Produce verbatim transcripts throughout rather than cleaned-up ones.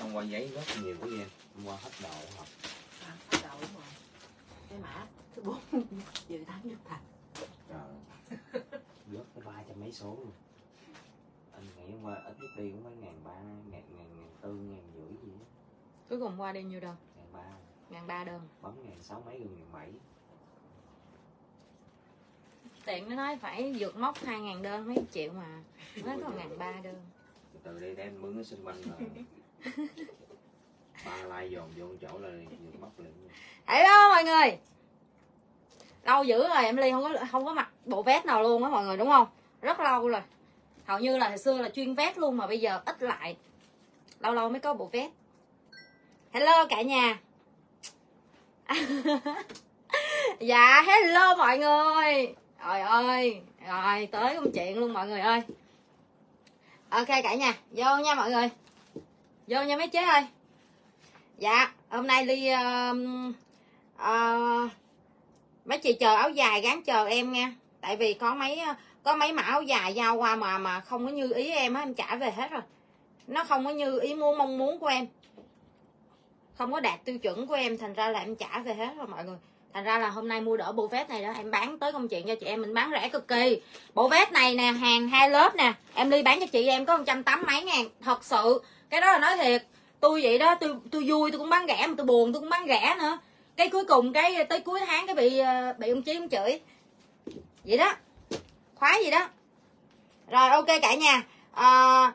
hôm qua giấy rất nhiều của em, hôm qua hết độ hả? À, hết độ đúng rồi. Cái mã thứ bốn dự tám nhất thành. Trời, rớt tới ba trăm mấy số luôn. Anh nghĩ hôm qua ít nhất đi cũng phải ngàn ba, ngàn ngàn ngàn tư, ngàn rưỡi gì đó. Cuối cùng qua đi nhiêu đơn? Ngàn ba. Ngàn ba đơn. Bấm ngàn sáu mấy gần ngàn bảy. Tiện nó nói phải vượt mốc hai ngàn đơn mấy triệu mà mới còn ngàn ba đơn. Từ đây đem mướn ở xung quanh là ba like dồn vô chỗ là vượt mốc liền. Hello mọi người. Lâu dữ rồi em Ly không có không có mặc bộ vest nào luôn á mọi người đúng không? Rất lâu rồi. Hầu như là hồi xưa là chuyên vest luôn mà bây giờ ít lại. Lâu lâu mới có bộ vest. Hello cả nhà. Dạ hello mọi người. Trời ơi, rồi tới công chuyện luôn mọi người ơi. Ok cả nhà, vô nha mọi người. Vô nha mấy chế ơi. Dạ, hôm nay Ly uh, uh, mấy chị chờ áo dài gán chờ em nha. Tại vì có mấy có mấy mã áo dài giao qua mà mà không có như ý em á, em trả về hết rồi. Nó không có như ý muốn mong muốn của em. Không có đạt tiêu chuẩn của em, thành ra là em trả về hết rồi mọi người. Thành ra là hôm nay mua đỡ bộ vest này đó, em bán tới công chuyện cho chị em mình bán rẻ cực kỳ. Bộ vest này nè, hàng hai lớp nè, em Ly bán cho chị em có một trăm tám mấy ngàn. Thật sự, cái đó là nói thiệt. Tôi vậy đó, tôi tôi vui tôi cũng bán rẻ, mà tôi buồn tôi cũng bán rẻ nữa. Cái cuối cùng cái tới cuối tháng cái bị bị ông Chí ông chửi. Vậy đó. Khoái gì đó. Rồi ok cả nhà. À...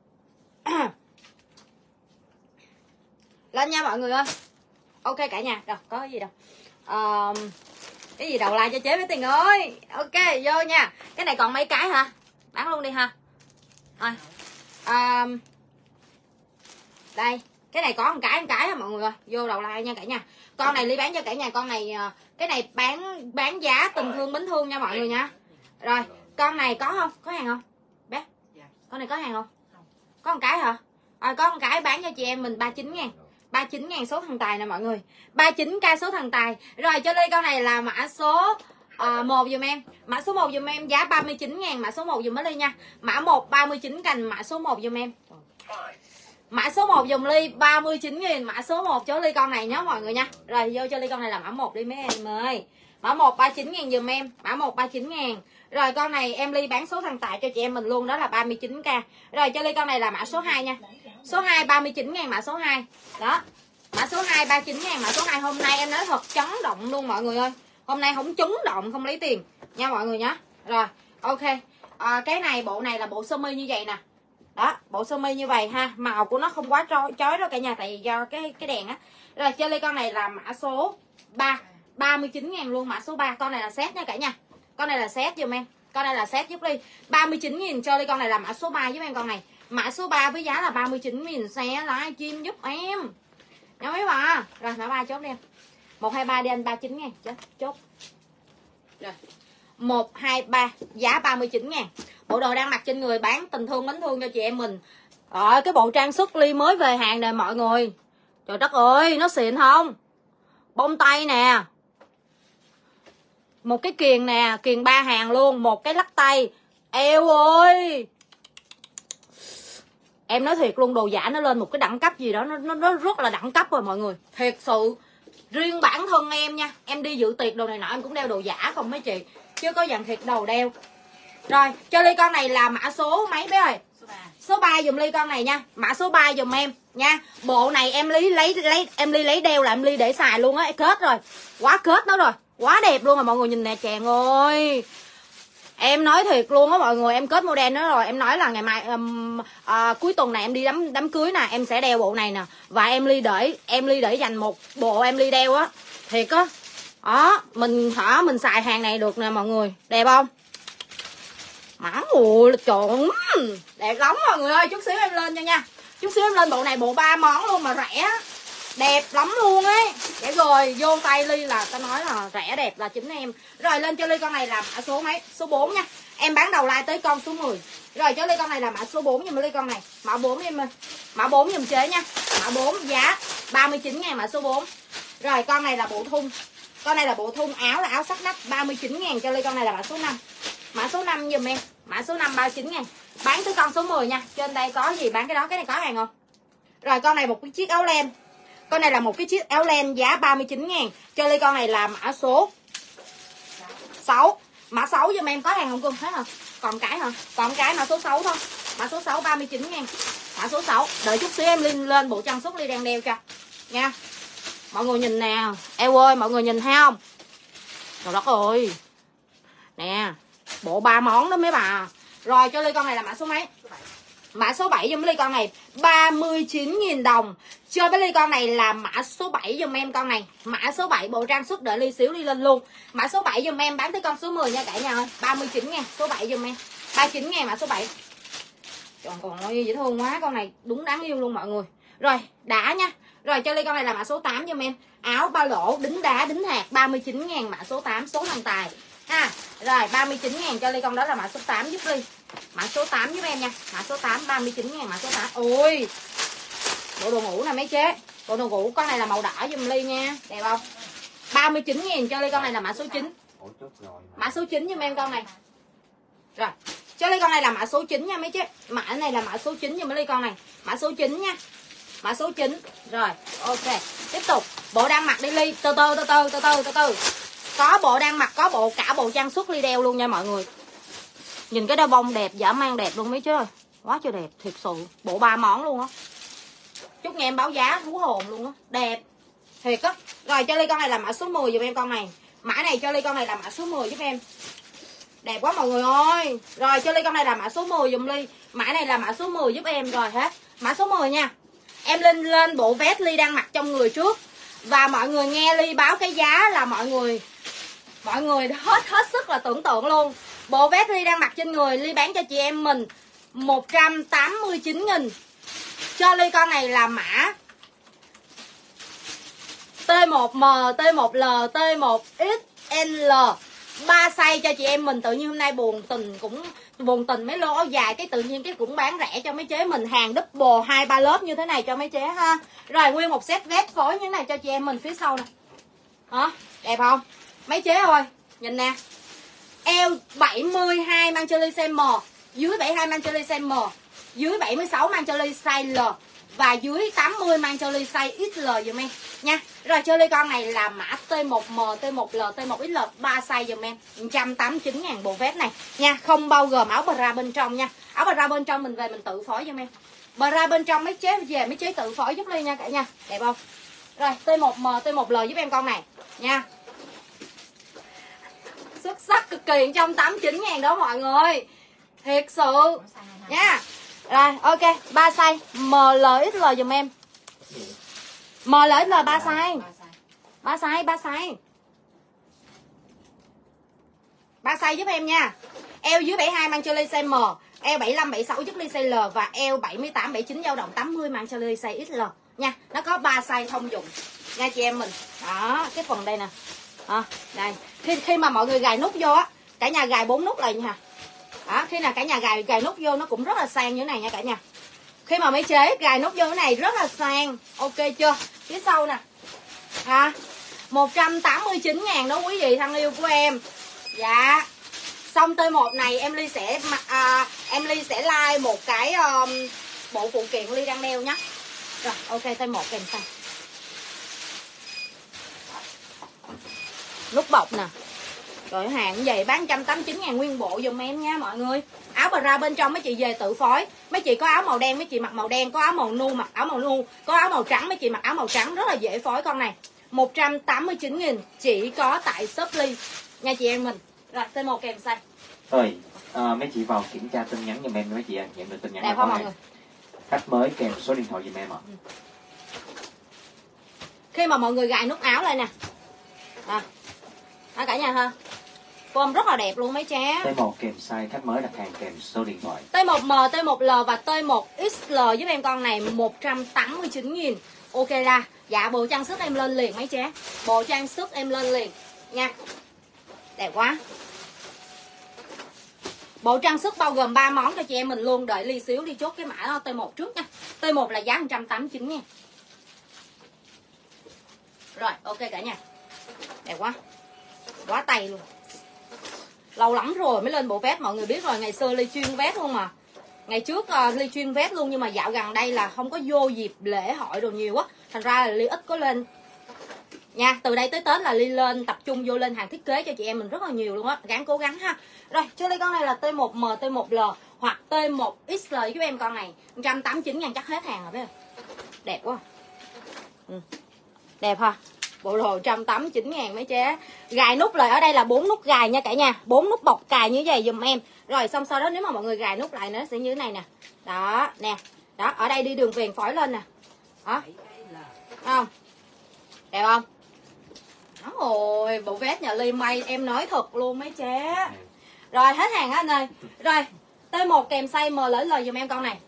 Lên nha mọi người ơi. Ok cả nhà. Rồi có cái gì đâu. Uh, cái gì đầu like cho chế với Tiền ơi. Ok vô nha. Cái này còn mấy cái hả? Bán luôn đi ha. Rồi uh, đây. Cái này có một cái một cái hả mọi người ơi. Vô đầu like nha cả nhà. Con này Ly bán cho cả nhà. Con này cái này bán bán giá tình thương mến thương nha mọi người nha. Rồi con này có không? Có hàng không? Bé con này có hàng không? Có một cái hả? Rồi có một cái bán cho chị em mình ba mươi chín ngàn. ba mươi chín ngàn số thần tài nè mọi người. ba mươi chín k số thần tài. Rồi cho Ly con này là mã số uh, một dùm em. Mã số một dùm em giá ba mươi chín ngàn. Mã số một dùm Ly nha. Mã một ba mươi chín cành. Mã số một dùm em. Mã số một dùm Ly ba mươi chín nghìn. Mã số một cho Ly con này nhớ mọi người nha. Rồi vô cho Ly con này là mã một đi mấy em ơi. Mã một ba mươi chín ngàn dùm em. Mã một ba mươi chín ngàn. Rồi con này em Ly bán số thần tài cho chị em mình luôn. Đó là ba mươi chín k. Rồi cho Ly con này là mã số hai nha. Số hai ba mươi chín ngàn mã số hai. Đó. Mã số hai ba mươi chín ngàn mã số hai. Hôm nay em nói thật chấn động luôn mọi người ơi. Hôm nay không chấn động không lấy tiền nha mọi người nhé. Rồi ok. À, cái này bộ này là bộ sơ mi như vậy nè. Đó bộ sơ mi như vậy ha. Màu của nó không quá chói đâu cả nhà. Tại vì do cái cái đèn á. Rồi cho Ly con này là mã số ba. ba mươi chín ngàn luôn mã số ba. Con này là set nha cả nhà. Con này là set giùm em. Con này là set giúp Ly ba mươi chín nghìn cho Ly con này là mã số ba giúp em con này. Mã số ba với giá là ba mươi chín nghìn. Xe like chim giúp em nha mấy bà. Rồi mã ba chốt đi em. một hai ba đi anh ba mươi chín ngàn. Chết chốt. Rồi một hai ba giá ba mươi chín ngàn. Bộ đồ đang mặc trên người bán tình thương mến thương cho chị em mình. Rồi cái bộ trang sức Ly mới về hàng nè mọi người. Trời đất ơi nó xịn không? Bông tay nè. Một cái kiềng nè. Kiềng ba hàng luôn. Một cái lắc tay. Eo ơi. Em nói thiệt luôn đồ giả nó lên một cái đẳng cấp gì đó. Nó, nó, nó rất là đẳng cấp rồi mọi người. Thiệt sự. Riêng bản thân em nha. Em đi dự tiệc đồ này nọ em cũng đeo đồ giả không mấy chị. Chứ có dàn thiệt đầu đeo. Rồi cho Ly con này là mã số mấy bé ơi? Số ba dùm Ly con này nha. Mã số ba dùm em nha. Bộ này em Ly lấy lấy em Ly lấy đeo là em Ly để xài luôn á. Kết rồi. Quá kết nó rồi. Quá đẹp luôn rồi mọi người nhìn nè chàng ơi. Em nói thiệt luôn á mọi người. Em kết model đó rồi. Em nói là ngày mai um, uh, cuối tuần này em đi đám đám cưới nè. Em sẽ đeo bộ này nè. Và em Ly để Em Ly để dành một bộ em Ly đeo á. Thiệt á. Đó. Mình hả mình xài hàng này được nè mọi người. Đẹp không? Má mùi là trộn. Đẹp lắm mọi người ơi. Chút xíu em lên cho nha. Chút xíu em lên bộ này bộ ba món luôn mà rẻ. Đẹp lắm luôn ấy. Để rồi vô tay Ly là ta nói là rẻ đẹp là chính em. Rồi lên cho Ly con này là mã số mấy? Số bốn nha. Em bán đầu like tới con số mười. Rồi cho Ly con này là mã số bốn giùm Ly con này. Mã bốn em ơi. Mã bốn giùm chế nha. Mã bốn giá ba mươi chín ngàn mã số bốn. Rồi con này là bộ thun. Con này là bộ thun áo là áo sắc nách ba mươi chín ngàn cho Ly con này là mã số năm. Mã số năm giùm em. Mã số năm ba mươi chín ngàn. Bán tới con số mười nha. Trên đây có gì bán cái đó. Cái này có hàng không? Rồi con này một cái chiếc áo len. Con này là một cái chiếc áo len giá ba mươi chín ngàn. Cho Ly con này là mã số sáu. Mã sáu giùm em, có hàng không Cưng? Thấy hả? Còn cái hả? Còn cái mã số sáu thôi. Mã số sáu ba mươi chín ngàn. Mã số sáu. Đợi chút xíu em lên, lên bộ trang sức Ly đang đeo cho nha. Mọi người nhìn nè. Eo ơi, mọi người nhìn thấy không? Trời đất ơi. Nè, bộ ba món đó mấy bà. Rồi cho Ly con này là mã số mấy? Mã số bảy giùm Ly con này ba mươi chín nghìn đồng. Cho với Ly con này là mã số bảy giùm em con này. Mã số bảy bộ trang sức, đợi Ly xíu đi lên luôn. Mã số bảy giùm em, bán tới con số mười nha cả nhà ơi. ba mươi chín ngàn, số bảy giùm em. ba mươi chín ngàn mã số bảy. Trời còn ơi, dễ thương quá, con này đúng đáng yêu luôn mọi người. Rồi, đã nha. Rồi cho Ly con này là mã số tám giùm em. Áo ba lỗ, đính đá, đính hạt, ba mươi chín ngàn mã số tám, số thần tài. Ha. Rồi ba mươi chín ngàn cho Ly con đó là mã số tám giúp Ly. Mã số tám giúp em nha. Mã số tám ba mươi chín ngàn mã số tám. Ôi. Bộ đồ ngủ nè mấy chế. Bộ đồ ngủ con này là màu đỏ giùm Ly nha. Đẹp không? ba mươi chín ngàn cho Ly con này là mã số chín. Mã số chín giùm em con này. Rồi. Cho Ly con này là mã số chín nha mấy chế. Mã này là mã số chín giùm Ly con này. Mã số chín nha. Mã số chín. Rồi, ok. Tiếp tục. Bộ đang mặc đi Ly. Từ từ từ từ từ từ từ từ. Có bộ đang mặc, có bộ cả bộ trang sức Ly đeo luôn nha mọi người. Nhìn cái đeo bông đẹp, dã man đẹp luôn mấy chứ ơi. Quá trời đẹp, thiệt sự. Bộ ba món luôn á. Chút nghe em báo giá thú hồn luôn á. Đẹp. Thiệt á. Rồi cho Ly con này là mã số mười giùm em con này. Mã này cho Ly con này là mã số mười giúp em. Đẹp quá mọi người ơi. Rồi cho Ly con này là mã số mười giùm Ly. Mã này là mã số mười giúp em rồi hết. Mã số mười nha. Em lên lên bộ vest Ly đang mặc trong người trước. Và mọi người nghe Ly báo cái giá là mọi người Mọi người hết hết sức là tưởng tượng luôn. Bộ vest Ly đang mặc trên người Ly bán cho chị em mình một trăm tám mươi chín nghìn. Cho Ly con này là mã T một M, T một L, T một X L. Ba size cho chị em mình. Tự nhiên hôm nay buồn tình cũng buồn tình mấy lô áo dài, cái tự nhiên cái cũng bán rẻ cho mấy chế mình, hàng double hai ba lớp như thế này cho mấy chế ha. Rồi nguyên một set vest phối như thế này cho chị em mình phía sau nè. Hả? Đẹp không? Mấy chế ơi, nhìn nè. Eo bảy mươi hai mang cho Ly size M, dưới bảy mươi hai mang cho Ly size M, dưới bảy mươi sáu mang cho Ly size L và dưới tám mươi mang cho Ly size ích lờ dùm em nha. Rồi cho Ly con này là mã T một M, T một L, T một ích lờ, ba size dùm em. một trăm tám mươi chín ngàn bộ vest này nha, không bao gồm áo bra bên trong nha. Áo bra bên trong mình về mình tự phối dùm em. Bra bên trong mấy chế về mấy chế tự phối giúp Ly nha cả nhà. Đẹp không? Rồi T một M, T một L giúp em con này nha. Xuất sắc cực kỳ, một trăm tám mươi chín ngàn đó mọi người. Thiệt sự nha. Rồi ok, ba size M L X L dùm em. M L X L ba size. ba size, ba size. ba size giúp em nha. Eo dưới bảy mươi hai mang cho Ly size M, eo bảy mươi lăm bảy mươi sáu giúp Ly size L và eo bảy mươi tám bảy mươi chín dao động tám mươi mang cho Ly size ích lờ nha. Nó có ba size thông dụng nha chị em mình. Đó, cái phần đây nè. À, đây. Khi khi mà mọi người gài nút vô á, cả nhà gài bốn nút lại nha. Đó, khi nào cả nhà gài gài nút vô nó cũng rất là sang như thế này nha cả nhà. Khi mà mấy chế gài nút vô cái này rất là sang. Ok chưa? Phía sau nè. À, một trăm tám mươi chín ngàn đó quý vị thân yêu của em. Dạ. Xong T một này em Ly sẽ mặc à, em Ly sẽ like một cái um, bộ phụ kiện Ly đang đeo nhé. Rồi, ok T một kèm sang. Nút bọc nè. Rồi hàng vậy bán một trăm tám mươi chín ngàn nguyên bộ dùm em nha mọi người. Áo bra bên trong mấy chị về tự phối. Mấy chị có áo màu đen mấy chị mặc màu đen, có áo màu nu mặc áo màu nu, có áo màu trắng mấy chị mặc áo màu trắng, rất là dễ phối con này. một trăm tám mươi chín nghìn chỉ có tại shop Ly nha chị em mình. Rồi T một kèm size. Ơi, à, mấy chị vào kiểm tra tin nhắn giùm em mấy chị ơi, nhận được tin nhắn. Đẹp không mọi người? Khách mới kèm số điện thoại giùm em ạ. À. Ừ. Khi mà mọi người gài nút áo lên nè. À. Đó cả nhà ha. Form rất là đẹp luôn mấy cha. T một kèm size, khách mới đặt hàng kèm số điện thoại. T một M, T một L và T một X L giúp em con này một trăm tám mươi chín nghìn. Ok la. Dạ bộ trang sức em lên liền mấy cha. Bộ trang sức em lên liền nha. Đẹp quá. Bộ trang sức bao gồm ba món cho chị em mình luôn. Đợi Ly xíu đi chốt cái mã T một trước nha. T một là giá một trăm tám mươi chín ngàn. Rồi ok cả nhà. Đẹp quá. Quá tay luôn. Lâu lắm rồi mới lên bộ vest, mọi người biết rồi, ngày xưa Ly chuyên vest luôn mà. Ngày trước uh, Ly chuyên vest luôn, nhưng mà dạo gần đây là không có vô dịp lễ hội đồ nhiều á, thành ra là Ly ít có lên nha. Từ đây tới Tết là Ly lên tập trung vô lên hàng thiết kế cho chị em mình rất là nhiều luôn á, gắng cố gắng ha. Rồi cho Ly con này là T một M, T một L hoặc T một X L giúp em con này một trăm tám mươi chín ngàn chắc hết hàng rồi biết không? Đẹp quá. Ừ. Đẹp ha. Bộ đồ một trăm tám mươi chín ngàn mấy chế. Gài nút lại ở đây là bốn nút gài nha cả nhà, bốn nút bọc cài như vậy dùm em. Rồi xong sau đó nếu mà mọi người gài nút lại nó sẽ như thế này nè. Đó, nè. Đó, ở đây đi đường viền phổi lên nè. Đó. Không? Đẹp không? Ôi, bộ vest nhà Ly may em nói thật luôn mấy chế. Rồi hết hàng á anh ơi. Rồi, T một kèm size M lỡ lời dùm em con này.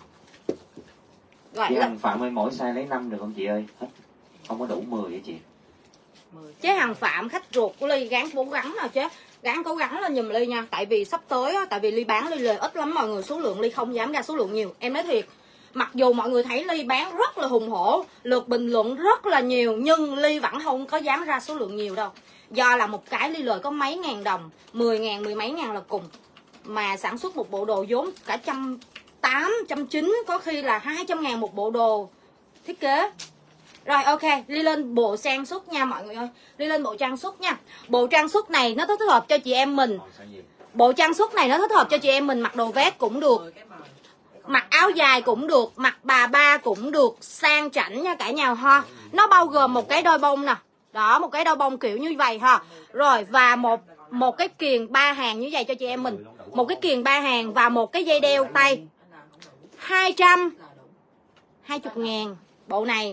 Rồi, chị Hằng Phạm ơi, mỗi size lấy năm được không chị ơi? Hết. Không có đủ mười vậy chị. Chế Hằng Phạm khách ruột của Ly gắng cố gắng nào chế, gắng cố gắng lên giùm Ly nha. Tại vì sắp tới á, tại vì Ly bán Ly lời ít lắm mọi người, số lượng Ly không dám ra số lượng nhiều. Em nói thiệt, mặc dù mọi người thấy Ly bán rất là hùng hổ, lượt bình luận rất là nhiều, nhưng Ly vẫn không có dám ra số lượng nhiều đâu. Do là một cái Ly lời có mấy ngàn đồng, mười ngàn, mười mấy ngàn là cùng. Mà sản xuất một bộ đồ vốn cả trăm tám, trăm chín, có khi là hai trăm ngàn một bộ đồ thiết kế. Rồi ok, Ly lên bộ trang sức nha mọi người ơi. Ly lên bộ trang sức nha. Bộ trang sức này nó thích hợp cho chị em mình. Bộ trang sức này nó thích hợp cho chị em mình mặc đồ vest cũng được, mặc áo dài cũng được, mặc bà ba cũng được, sang chảnh nha cả nhà ha. Nó bao gồm một cái đôi bông nè. Đó, một cái đôi bông kiểu như vậy ha. Rồi và một một cái kiềng ba hàng như vậy cho chị em mình. Một cái kiềng ba hàng và một cái dây đeo tay. hai trăm hai mươi ngàn bộ này.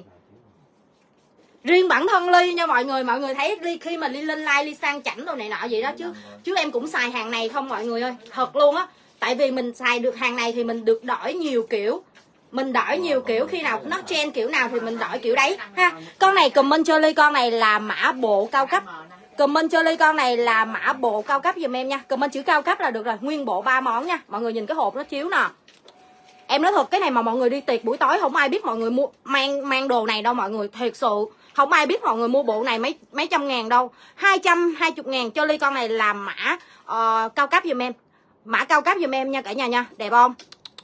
Riêng bản thân Ly nha mọi người, mọi người thấy Ly khi mà Ly lên like Ly sang chảnh đồ này nọ vậy đó chứ chứ em cũng xài hàng này không mọi người ơi, thật luôn á. Tại vì mình xài được hàng này thì mình được đổi nhiều kiểu, mình đổi nhiều kiểu, khi nào nó trend kiểu nào thì mình đổi kiểu đấy ha. Con này comment cho Ly, con này là mã bộ cao cấp. Comment cho Ly con này là mã bộ cao cấp giùm em nha. Comment chữ cao cấp là được rồi, nguyên bộ ba món nha. Mọi người nhìn cái hộp nó chiếu nè. Em nói thật, cái này mà mọi người đi tiệc buổi tối không ai biết mọi người mua mang mang đồ này đâu mọi người, thiệt sự không ai biết mọi người mua bộ này mấy mấy trăm ngàn đâu. Hai trăm hai mươi ngàn cho Ly con này là mã uh, cao cấp giùm em, mã cao cấp giùm em nha cả nhà nha. Đẹp không?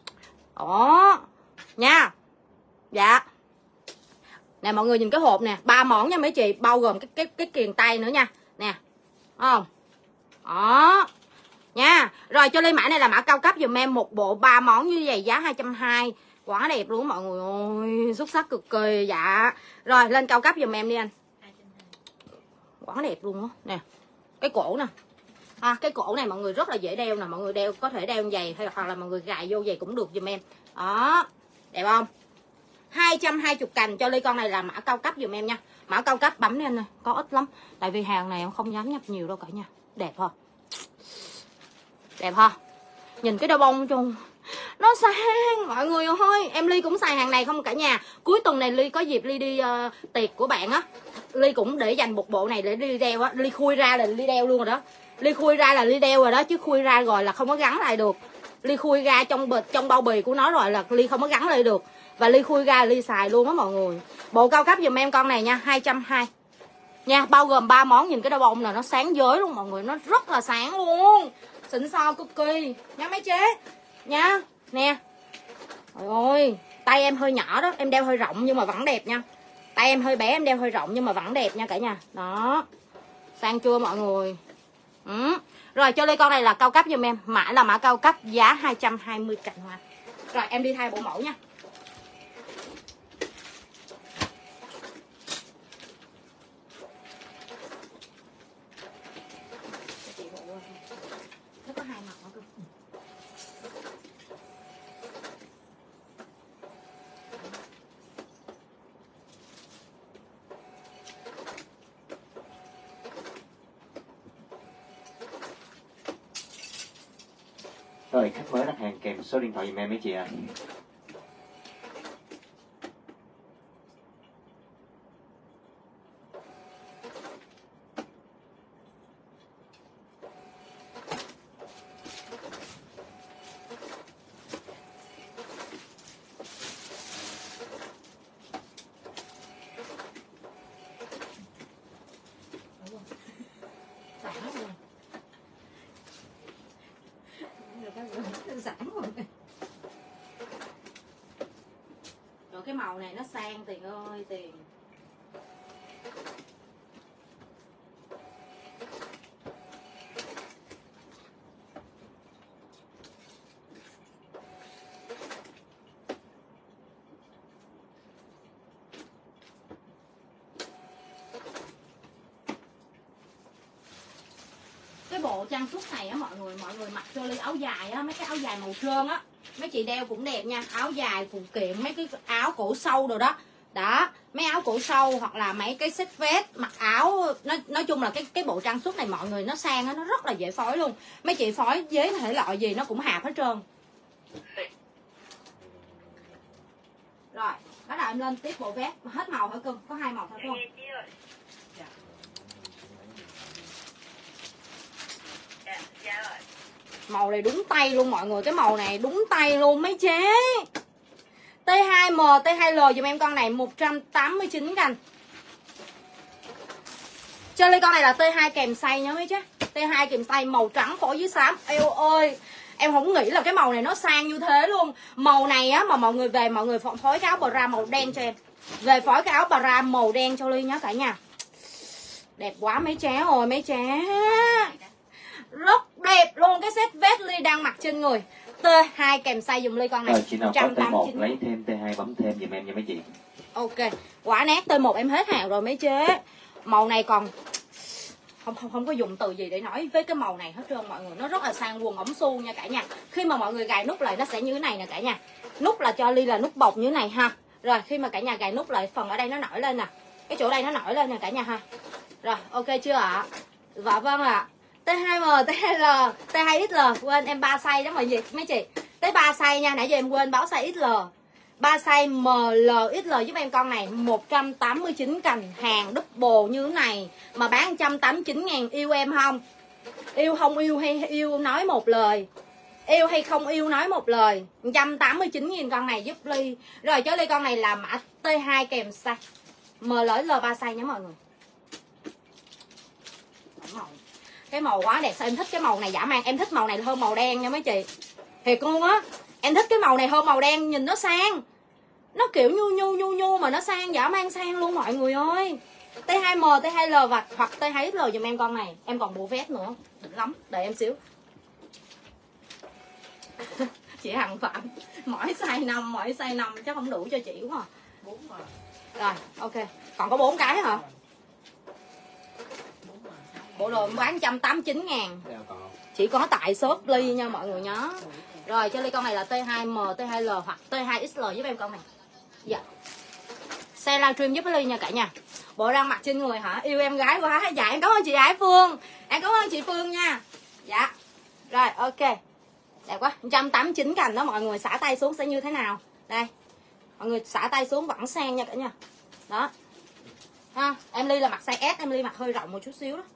Đó nha. Dạ nè mọi người nhìn cái hộp nè, ba món nha mấy chị, bao gồm cái cái cái kiềng tay nữa nha. Nè không? Đó nha. Rồi cho Ly mã này là mã cao cấp dùm em, một bộ ba món như vậy giá hai trăm hai mươi. Quá đẹp luôn mọi người ơi, xuất sắc cực kỳ. Dạ rồi lên cao cấp dùm em đi anh. Quá đẹp luôn á. Nè cái cổ nè à, cái cổ này mọi người rất là dễ đeo nè, mọi người đeo có thể đeo giày hay hoặc là mọi người gài vô giày cũng được dùm em. Đó đẹp không? Hai trăm hai mươi cành cho Ly con này là mã cao cấp dùm em nha. Mã cao cấp bấm đi anh ơi, có ít lắm. Tại vì hàng này em không dám nhập nhiều đâu cả nhà. Đẹp không? Đẹp ha. Nhìn cái đôi bông chung nó sang mọi người ơi. Em Ly cũng xài hàng này không cả nhà. Cuối tuần này Ly có dịp Ly đi uh, tiệc của bạn á, Ly cũng để dành một bộ này để đi đeo á. Ly khui ra là Ly đeo luôn rồi đó. Ly khui ra là Ly đeo rồi đó, chứ khui ra rồi là không có gắn lại được. Ly khui ra trong bịch trong bao bì của nó rồi là Ly không có gắn lại được. Và Ly khui ra Ly xài luôn á mọi người. Bộ cao cấp dùm em con này nha, hai trăm hai mươi nha, bao gồm ba món. Nhìn cái đôi bông là nó sáng giới luôn mọi người, nó rất là sáng luôn, xịn xò cực kỳ nha mấy chế nha. Nè trời ơi, tay em hơi nhỏ đó, em đeo hơi rộng nhưng mà vẫn đẹp nha. Tay em hơi bé, em đeo hơi rộng nhưng mà vẫn đẹp nha cả nhà. Đó, sang chưa mọi người? Ừ. Rồi cho Ly con này là cao cấp giùm em, mã là mã cao cấp, giá hai trăm hai mươi cành hoa. Rồi em đi thay bộ mẫu nha. Nó có hai mặt nữa cơ. Rồi khách mới đặt hàng kèm số điện thoại giùm em mấy chị ạ. Giãn rồi. cái màu này nó sang Tiền ơi Tiền. Cái bộ trang sức này á mọi người, mọi người mặc cho Ly áo dài á, mấy cái áo dài màu trơn á, mấy chị đeo cũng đẹp nha. Áo dài phụ kiện, mấy cái áo cổ sâu rồi đó. Đó, mấy áo cổ sâu hoặc là mấy cái set vest, mặc áo, nói, nói chung là cái cái bộ trang sức này mọi người nó sang á, nó rất là dễ phối luôn. Mấy chị phối với thể loại gì nó cũng hạp hết trơn. Rồi, bắt đầu em lên tiếp bộ vest, hết màu hả cưng? Có hai màu thôi không? Màu này đúng tay luôn mọi người, cái màu này đúng tay luôn mấy chế. T hai M, T hai L dùm em con này một trăm tám mươi chín cành. Cho Ly con này là T hai kèm xay nhớ mấy chế. T hai kèm xay màu trắng phối với xám. Eo ơi, em không nghĩ là cái màu này nó sang như thế luôn. Màu này á mà mọi người về mọi người phối cái áo bra màu đen cho em. Về phối cái áo bra màu đen cho Ly nhá cả nhà. Đẹp quá mấy chế ơi mấy chế. Rất đẹp luôn, cái set vest Ly đang mặc trên người. T hai kèm size dùm Ly con này. Rồi, chị nào có T một lấy thêm T hai bấm thêm dùm em nha mấy chị. Ok, quả nét T một em hết hàng rồi mấy chế. Màu này còn không không không có dùng từ gì để nói với cái màu này hết trơn mọi người, nó rất là sang quần ống xu nha cả nhà. Khi mà mọi người gài nút lại nó sẽ như thế này nè cả nhà. Nút là cho Ly là nút bọc như thế này ha. Rồi khi mà cả nhà gài nút lại phần ở đây nó nổi lên nè. Cái chỗ đây nó nổi lên nè cả nhà ha. Rồi, ok chưa ạ? À? Dạ vâng ạ. À. T hai M, T hai L, T hai X L, quên em ba size đó mọi gì mấy chị. Tới ba size nha, nãy giờ em quên báo size ích lờ. ba size M L ích lờ giúp em con này một trăm tám mươi chín cành, hàng double như thế này mà bán một trăm tám mươi chín ngàn. Yêu em không? Yêu không yêu hay yêu nói một lời. Yêu hay không yêu nói một lời. một trăm tám mươi chín nghìn con này giúp Ly. Rồi cho Ly con này là mã T hai kèm size M L L ba size nha mọi người. Màu. Cái màu quá đẹp, sao em thích cái màu này dã man. Em thích màu này hơn màu đen nha mấy chị. Thiệt luôn á. Em thích cái màu này hơn màu đen, nhìn nó sang. Nó kiểu nhu nhu nhu nhu mà nó sang, dã man sang luôn mọi người ơi. T hai M, T hai L và hoặc T hai X L dùm em con này. Em còn bộ vest nữa, đỉnh lắm, đợi em xíu. Chị Hằng Phạm, mỗi size năm, mỗi size năm chắc không đủ cho chị quá à. bốn mà. Rồi, ok. Còn có bốn cái hả? Bộ đồ bán một trăm tám mươi chín ngàn. Chỉ có tại shop Ly nha mọi người nhớ. Rồi cho Ly con này là T hai M, T hai L hoặc T hai X L giúp em con này. Dạ. Xe livestream giúp Ly nha cả nhà. Bộ đang mặc trên người hả? Yêu em gái quá. Dạ em cảm ơn chị Ái Phương. Em cảm ơn chị Phương nha. Dạ. Rồi ok. Đẹp quá. một trăm tám mươi chín cành đó mọi người, xả tay xuống sẽ như thế nào? Đây. Mọi người xả tay xuống vẫn sang nha cả nhà. Đó. Ha, em Ly là mặc size S, em Ly mặc hơi rộng một chút xíu đó.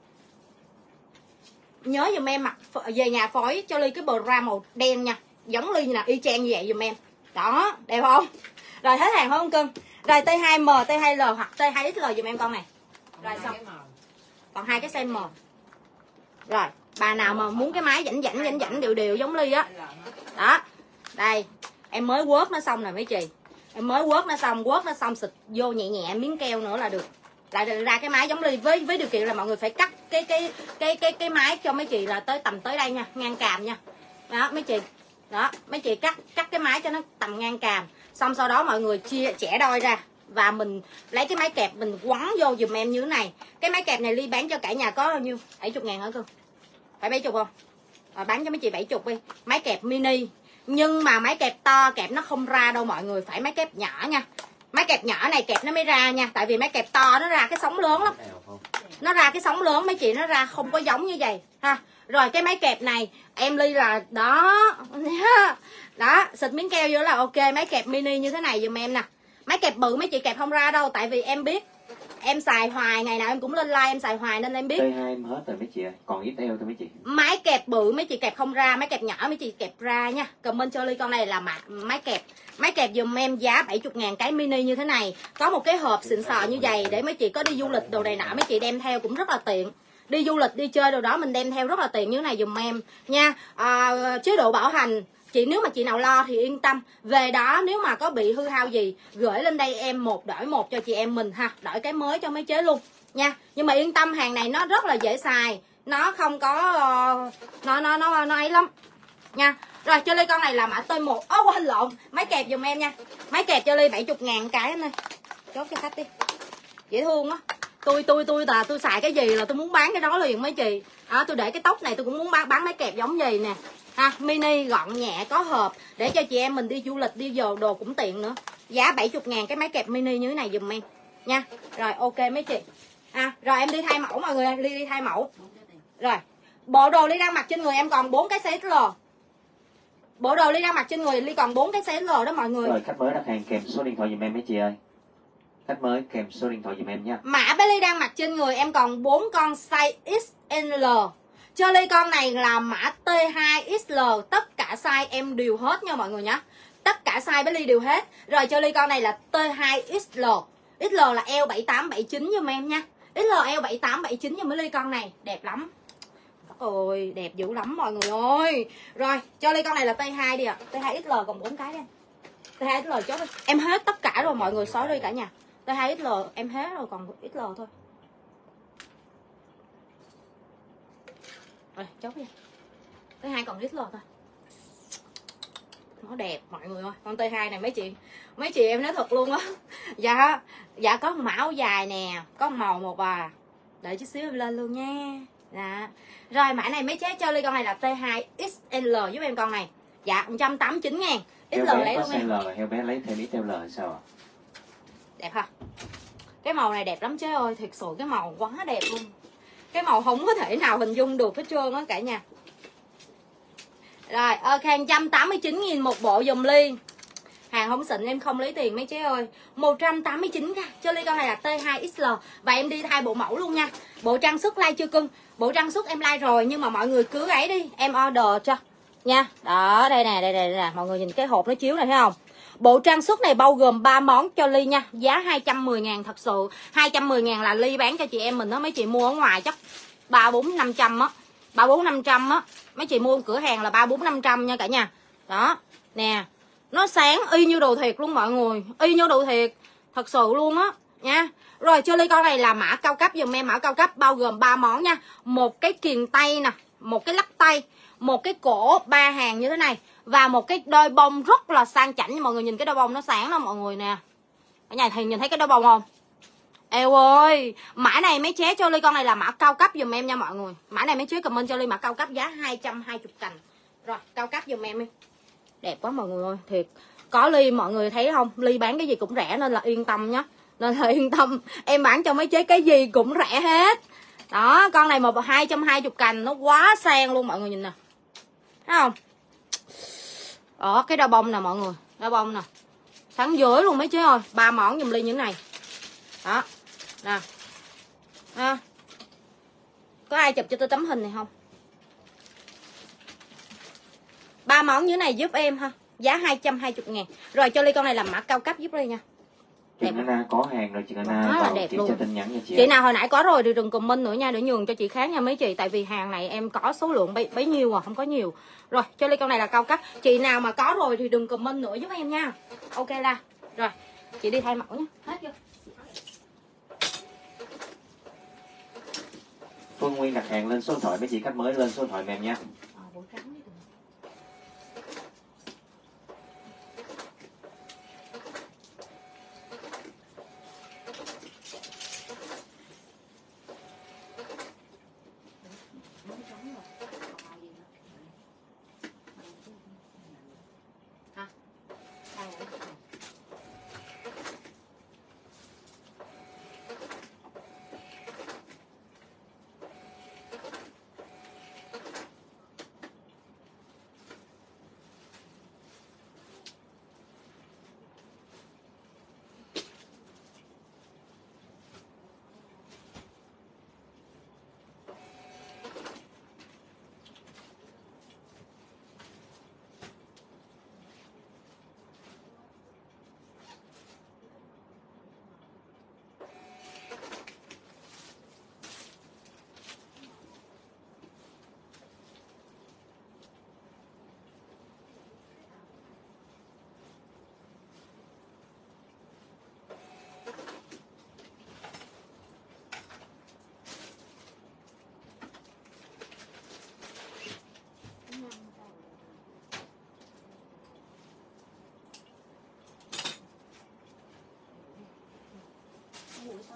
Nhớ dùm em mặc về nhà phối cho Ly cái bra màu đen nha. Giống Ly nè, y chang như vậy dùm em. Đó, đẹp không? Rồi hết hàng không cưng? Rồi T hai M, T hai L hoặc T hai X L dùm em con này. Rồi xong. Còn hai cái size M. Rồi, bà nào mà muốn cái máy rảnh rảnh rảnh rảnh đều đều giống Ly á. Đó. Đây, em mới quớt nó xong rồi mấy chị. Em mới quớt nó xong, quớt nó xong xịt vô nhẹ nhẹ miếng keo nữa là được. Lại ra cái máy giống Ly với với điều kiện là mọi người phải cắt cái cái cái cái cái máy cho mấy chị là tới tầm tới đây nha, ngang càm nha. Đó mấy chị. Đó, mấy chị cắt cắt cái máy cho nó tầm ngang càm. Xong sau đó mọi người chia chẻ đôi ra và mình lấy cái máy kẹp mình quấn vô giùm em như thế này. Cái máy kẹp này Ly bán cho cả nhà có bao nhiêu? bảy mươi ngàn hả cô? Phải bảy mươi không? Rồi bán cho mấy chị bảy mươi đi. Máy kẹp mini. Nhưng mà máy kẹp to kẹp nó không ra đâu mọi người, phải máy kẹp nhỏ nha. Máy kẹp nhỏ này kẹp nó mới ra nha. Tại vì máy kẹp to nó ra cái sóng lớn lắm. Nó ra cái sóng lớn mấy chị, nó ra không có giống như vậy ha. Rồi cái máy kẹp này em Ly là đó. Đó, xịt miếng keo vô là ok. Máy kẹp mini như thế này dùm em nè. Máy kẹp bự mấy chị kẹp không ra đâu. Tại vì em biết em xài hoài, ngày nào em cũng lên like em xài hoài nên em biết. T hai em hết rồi mấy chị ơi, còn ích eo thôi mấy chị. Máy kẹp bự mấy chị kẹp không ra, máy kẹp nhỏ mấy chị kẹp ra nha. Comment cho Ly con này là máy kẹp. Máy kẹp dùm em giá bảy mươi ngàn cái mini như thế này. Có một cái hộp xịn sò như vậy để mấy chị có đi du lịch đồ này nọ mấy chị đem theo cũng rất là tiện. Đi du lịch đi chơi đồ đó mình đem theo rất là tiện như thế này dùm em nha. À, chế độ bảo hành Chị nếu mà chị nào lo thì yên tâm. Về đó nếu mà có bị hư hao gì gửi lên đây em một đổi một cho chị em mình ha, đổi cái mới cho mấy chế luôn nha. Nhưng mà yên tâm, hàng này nó rất là dễ xài, nó không có uh, nó nó nó nó ấy lắm nha. Rồi cho ly con này là mã T một. Ô quên lộn, máy kẹp giùm em nha. Máy kẹp cho ly bảy mươi ngàn cái này. Chốt cho khách đi. Dễ thương á. Tôi tôi tôi là tôi xài cái gì là tôi muốn bán cái đó liền mấy chị. Đó, tôi để cái tóc này tôi cũng muốn bán bán máy kẹp giống gì nè. Ha, mini gọn nhẹ có hộp để cho chị em mình đi du lịch đi dồ đồ cũng tiện nữa. Giá bảy mươi ngàn cái máy kẹp mini như thế này dùm em nha. Rồi ok mấy chị. À, rồi em đi thay mẫu mọi người, Ly đi thay mẫu. Rồi, bộ đồ Ly đang mặc trên người em còn bốn cái size L. Bộ đồ Ly đang mặc trên người Ly còn bốn cái size L đó mọi người. Rồi khách mới đặt hàng kèm số điện thoại giùm em mấy chị ơi. Khách mới kèm số điện thoại giùm em nha. Mã bé Ly đang mặc trên người em còn bốn con size ích en lờ. Cho Ly con này là mã T hai ích lờ, tất cả size em đều hết nha mọi người nhé. Tất cả size bé Ly đều hết. Rồi cho Ly con này là T hai ích lờ. ích lờ là eo bảy tám bảy chín giùm em nha. ích lờ eo bảy tám bảy chín giùm bé Ly con này, đẹp lắm. Ôi, đẹp dữ lắm mọi người ơi. Rồi, cho Ly con này là T hai đi ạ. À. T hai ích lờ còn bốn cái đây. T hai ích lờ chốt đi. Em hết tất cả rồi mọi người, sorry cả nhà. T hai ích lờ em hết rồi, còn ích lờ thôi. Rồi, chốt đi. T hai còn ích lờ thôi. Nó đẹp mọi người ơi. Con T hai này mấy chị, mấy chị em nói thật luôn á. Dạ, dạ có mã áo dài nè, có màu một à. Đợi chút xíu em lên luôn nha. Dạ. Rồi mã này mấy chế cho Ly con này là T hai ích lờ giúp em con này. Dạ một trăm tám mươi chín ngàn. ích lờ lấy luôn em. L, heo bé lấy thêm ít L hay sao ạ? Đẹp ha. Cái màu này đẹp lắm chế ơi, thiệt sự cái màu quá đẹp luôn. Cái màu không có thể nào hình dung được hết trơn á cả nhà. Rồi ok, một trăm tám mươi chín nghìn một bộ dùm Ly. Hàng không xịn em không lấy tiền mấy chế ơi. Một trăm tám mươi chín k cho Ly con này là T hai ích lờ. Và em đi thay bộ mẫu luôn nha. Bộ trang sức like chưa cưng? Bộ trang sức em like rồi, nhưng mà mọi người cứ ấy đi, em order cho nha. Đó, đây nè, đây nè, đây nè. Mọi người nhìn cái hộp nó chiếu này thấy không? Bộ trang sức này bao gồm ba món cho Ly nha. Giá hai trăm mười ngàn thật sự. hai trăm mười ngàn là Ly bán cho chị em mình đó. Mấy chị mua ở ngoài chắc ba bốn năm trăm á. ba bốn năm trăm á. Mấy chị mua cửa hàng là ba bốn năm trăm nha cả nhà. Đó, nè. Nó sáng y như đồ thiệt luôn mọi người. Y như đồ thiệt. Thật sự luôn á nha. Rồi cho Ly con này là mã cao cấp dùm em. Mã cao cấp bao gồm ba món nha. Một cái kiềng tay nè, một cái lắc tay, một cái cổ ba hàng như thế này, và một cái đôi bông rất là sang chảnh. Mọi người nhìn cái đôi bông nó sáng đó mọi người nè. Ở nhà thì nhìn thấy cái đôi bông không? Eo ơi, mã này mấy chế cho Ly con này là mã cao cấp dùm em nha mọi người. Mã này mấy chế comment cho Ly mã cao cấp giá hai trăm hai mươi cành. Rồi cao cấp dùm em đi. Đẹp quá mọi người ơi, thiệt. Có Ly mọi người thấy không? Ly bán cái gì cũng rẻ nên là yên tâm nhá. Nên là yên tâm, em bán cho mấy chế cái gì cũng rẻ hết. Đó, con này một hai trăm hai mươi cành nó quá sang luôn mọi người nhìn nè. Thấy không? Đó, cái đao bông nè mọi người, đao bông nè. Sáng dưới luôn mấy chế ơi, ba món giùm Ly như thế này. Đó. Nè. À. Có ai chụp cho tôi tấm hình này không? Ba món như thế này giúp em ha. Giá hai trăm hai mươi ngàn. Rồi cho Ly con này làm mã cao cấp giúp Ly nha. Chị Anna có hàng rồi, chị Anna vào chị cho tin nhắn nha chị. Chị nào hồi nãy có rồi thì đừng comment nữa nha, để nhường cho chị khác nha mấy chị. Tại vì hàng này em có số lượng bấy, bấy nhiêu à, không có nhiều. Rồi cho Ly con này là cao cấp. Chị nào mà có rồi thì đừng comment nữa giúp em nha. Ok la. Rồi chị đi thay mẫu nhé. Hết chưa? Phương Nguyên đặt hàng lên số điện thoại mấy chị khách mới lên số điện thoại mềm nha. À, bộ trắng đi.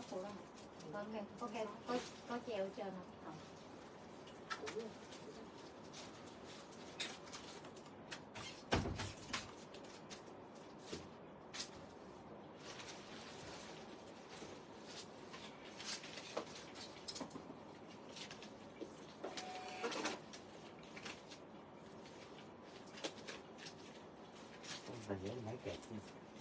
Ủa đâu? Có keo, có keo, có, có treo trên không? Và nhớ máy kẹt nha.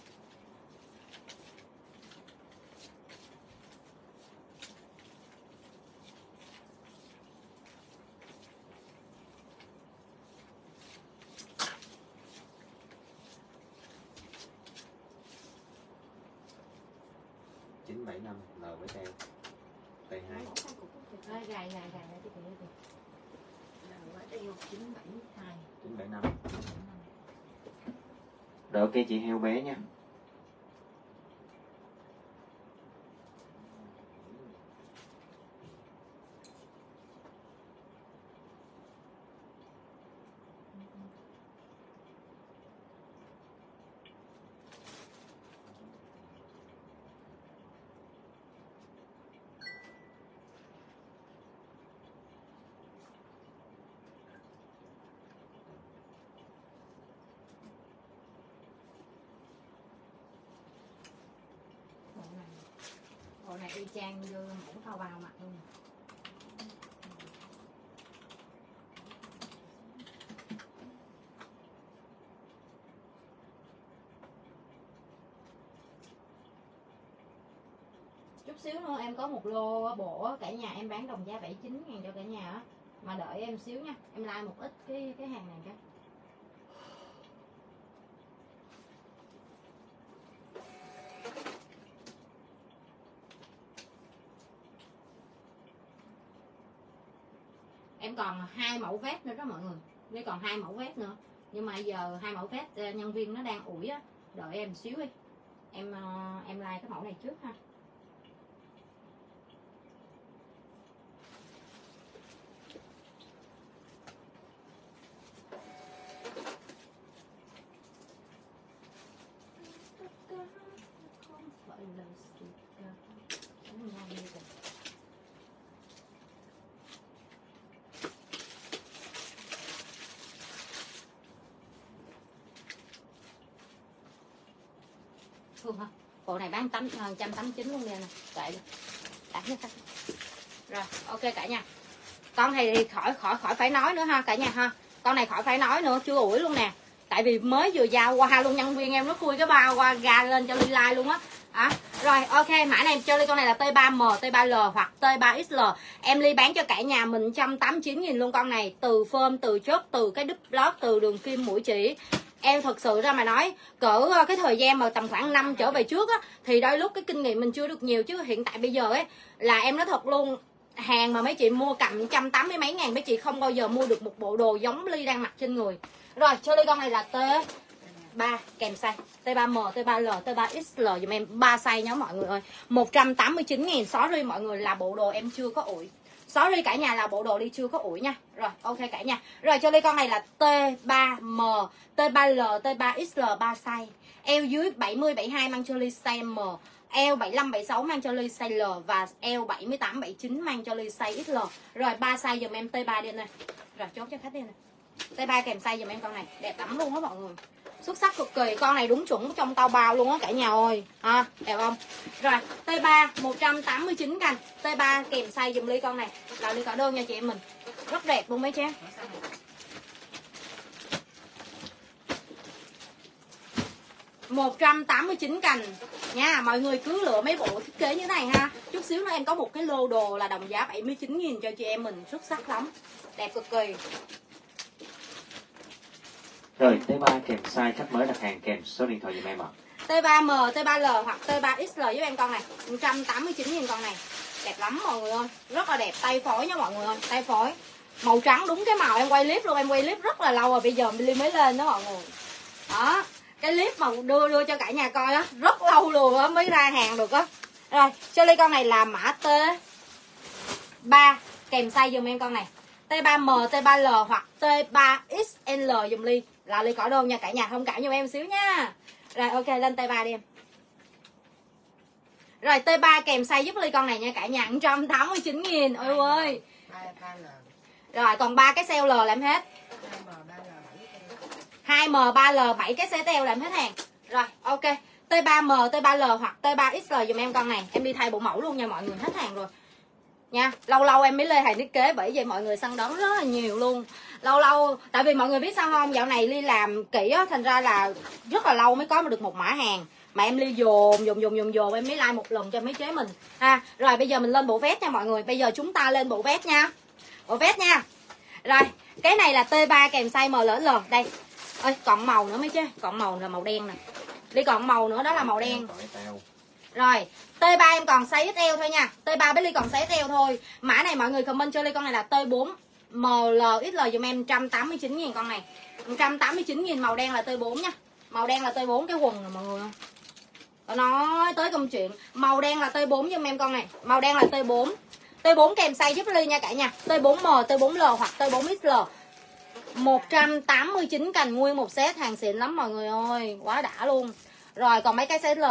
chín bảy năm L với teo T hai. Gài gài gài gài lại cái gì? chín bảy hai. chín bảy năm. Rồi ok chị heo bé nha. Bộ này y chang như mẫu thao bao mặt luôn. Chút xíu nữa em có một lô bộ cả nhà em bán đồng giá bảy mươi chín ngàn cho cả nhà á. Mà đợi em xíu nha, em like một ít cái cái hàng này cái. Em còn hai mẫu vest nữa đó mọi người. Đây còn hai mẫu vest nữa. Nhưng mà giờ hai mẫu vest nhân viên nó đang ủi á, đợi em xíu đi. Em em like cái mẫu này trước ha. Phương hả? Bộ này bán tám một trăm tám mươi chín luôn nè, kệ luôn. Đặt hết. Rồi, ok cả nhà. Con này thì khỏi khỏi khỏi phải nói nữa ha cả nhà ha. Con này khỏi phải nói nữa, chưa ủi luôn nè. Tại vì mới vừa giao qua luôn, nhân viên em nó khui cái bao qua ra lên cho Ly like luôn á. À, rồi ok, mã này em chơi Ly con này là T ba M, T ba L hoặc T ba X L. Em Ly bán cho cả nhà mình một trăm tám mươi chín nghìn luôn con này, từ phơm, từ chốt, từ cái đúp lót, từ đường kim mũi chỉ. Em thật sự ra mà nói, cỡ cái thời gian mà tầm khoảng năm trở về trước á, thì đôi lúc cái kinh nghiệm mình chưa được nhiều, chứ hiện tại bây giờ ấy là em nói thật luôn, hàng mà mấy chị mua cầm một trăm tám mươi mấy ngàn mấy chị không bao giờ mua được một bộ đồ giống Ly đang mặc trên người. Rồi cho Ly con này là T ba kèm size T ba M, T ba L, T ba X L dùm em, ba size nhớ mọi người ơi. một trăm tám mươi chín nghìn. Sorry mọi người là bộ đồ em chưa có ủi. Sorry cả nhà là bộ đồ Ly chưa có ủi nha. Rồi ok cả nhà. Rồi cho Ly con này là T ba M, T ba L, T ba X L, ba size. Eo dưới bảy mươi bảy mươi hai mang cho Ly size M, eo bảy mươi lăm bảy mươi sáu mang cho Ly size L và eo bảy mươi tám bảy mươi chín mang cho Ly size X L. Rồi ba size dùm em T ba đi này. Rồi chốt cho khách đi này. T ba kèm size dùm em con này, đẹp lắm luôn á mọi người. Xuất sắc cực kỳ, con này đúng chuẩn trong tao bao luôn á cả nhà ơi. Ha, đẹp không? Rồi, T ba một trăm tám mươi chín cành, T ba kèm size dùm Ly con này. Là Ly có đơn nha chị em mình. Rất đẹp luôn mấy chứ. một trăm tám mươi chín cành nha, mọi người cứ lựa mấy bộ thiết kế như thế này ha. Chút xíu nữa em có một cái lô đồ là đồng giá bảy mươi chín nghìn cho chị em mình, xuất sắc lắm. Đẹp cực kỳ. Rồi T ba kèm size khách mới đặt hàng kèm số điện thoại giùm em ạ. T ba M, T ba L hoặc T ba X L giúp em con này, một trăm tám mươi chín nghìn con này. Đẹp lắm mọi người ơi, rất là đẹp, tay phối nha mọi người ơi, tay phối. Màu trắng đúng cái màu em quay clip luôn, em quay clip rất là lâu rồi, bây giờ Ly mới lên đó mọi người. Đó, cái clip mà đưa đưa cho cả nhà coi á, rất lâu luôn á mới ra hàng được á. Rồi, cho Ly con này là mã T ba kèm size dùm em con này. T ba M, T ba L hoặc T ba X L dùm Ly. Là Ly có đơn nha cả nhà, thông cảm giùm em xíu nha. Rồi ok, lên T ba đi em. Rồi T ba kèm size giúp Ly con này nha cả nhà, một trăm tám mươi chín nghìn. Ôi ơi. Rồi còn ba cái size L là em hết. hai M ba L bảy cái size eo là em hết hàng. Rồi ok. T ba M, T ba L hoặc T ba X L dùm em con này. Em đi thay bộ mẫu luôn nha mọi người, hết hàng rồi. Nha, lâu lâu em mới lên hàng thiết kế, bởi vậy mọi người săn đón rất là nhiều luôn. Lâu lâu, tại vì mọi người biết sao không, dạo này Ly làm kỹ á, thành ra là rất là lâu mới có được một mã hàng. Mà em Ly dồn, dồn, dồn, dồn, dồn, em mới like một lần cho mấy chế mình ha. Rồi bây giờ mình lên bộ vest nha mọi người. Bây giờ chúng ta lên bộ vest nha. Bộ vest nha. Rồi, cái này là T ba kèm size M L L. Đây. Ơi, còn màu nữa mấy chế, còn màu là màu đen nè. Đi còn màu nữa đó là màu đen. Rồi, T ba em còn size ích eo thôi nha. T ba với Ly còn size ích eo thôi. Mã này mọi người comment cho Ly con này là T bốn M L X L dùm em, một trăm tám mươi chín nghìn con này. một trăm tám mươi chín nghìn, màu đen là T bốn nha. Màu đen là T bốn cái quần nè mọi người. Có nói tới công chuyện. Màu đen là T bốn dùm em con này. Màu đen là T bốn. T bốn kèm size giúp Ly nha cả nhà. T bốn M, T bốn L hoặc T bốn X L. một trăm tám mươi chín cành nguyên một set, hàng xịn lắm mọi người ơi, quá đã luôn. Rồi còn mấy cái size L.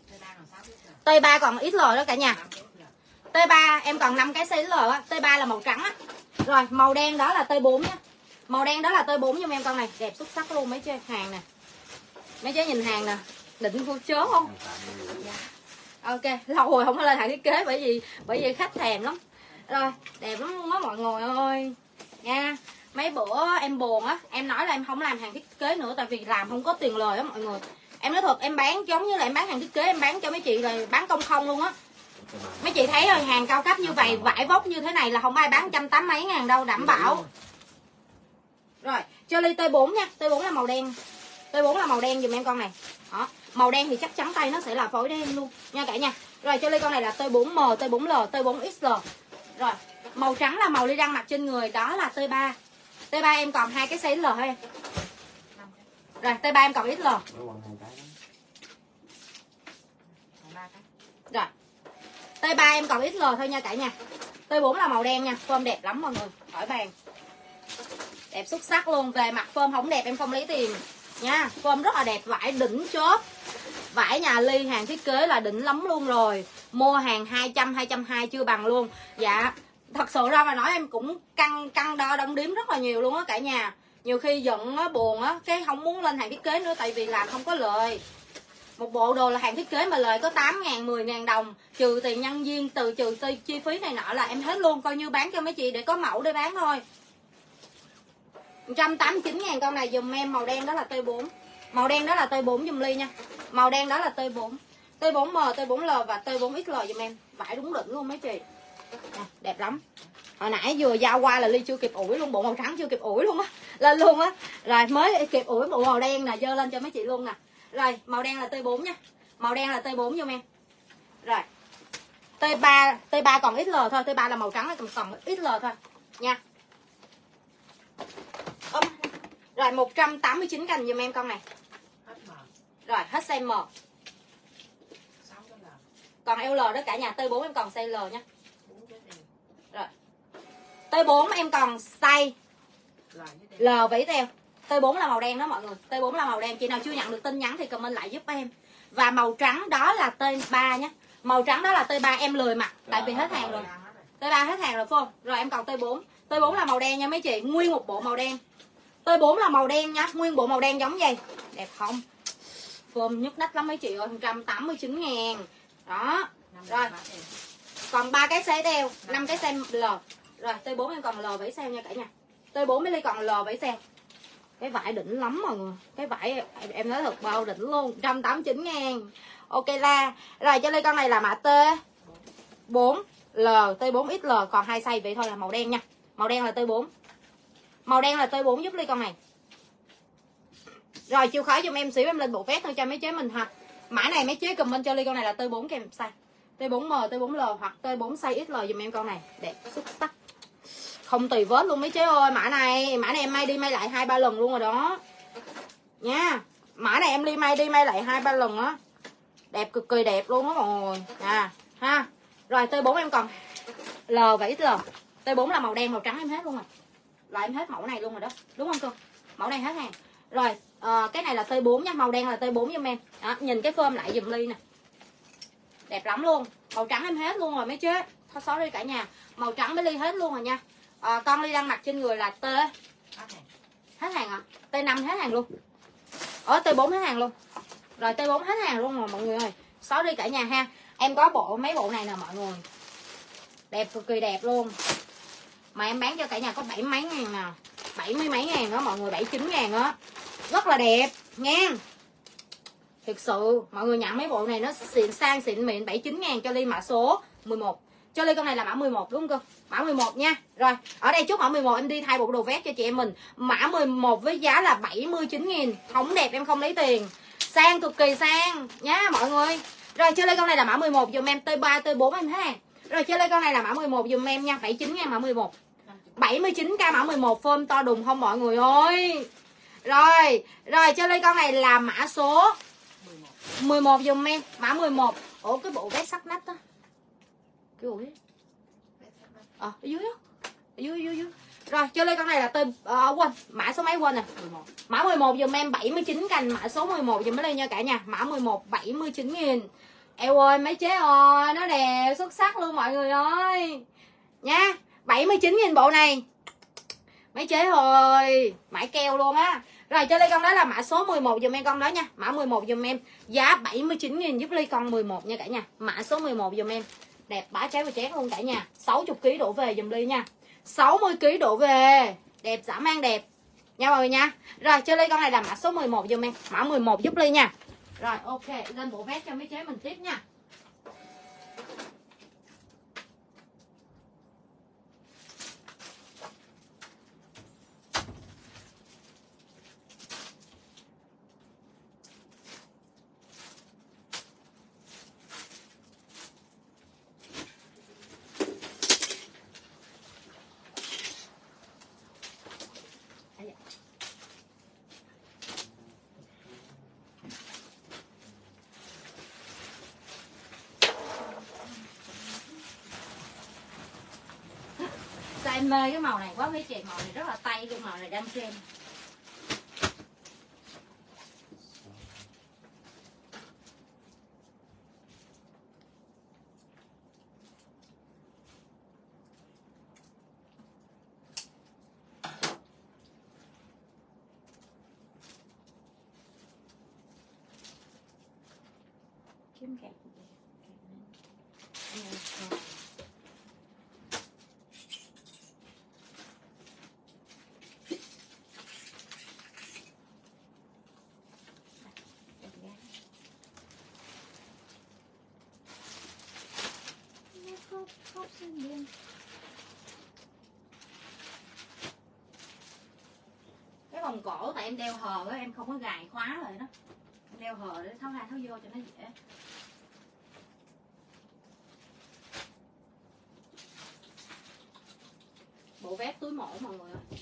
T ba còn ích lờ đó cả nhà. T ba em còn năm cái size L á, T ba là màu trắng á. Rồi màu đen đó là T bốn nhá. Màu đen đó là T bốn giùm em con này, đẹp xuất sắc luôn mấy chế. Hàng nè. Mấy chế nhìn hàng nè, định vô chớ không? Ok, lâu rồi không có lên hàng thiết kế bởi vì bởi vì khách thèm lắm. Rồi, đẹp lắm luôn á mọi người ơi. Nha. Mấy bữa em buồn á, em nói là em không làm hàng thiết kế nữa tại vì làm không có tiền lời á mọi người. Em nói thật, em bán giống như là em bán hàng thiết kế, em bán cho mấy chị rồi bán công không luôn á. Mấy chị thấy rồi, hàng cao cấp như vậy, vải vóc như thế này là không ai bán một trăm tám mấy ngàn đâu, đảm bảo. Rồi, cho Ly T bốn nha, T bốn là màu đen. T bốn là màu đen dùm em con này. Đó, màu đen thì chắc chắn tay nó sẽ là phối đen luôn nha cả nhà. Rồi cho Ly con này là T bốn M, T bốn L, T bốn X L. Rồi, màu trắng là màu Ly đang mặc trên người, đó là T ba. T ba em còn hai cái size L thôi em. Rồi, T ba em còn ích lờ. Rồi. T ba em còn ích lờ thôi nha cả nhà. T bốn là màu đen nha, form đẹp lắm mọi người, khỏi bàn. Đẹp xuất sắc luôn, về mặt form không đẹp em không lấy tiền nha. Form rất là đẹp, vải đỉnh chốt. Vải nhà Ly hàng thiết kế là đỉnh lắm luôn rồi. Mua hàng hai trăm, hai trăm hai mươi chưa bằng luôn. Dạ, thật sự ra mà nói em cũng căng căng đo đong đếm rất là nhiều luôn á cả nhà. Nhiều khi giận á, buồn á, cái không muốn lên hàng thiết kế nữa tại vì làm không có lời. Một bộ đồ là hàng thiết kế mà lời có tám ngàn, mười ngàn đồng, trừ tiền nhân viên, từ trừ chi phí này nọ là em hết luôn, coi như bán cho mấy chị để có mẫu để bán thôi. một trăm tám mươi chín ngàn con này dùm em, màu đen đó là T bốn. Màu đen đó là T bốn dùm Ly nha. Màu đen đó là T bốn. T bốn M, T bốn L và T bốn X L dùm em. Vải đúng đỉnh luôn mấy chị. À, đẹp lắm. Hồi nãy vừa giao qua là Ly chưa kịp ủi luôn, bộ màu trắng chưa kịp ủi luôn á, lên luôn á. Rồi mới kịp ủi bộ màu đen nè, dơ lên cho mấy chị luôn nè. Rồi màu đen là T bốn nha, màu đen là T bốn giùm em. Rồi T ba, T ba còn ích lờ thôi, T ba là màu trắng, còn còn ích lờ thôi nha. Ôm. Rồi một trăm tám mươi chín cành giùm em con này. Rồi hết size M. Còn L đó cả nhà, T bốn em còn size L nha. Rồi T bốn em còn size L với theo. T bốn là màu đen đó mọi người. T bốn là màu đen. Chị nào chưa nhận được tin nhắn thì comment lại giúp em. Và màu trắng đó là T ba nhé. Màu trắng đó là T ba, em lười mặc tại vì hết hàng rồi. T ba hết hàng rồi phải không? Rồi em còn T bốn. T bốn là màu đen nha mấy chị, nguyên một bộ màu đen. T bốn là màu đen nha, nguyên bộ màu đen giống vậy. Đẹp không? Phơm nhức nách lắm mấy chị ơi, một trăm tám mươi chín ngàn. Đó. Rồi. Còn ba cái size đeo, năm cái size L. Rồi T bốn em còn L bảy size nha cả nhà. T bốn mới Ly còn L bảy size. Cái vải đỉnh lắm mọi người. Cái vải em, em nói thật bao đỉnh luôn, một trăm tám mươi chín ngàn. Ok la. Rồi cho Ly con này là mã T bốn L, T bốn X L, còn hai size vậy thôi, là màu đen nha. Màu đen là T bốn. Màu đen là T bốn giúp Ly con này. Rồi chịu khó giùm em xíu, em lên bộ vest thôi cho mấy chế mình ha. Mã này mấy chế comment cho Ly con này là T bốn kèm size. T bốn M, T bốn L hoặc T bốn size X L giùm em con này. Đẹp xuất sắc. Không tùy vết luôn mấy chế ơi. Mã này, mã này em may đi may lại hai ba lần luôn rồi đó. Nha. Mã này em đi may đi may lại hai ba lần á. Đẹp cực kỳ đẹp luôn đó mọi người. À, ha. Rồi T bốn em còn L và ích lờ. T bốn là màu đen, màu trắng em hết luôn rồi. Là em hết mẫu này luôn rồi đó. Đúng không cô? Mẫu này hết hàng. Rồi, uh, cái này là T bốn nha, màu đen là T bốn giùm em. Đó, nhìn cái phơm lại giùm Ly nè. Đẹp lắm luôn. Màu trắng em hết luôn rồi mấy chế. Thôi sorry cả nhà. Màu trắng với Ly hết luôn rồi nha. À, con Ly đang mặc trên người là T. Hết hàng hả? T năm hết hàng luôn. Ở T bốn hết hàng luôn. Rồi T bốn hết hàng luôn rồi mọi người ơi. Sorry cả nhà ha. Em có bộ mấy bộ này nè mọi người. Đẹp cực kỳ đẹp luôn. Mà em bán cho cả nhà có bảy mấy ngàn nè. bảy mươi mấy ngàn đó mọi người, bảy mươi chín ngàn đó. Rất là đẹp nha. Thực sự mọi người nhận mấy bộ này nó xịn sang xịn mịn. Bảy mươi chín ngàn cho Ly mã số mười một. Cho Ly con này là mã mười một đúng không cơ? Mã mười một nha. Rồi ở đây chốt mã mười một em đi thay bộ đồ vest cho chị em mình. Mã mười một với giá là bảy mươi chín nghìn. Không đẹp em không lấy tiền. Sang cực kỳ sang nhá mọi người. Rồi cho Ly con này là mã mười một dùm em. T ba T bốn em hết hàng. Rồi cho Ly con này là mã mười một dùm em nha. bảy mươi chín ngàn mã mười một. bảy mươi chín k mã mười một phơm to đùng không mọi người ơi. Rồi, rồi cho Ly con này là mã số mười một dùm em, mã mười một. Ủa cái bộ vest sắt nách đó. Cái bộ vest. Ờ ở dưới đó. Ở dưới dưới dưới. Rồi cho Ly con này là tôi uh, quên, mã số mấy quên nè. Mã mười một dùm em bảy mươi chín cành, mã số mười một dùm Ly nha cả nhà. Mã mười một bảy mươi chín nghìn. Eo ơi mấy chế ơi, nó đẹp xuất sắc luôn mọi người ơi. Nha. bảy mươi chín nghìn bộ này. Mấy chế ơi, mãi keo luôn á. Rồi cho Ly con đó là mã số mười một dùm em con đó nha. Mã mười một dùm em. Giá bảy mươi chín nghìn giúp Ly con mười một nha cả nhà. Mã số mười một dùm em. Đẹp bá cháy và chén luôn cả nhà. sáu mươi ki lô gam đổ về dùm Ly nha. sáu mươi ki lô gam đổ về. Đẹp dã man đẹp. Nha mọi người nha. Rồi cho Ly con này là mã số mười một dùm em. Mã mười một giúp Ly nha. Rồi ok, lên bộ vest cho mấy chế mình tiếp nha. Sao em mê cái màu này quá mấy chị, màu này rất là tay luôn, màu này đang trend. Kiếm kẹt. Cái vòng cổ tại em đeo hờ á, em không có gài khóa rồi đó. Em đeo hờ để tháo ra tháo vô cho nó dễ. Bộ vest túi mổ mọi người ơi.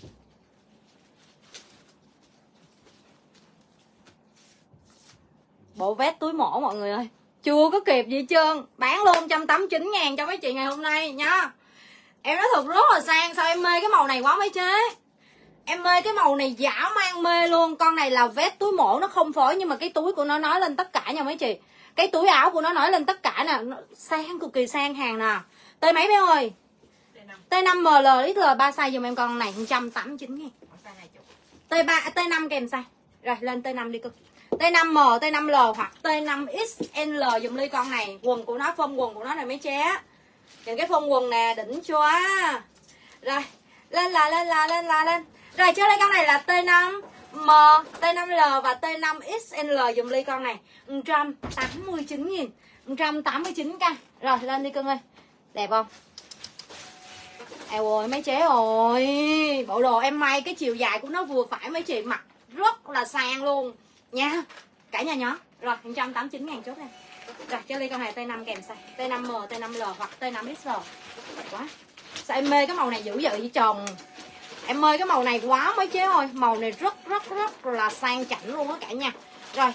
Bộ vest túi mổ mọi người ơi. Chưa có kịp gì hết trơn. Bán luôn một trăm tám mươi chín ngàn cho mấy chị ngày hôm nay nha. Em nói thật rất là sang. Sao em mê cái màu này quá mấy chế. Em mê cái màu này dã man mê luôn. Con này là vest túi mổ, nó không phối. Nhưng mà cái túi của nó nói lên tất cả nha mấy chị. Cái túi áo của nó nói lên tất cả nè. Sang cực kỳ sang hàng nè. Tới mấy bé ơi. T năm M L X L ba size dùm em con này một trăm tám mươi chín ngàn. T ba T năm kèm size. Rồi lên T năm đi cưng. T năm M, T năm L hoặc T năm X L dùm Ly con này. Quần của nó, phông quần của nó này mấy chế. Nhìn cái phông quần nè, đỉnh chóa. Rồi, lên là lên là lên là lên. Rồi cho Ly con này là T năm M, T năm L và T năm X L dùm Ly con này một trăm tám mươi chín nghìn, một trăm tám mươi chín k. Rồi lên đi cưng ơi. Đẹp không? Eo ơi mấy chế ơi. Bộ đồ em may cái chiều dài của nó vừa phải mấy chị, mặc rất là sang luôn nha. Cả nhà nhó. Rồi một trăm tám mươi chín ngàn chốt em. Rồi cho Ly con này T năm kèm size T năm M, T năm L hoặc T năm X L. Đẹp quá. Sao em mê cái màu này dữ vậy với chồng. Em mê cái màu này quá mấy chế ơi. Màu này rất rất rất là sang chảnh luôn á cả nhà. Rồi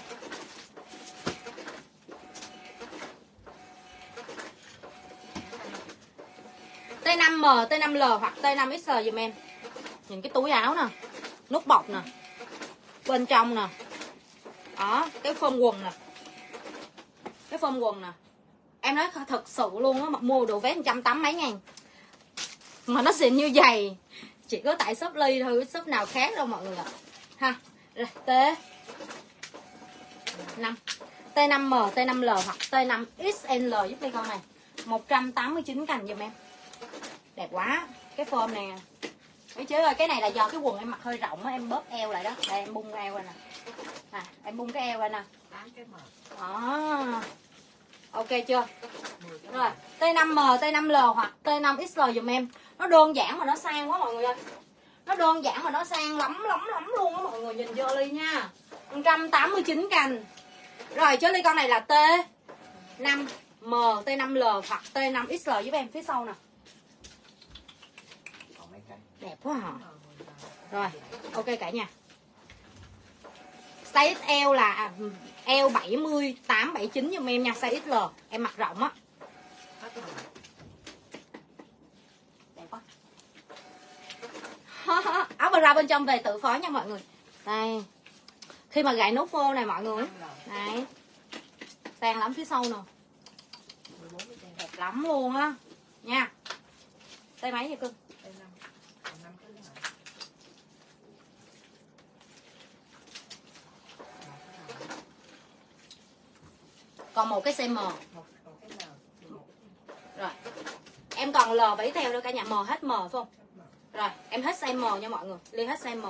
T năm M, T năm L hoặc T năm X L dùm em. Nhìn cái túi áo nè, nút bọc nè, bên trong nè. Đó, cái phông quần nè. Cái phông quần nè. Em nói thật sự luôn á, mà mua đồ vest một trăm tám mấy ngàn mà nó xịn như vậy chỉ có tại shop Ly thôi, shop nào khác đâu mọi người ạ. Ha. Rồi, T năm T năm M, T năm L hoặc T năm X L giúp Ly con này. một trăm tám mươi chín cành giùm em. Đẹp quá. Cái form này mấy chế ơi, cái này là do cái quần em mặc hơi rộng á, em bóp eo lại đó. Đây em bung eo ra nè. À, em bung cái eo ra nè. Đó. Ok chưa? Rồi, T năm M, T năm L hoặc T năm X L giùm em. Nó đơn giản mà nó sang quá mọi người ơi. Nó đơn giản mà nó sang lắm lắm lắm luôn á mọi người, nhìn vô Ly nha. một trăm tám mươi chín cành. Rồi, cho Ly con này là T năm M, T năm L hoặc T năm X L giúp em phía sau nè. Đẹp quá hả? Rồi, ok cả nhà. Size ích eo là eo bảy mươi tám, bảy mươi chín giùm em nha, size ích lờ. Em mặc rộng á. Đẹp quá. Áo bra bên trong về tự phối nha mọi người. Đây. Khi mà gãy nút phô này mọi người. Đấy. Sang lắm phía sau nè. Đẹp lắm luôn á. Nha. Tay mấy vậy cưng? Còn một cái size M. Rồi. Em còn L bảy theo nữa cả nhà, M hết M phải không? Rồi, em hết size M nha mọi người. Ly hết size M.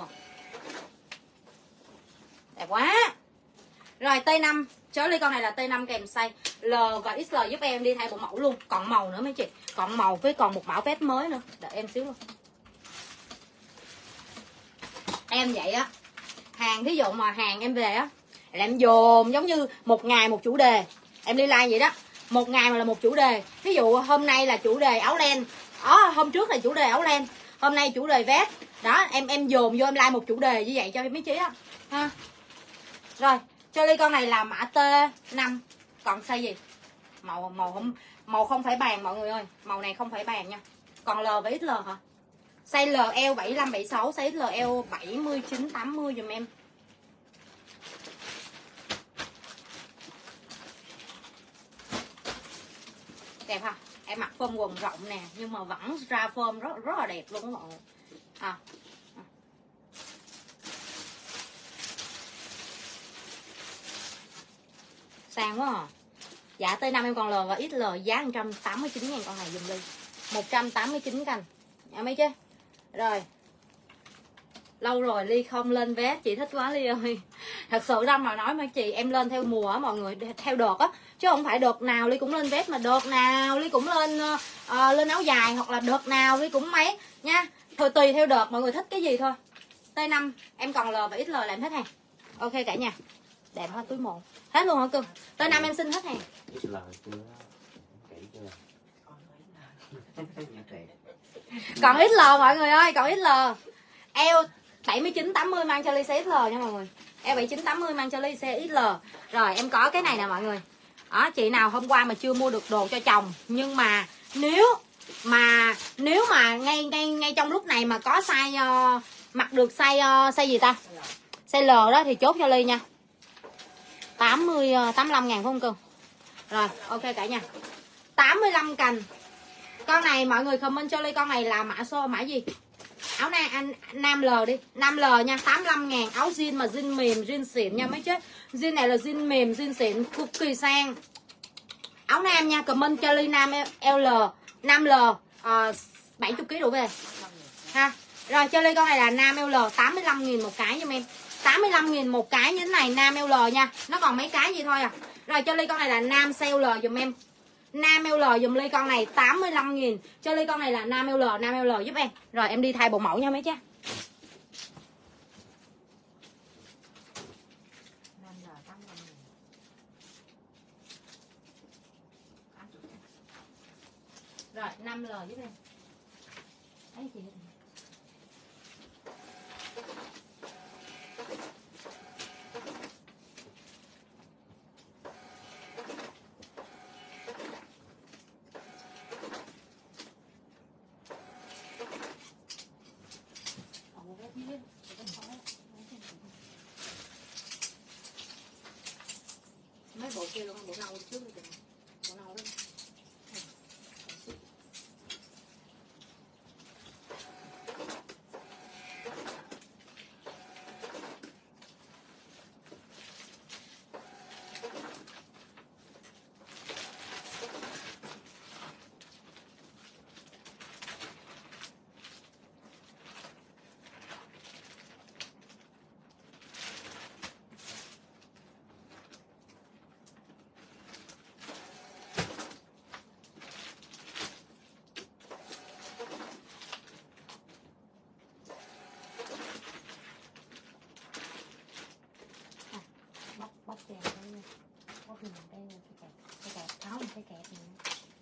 Đẹp quá. Rồi T năm, chớ Ly con này là T năm kèm size L và ích lờ giúp em đi thay bộ mẫu luôn. Còn màu nữa mấy chị. Còn màu với còn một mẫu vest mới nữa. Đợi em xíu luôn. Em vậy á. Hàng thí dụ mà hàng em về á là em dồn giống như một ngày một chủ đề. Em đi like vậy đó. Một ngày mà là một chủ đề. Ví dụ hôm nay là chủ đề áo len. Đó, hôm trước là chủ đề áo len. Hôm nay chủ đề vest. Đó, em em dồn vô em like một chủ đề như vậy cho mấy chí đó. Ha. Rồi, cho Ly con này là mã T năm. Còn size gì? Màu màu không màu không phải bàn mọi người ơi. Màu này không phải bàn nha. Còn L với ích lờ hả? Size L eo bảy mươi lăm bảy mươi sáu, size L eo bảy mươi chín tám mươi giùm em. Đẹp ha. Em mặc form quần rộng nè, nhưng mà vẫn ra form rất rất là đẹp luôn các mọi người. À. Sang quá à. Dạ T năm em còn L và ích lờ giá một trăm tám mươi chín ngàn con này dùm Ly. một trăm tám mươi chín cành. Dạ mấy chứ. Rồi. Lâu rồi Ly không lên vest, chị thích quá Ly ơi. Thật sự ra mà nói mấy chị, em lên theo mùa á mọi người, theo đợt á, chứ không phải đợt nào Ly cũng lên vest, mà đợt nào Ly cũng lên uh, lên áo dài, hoặc là đợt nào Ly cũng mấy nha. Thôi tùy theo đợt mọi người thích cái gì thôi. T năm em còn L và ích lờ làm hết hàng. Ok cả nhà. Đẹp hơn túi một. Hết luôn hả cưng? T năm em xin hết hàng. ích lờ chưa? Kỹ chưa? Còn ích lờ mọi người ơi, còn ích lờ. Eo bảy mươi chín tám mươi mang cho Ly size ích lờ nha mọi người. Eo bảy mươi chín tám mươi mang cho Ly size ích lờ. Rồi em có cái này nè mọi người. Đó, chị nào hôm qua mà chưa mua được đồ cho chồng, nhưng mà nếu mà nếu mà ngay ngay ngay trong lúc này mà có size uh, mặc được size uh, size gì ta? Size L đó thì chốt cho Ly nha. tám mươi tám mươi lăm ngàn phải không cưng? Rồi, ok cả nhà. tám mươi lăm cành. Con này mọi người comment cho Ly con này là mã số mã gì? Áo này anh nam L đi, nam L nha, tám mươi lăm ngàn. Áo jean mà jean mềm, jean xịn nha mấy chứ. Jean này là jean mềm, jean xịn, cực kỳ sang. Áo nam nha, comment cho Ly nam L, nam L uh, bảy mươi ki lô gam đủ về. Ha. Rồi cho Ly con này là nam L tám mươi lăm nghìn một cái giùm em. tám mươi lăm nghìn một cái như thế này, nam L nha. Nó còn mấy cái gì thôi à. Rồi cho Ly con này là nam size L giùm em. Nam L dùm Ly con này tám mươi lăm nghìn. Cho Ly con này là nam L, nam L giúp em. Rồi em đi thay bộ mẫu nha mấy cha. Rồi năm L giúp em. Đấy chị. Mấy bộ kia luôn, bộ nâu trước đi. bóc chèn đây, bóc mình đây là cái kẹp, cái kẹp tháo một cái kẹp này.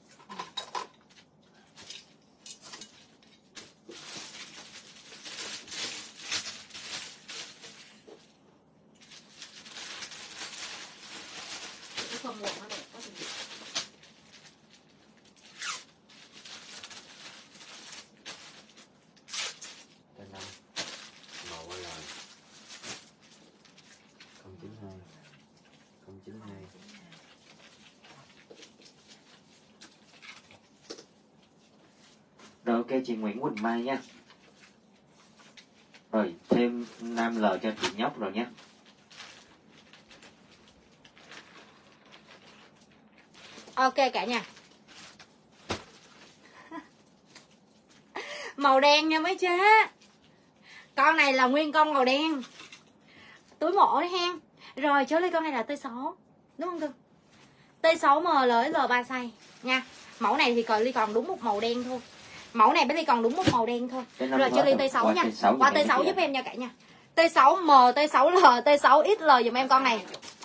Cái phần quần nó đẹp quá thì Tên năm màu qua lời không chín hai không chín hai. Rồi ok chị Nguyễn Quỳnh Mai nha. Rồi thêm năm lời cho chị Nhóc rồi nhé. ok cả nhà. Màu đen nha mấy chế. Con này là nguyên con màu đen. Túi mổ đấy hen. Rồi chốt lên con này là T sáu. Đúng không cưng? T sáu M L L ba size nha. Mẫu này thì còn Ly còn đúng một màu đen thôi. Mẫu này bé Ly còn đúng một màu đen thôi. Rồi cho Ly T sáu nha. Qua T sáu giúp em nha cả nhà. T sáu M, T sáu L, T sáu X L dùm em con này.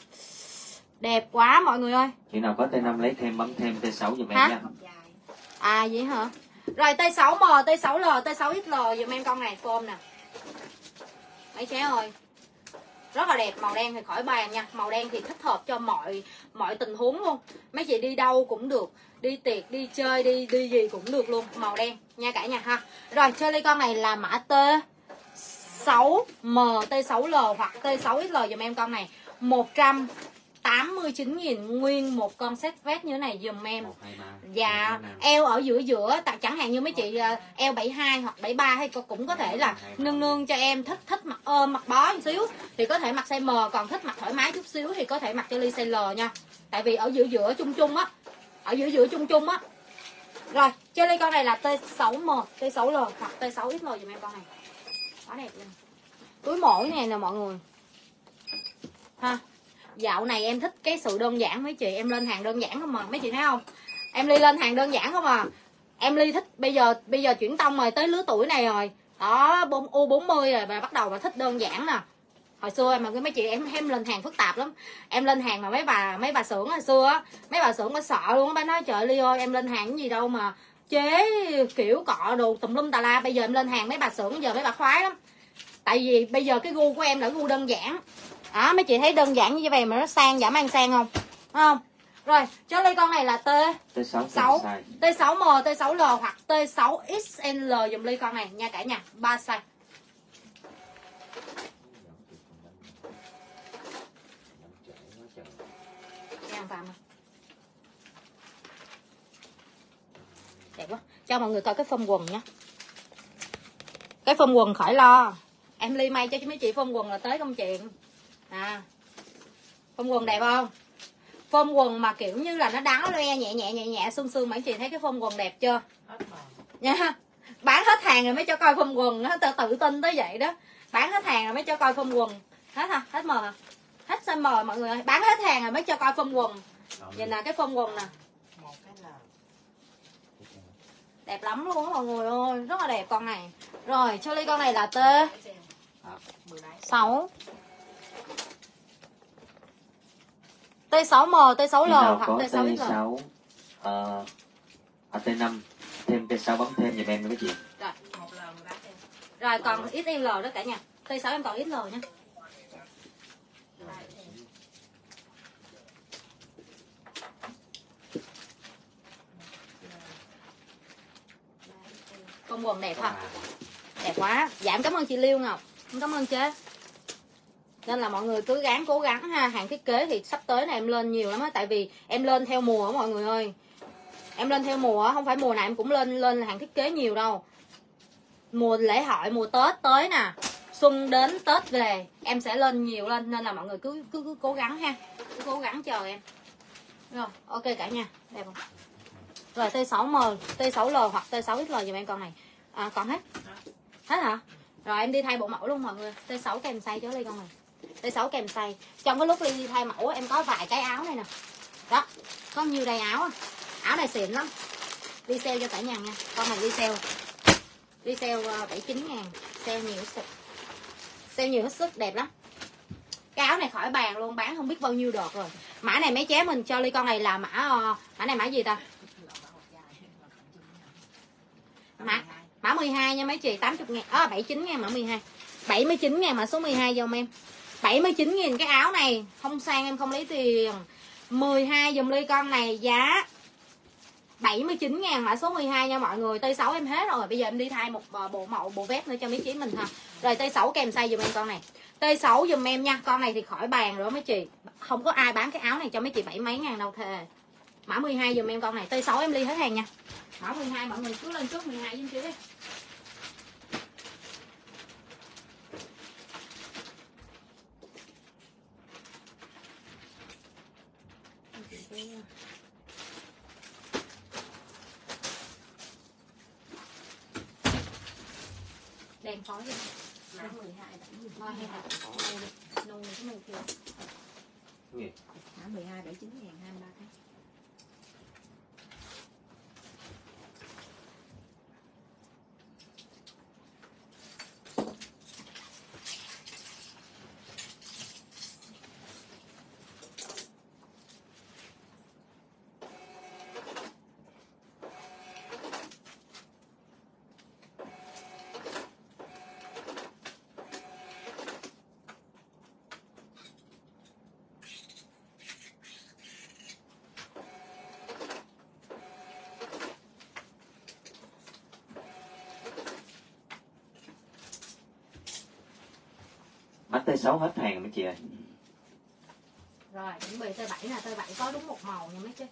Đẹp quá mọi người ơi. Chị nào có T năm lấy thêm bấm thêm T sáu dùm em nha. À vậy hả? Rồi T sáu M, T sáu L, T sáu X L dùm em con này form nè. Mấy chế ơi. Rất là đẹp, màu đen thì khỏi bàn nha. Màu đen thì thích hợp cho mọi mọi tình huống luôn. Mấy chị đi đâu cũng được, đi tiệc, đi chơi, đi đi gì cũng được luôn. Màu đen nha cả nhà ha. Rồi chơi ly con này là mã T sáu M, T sáu L hoặc T sáu X L dùm em con này. một trăm tám mươi chín nghìn nguyên một con set vest như thế này dùm em. Dạ, eo ở giữa giữa, chẳng hạn như mấy chị eo bảy hai hoặc bảy ba hay cũng có thể là nương nương cho em thích thích mặc ôm mặc bó một xíu thì có thể mặc size M, còn thích mặc thoải mái chút xíu thì có thể mặc cho Ly size L nha. Tại vì ở giữa giữa chung chung á, ở giữa giữa chung chung á. Rồi, cho Ly con này là T sáu M, T sáu L hoặc T sáu X L dùm em con này. Quá đẹp luôn. Túi mổ này nè mọi người. Ha. Dạo này em thích cái sự đơn giản mấy chị, em lên hàng đơn giản không mà mấy chị thấy không? Em Ly lên hàng đơn giản không à. Em Ly thích bây giờ bây giờ chuyển tông rồi, tới lứa tuổi này rồi. Đó, U bốn mươi rồi và bắt đầu mà thích đơn giản nè. Hồi xưa em mà mấy chị em em lên hàng phức tạp lắm. Em lên hàng mà mấy bà mấy bà xưởng hồi xưa á, mấy bà xưởng có sợ luôn á, bà nói trời Ly ơi em lên hàng cái gì đâu mà chế kiểu cọ đồ tùm lum tà la. Bây giờ em lên hàng mấy bà xưởng giờ mấy bà khoái lắm. Tại vì bây giờ cái gu của em là gu đơn giản. Đó, mấy chị thấy đơn giản như vậy mà nó sang, dã man sang không? Đúng không? Rồi, cho Ly con này là T sáu, T sáu M, T sáu L hoặc T sáu X L dùm Ly con này nha cả nhà, ba size. Đẹp quá. Cho mọi người coi cái form quần nhé. Cái form quần khỏi lo. Em Ly may cho mấy chị form quần là tới công chuyện. À. Form quần đẹp không? Form quần mà kiểu như là nó đáo loe nhẹ nhẹ nhẹ nhẹ sương sương, mấy chị thấy cái form quần đẹp chưa? Nha. Bán hết hàng rồi mới cho coi form quần, nó tự, tự tin tới vậy đó. Bán hết hàng rồi mới cho coi form quần. Hết hả? Hết M hả? Hết size M mọi người ơi. Bán hết hàng rồi mới cho coi form quần. Nhìn nè cái form quần nè. Đẹp lắm luôn á mọi người ơi, rất là đẹp con này. Rồi, cho Ly con này là T sáu T sáu M, T sáu L hoặc T sáu X L. Ờ à, T năm thêm T sáu bấm thêm giùm em nha mấy chị. Rồi. Rồi còn ích lờ đó cả nhà. T sáu em còn ích lờ nha. Con quần đẹp ha. Đẹp quá. Dạ em cảm ơn chị Liêu Ngọc. Em cảm ơn chế. Nên là mọi người cứ gắng cố gắng ha. Hàng thiết kế thì sắp tới này em lên nhiều lắm á. Tại vì em lên theo mùa á mọi người ơi. Em lên theo mùa á, không phải mùa nào em cũng lên lên hàng thiết kế nhiều đâu. Mùa lễ hội, mùa Tết tới nè, xuân đến Tết về em sẽ lên nhiều lên. Nên là mọi người cứ cứ, cứ cố gắng ha. Cứ cố gắng chờ em. Rồi, ok cả nhà. Đẹp không? Rồi T sáu M, T sáu L hoặc T sáu X L dùm em con này. À, còn hết? Hết hả? Rồi em đi thay bộ mẫu luôn mọi người. T sáu kèm size cho Ly con này. T sáu kèm size. Trong cái lúc Ly đi thay mẫu em có vài cái áo này nè. Đó, có nhiêu đây áo à. Áo này xịn lắm. Đi sale cho cả nhà nha. Con này đi sale. Đi sale bảy mươi chín ngàn. Sale nhiều hết sức. Sale nhiều hết sức, đẹp lắm. Cái áo này khỏi bàn luôn, bán không biết bao nhiêu đợt rồi. Mã này mấy chế mình cho Ly con này là mã mã này mã gì ta? Mã mã mười hai nha mấy chị, tám mươi ngàn. À, bảy mươi chín ngàn mã mười hai. bảy mươi chín ngàn mã số mười hai dùm em. bảy mươi chín nghìn cái áo này, không sang em không lấy tiền. mười hai dùm Ly con này giá bảy mươi chín ngàn mã số mười hai nha mọi người. T sáu em hết rồi, bây giờ em đi thay một bộ mẫu bộ vest nữa cho mấy chị mình ha. Rồi T sáu kèm size dùm em con này. T sáu dùm em nha, con này thì khỏi bàn rồi mấy chị. Không có ai bán cái áo này cho mấy chị bảy mấy ngàn đâu thề. Mã mười hai dùm em con này. T sáu em ly hết hàng nha. Mã mười hai mọi người cứ lên chốt mười hai giùm chị đi. Đèn khói đi. Mã mười hai bảy mươi. Thôi hay là nâu đi. Nâu đi cái nâu kia. Gì? Mã mười hai bảy mươi chín ngàn hai mươi ba cái. Mã T sáu hết hàng mấy chị ơi. Rồi chuẩn bị T bảy là T bảy có đúng một màu nha mấy chị.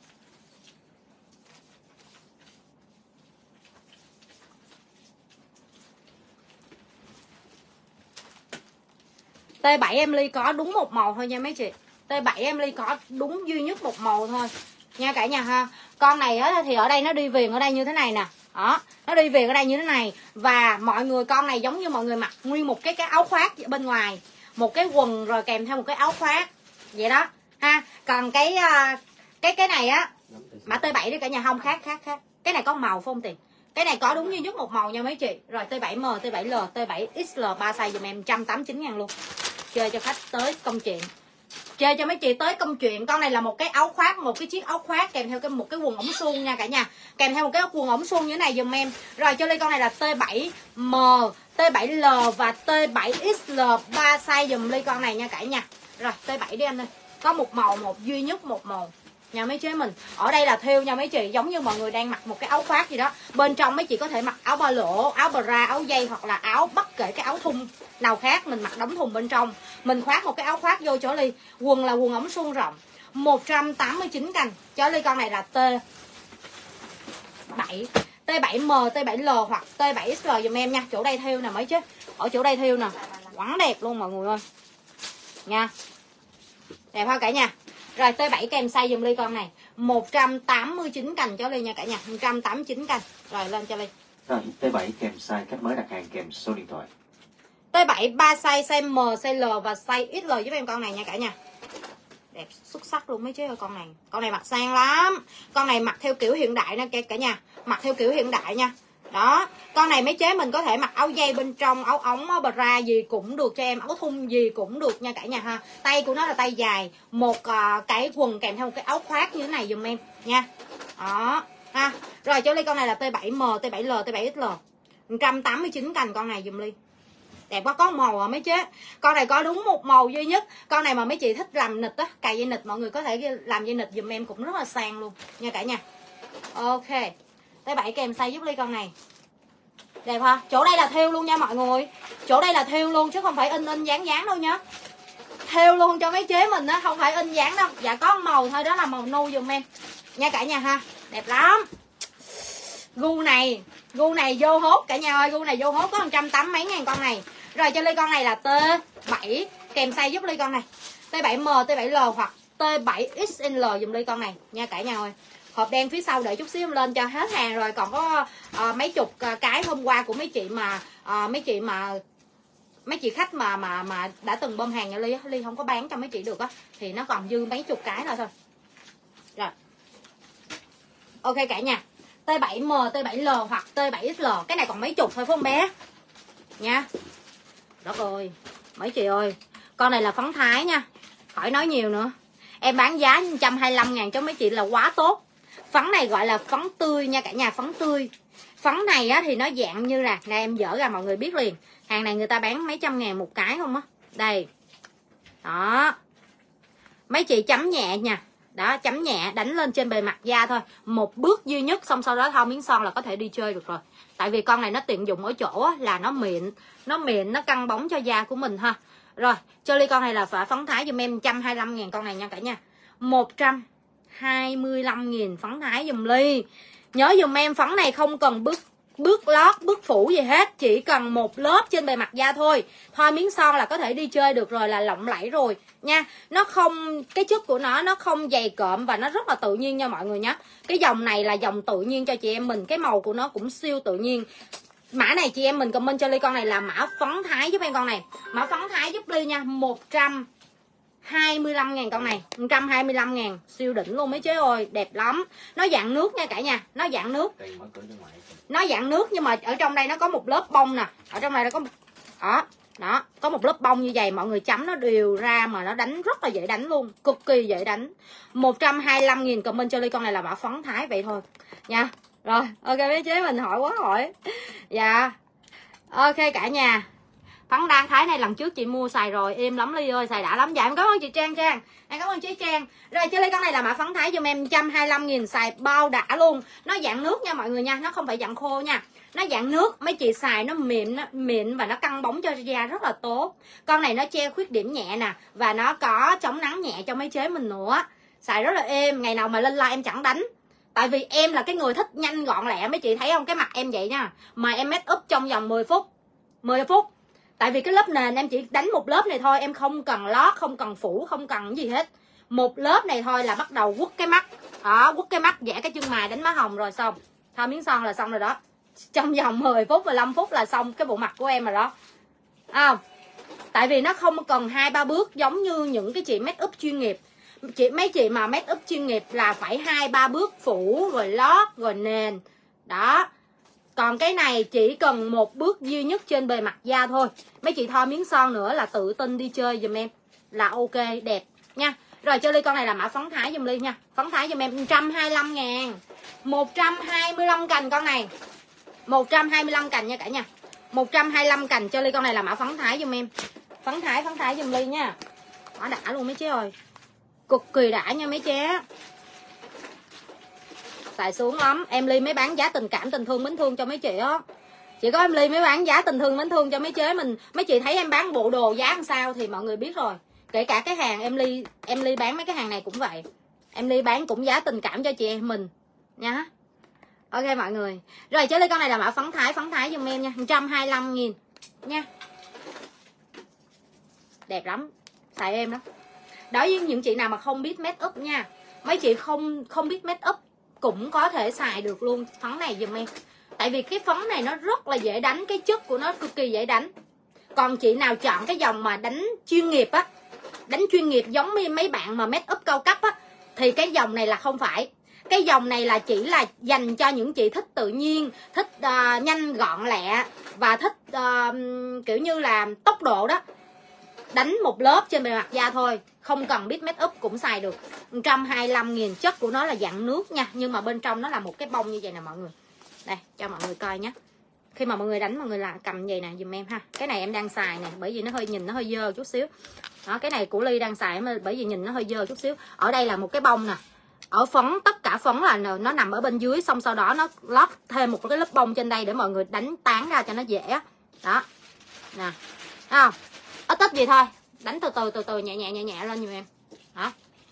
T bảy em ly có đúng một màu thôi nha mấy chị. T bảy em ly có đúng duy nhất một màu thôi nha cả nhà ha. Con này á thì ở đây nó đi viền ở đây như thế này nè. Đó, nó đi viền ở đây như thế này. Và mọi người con này giống như mọi người mặc nguyên một cái cái áo khoác bên ngoài, một cái quần rồi kèm theo một cái áo khoác vậy đó ha. Còn cái cái cái này á mã T bảy đi cả nhà, không khác khác khác. Cái này có màu phong tiền. Cái này có đúng duy nhất một màu nha mấy chị. Rồi T bảy M, T bảy L, T bảy X L ba size dùm em một trăm tám mươi chín ngàn luôn. Chơi cho khách tới công chuyện. Chơi cho mấy chị tới công chuyện. Con này là một cái áo khoác, một cái chiếc áo khoác kèm theo cái một cái quần ống suông nha cả nhà. Kèm theo một cái quần ống suông như thế này dùm em. Rồi cho Ly con này là T bảy M, T bảy L và T bảy X L ba size dùm Ly con này nha cả nhà. Rồi T bảy đi anh ơi. Có một màu, một duy nhất một màu nha mấy chế mình. Ở đây là thêu nha mấy chị, giống như mọi người đang mặc một cái áo khoác gì đó. Bên trong mấy chị có thể mặc áo ba lỗ, áo bra, áo dây hoặc là áo bất kể cái áo thun nào khác, mình mặc đóng thùng bên trong. Mình khoác một cái áo khoác vô cho Ly. Quần là quần ống suông rộng một trăm tám mươi chín cành. Cho Ly con này là T bảy, T bảy M, T bảy L hoặc T bảy X L dùm em nha. Chỗ đây thêu nè mấy chứ. Ở chỗ đây thêu nè. Quắn đẹp luôn mọi người ơi. Nha. Đẹp ha cả nhà. Rồi T bảy kèm size dùm Ly con này một trăm tám mươi chín cành cho Ly nha cả nhà. một trăm tám mươi chín cành. Rồi lên cho Ly. Rồi T bảy kèm size khách mới đặt hàng kèm số điện thoại. T bảy ba size, size M, size L và size X L giúp em con này nha cả nhà. Đẹp xuất sắc luôn mấy chế ơi con này. Con này mặc sang lắm. Con này mặc theo kiểu hiện đại nè cả nhà. Mặc theo kiểu hiện đại nha. Đó, con này mấy chế mình có thể mặc áo dây bên trong, áo ống, áo bra gì cũng được cho em, áo thun gì cũng được nha cả nhà ha. Tay của nó là tay dài, một uh, cái quần kèm theo một cái áo khoác như thế này dùm em nha. Đó, ha. Rồi cho Ly con này là T bảy M, T bảy L, T bảy X L. một trăm tám mươi chín cành con này dùm Ly. Đẹp quá, có màu à mấy chế. Con này có đúng một màu duy nhất. Con này mà mấy chị thích làm nịt á, cài dây nịt mọi người có thể làm dây nịt dùm em cũng rất là sang luôn nha cả nhà. Ok. T bảy kèm size giúp Ly con này. Đẹp ha. Chỗ đây là thêu luôn nha mọi người. Chỗ đây là thêu luôn chứ không phải in in dán dán đâu nha. thêu luôn cho mấy chế mình á, không phải in dáng đâu. Dạ có màu thôi, đó là màu nu dùm em nha cả nhà ha, đẹp lắm. Gu này, gu này vô hốt cả nhà ơi, gu này vô hốt có một trăm tám mấy ngàn con này. Rồi cho Ly con này là T bảy, kèm size giúp Ly con này T bảy M, T bảy L hoặc T bảy X L dùm Ly con này nha cả nhà ơi. Hộp đen phía sau đợi chút xíu em lên cho hết hàng rồi. Còn có uh, mấy chục uh, cái hôm qua của mấy chị mà uh, mấy chị mà mấy chị khách mà mà mà đã từng bơm hàng cho Ly, Ly không có bán cho mấy chị được á, thì nó còn dư mấy chục cái nữa thôi. Rồi ok cả nhà, T bảy M, T bảy L hoặc T bảy X L, cái này còn mấy chục thôi phải không bé nha. Đất ơi mấy chị ơi, con này là phấn thái nha, khỏi nói nhiều nữa. Em bán giá một trăm hai mươi lăm ngàn cho mấy chị là quá tốt. Phấn này gọi là phấn tươi nha cả nhà, phấn tươi. Phấn này á thì nó dạng như là, nè em dỡ ra mọi người biết liền. Hàng này người ta bán mấy trăm ngàn một cái không á. Đây. Đó. Mấy chị chấm nhẹ nha. Đó, chấm nhẹ, đánh lên trên bề mặt da thôi. Một bước duy nhất, xong sau đó thoa miếng son là có thể đi chơi được rồi. Tại vì con này nó tiện dụng ở chỗ á, là nó mịn. Nó mịn, nó căng bóng cho da của mình ha. Rồi, cho Ly con này là phải phấn thái dùm em một trăm hai mươi lăm ngàn con này nha cả nhà. một trăm hai mươi lăm nghìn phấn thái dùm Ly. Nhớ dùm em phấn này không cần bước bước lót, bước phủ gì hết, chỉ cần một lớp trên bề mặt da thôi. Thoa miếng son là có thể đi chơi được rồi, là lộng lẫy rồi nha. Nó không, cái chất của nó nó không dày cộm và nó rất là tự nhiên nha mọi người nhé. Cái dòng này là dòng tự nhiên cho chị em mình, cái màu của nó cũng siêu tự nhiên. Mã này chị em mình comment cho Ly con này là mã phấn thái giúp em con này. Mã phấn thái giúp Ly nha, một trăm hai mươi lăm ngàn con này, một trăm hai mươi lăm ngàn, siêu đỉnh luôn mấy chế ơi, đẹp lắm. Nó dạng nước nha cả nhà, nó dạng nước. Nó dạng nước nhưng mà ở trong đây nó có một lớp bông nè, ở trong này nó có một... đó, đó, có một lớp bông như vậy, mọi người chấm nó đều ra mà nó đánh rất là dễ đánh luôn, cực kỳ dễ đánh. một trăm hai mươi lăm nghìn comment cho Ly con này là mã phấn thái vậy thôi nha. Rồi, ok mấy chế mình hỏi quá hỏi. Dạ. Ok cả nhà. Phấn đan thái này lần trước chị mua xài rồi, êm lắm Ly ơi, xài đã lắm. Dạ em cảm ơn chị Trang Trang. Em cảm ơn chị Trang. Rồi cho Ly con này là mã phấn thái giùm em một trăm hai mươi lăm nghìn, xài bao đã luôn. Nó dạng nước nha mọi người nha, nó không phải dạng khô nha. Nó dạng nước, mấy chị xài nó mịn, nó mịn và nó căng bóng cho da rất là tốt. Con này nó che khuyết điểm nhẹ nè, và nó có chống nắng nhẹ cho mấy chế mình nữa. Xài rất là êm, ngày nào mà lên live em chẳng đánh. Tại vì em là cái người thích nhanh gọn lẹ, mấy chị thấy không, cái mặt em vậy nha. Mà em make up trong vòng mười phút. mười phút. Tại vì cái lớp nền em chỉ đánh một lớp này thôi, em không cần lót, không cần phủ, không cần gì hết. Một lớp này thôi là bắt đầu quất cái mắt. Đó, quất cái mắt, vẽ cái chân mày, đánh má hồng rồi xong. Thoa miếng son là xong rồi đó. Trong vòng mười phút, mười lăm phút là xong cái bộ mặt của em rồi đó. À, tại vì nó không cần hai ba bước giống như những cái chị make up chuyên nghiệp. Chị mấy chị mà make up chuyên nghiệp là phải hai ba bước phủ rồi lót rồi nền. Đó. Còn cái này chỉ cần một bước duy nhất trên bề mặt da thôi. Mấy chị thoa miếng son nữa là tự tin đi chơi giùm em. Là ok, đẹp nha. Rồi cho Ly con này là mã phấn thái giùm Ly nha. Phấn thái giùm em một trăm hai mươi lăm ngàn. một trăm hai mươi lăm cành con này. một trăm hai mươi lăm cành nha cả nhà. một trăm hai mươi lăm cành cho Ly con này là mã phấn thái giùm em. Phấn thái, phấn thái giùm Ly nha. Quá đã luôn mấy chế ơi. Cực kỳ đã nha mấy chế. Xài xuống lắm. Em Ly mới bán giá tình cảm tình thương mến thương cho mấy chị á. Chỉ có em Ly mới bán giá tình thương mến thương cho mấy chế mình. Mấy chị thấy em bán bộ đồ giá làm sao thì mọi người biết rồi. Kể cả cái hàng em Ly em Ly bán mấy cái hàng này cũng vậy. Em Ly bán cũng giá tình cảm cho chị em mình nha. Ok mọi người. Rồi cho Ly con này là mã phấn thái, phấn thái giùm em nha, một trăm hai mươi lăm nghìn nha. Đẹp lắm. Xài em đó. Đối với những chị nào mà không biết make up nha, mấy chị không không biết make up cũng có thể xài được luôn phấn này giùm em. Tại vì cái phấn này nó rất là dễ đánh, cái chất của nó cực kỳ dễ đánh. Còn chị nào chọn cái dòng mà đánh chuyên nghiệp á, đánh chuyên nghiệp giống như mấy bạn mà make up cao cấp á, thì cái dòng này là không phải. Cái dòng này là chỉ là dành cho những chị thích tự nhiên, thích uh, nhanh gọn lẹ và thích uh, kiểu như là tốc độ đó. Đánh một lớp trên bề mặt da thôi, không cần biết make up cũng xài được. Một trăm hai mươi lăm nghìn, chất của nó là dạng nước nha, nhưng mà bên trong nó là một cái bông như vậy nè mọi người. Đây cho mọi người coi nhé. Khi mà mọi người đánh mọi người là cầm vậy nè dùm em ha. Cái này em đang xài nè, bởi vì nó hơi nhìn nó hơi dơ chút xíu. Đó, cái này của Ly đang xài bởi vì nhìn nó hơi dơ chút xíu. Ở đây là một cái bông nè. Ở phấn, tất cả phấn là nó nằm ở bên dưới, xong sau đó nó lót thêm một cái lớp bông trên đây để mọi người đánh tán ra cho nó dễ. Đó. Nè. Thấy không? Ít ít gì thôi. Đánh từ từ từ từ nhẹ nhẹ nhẹ nhẹ lên giùm em. Đó.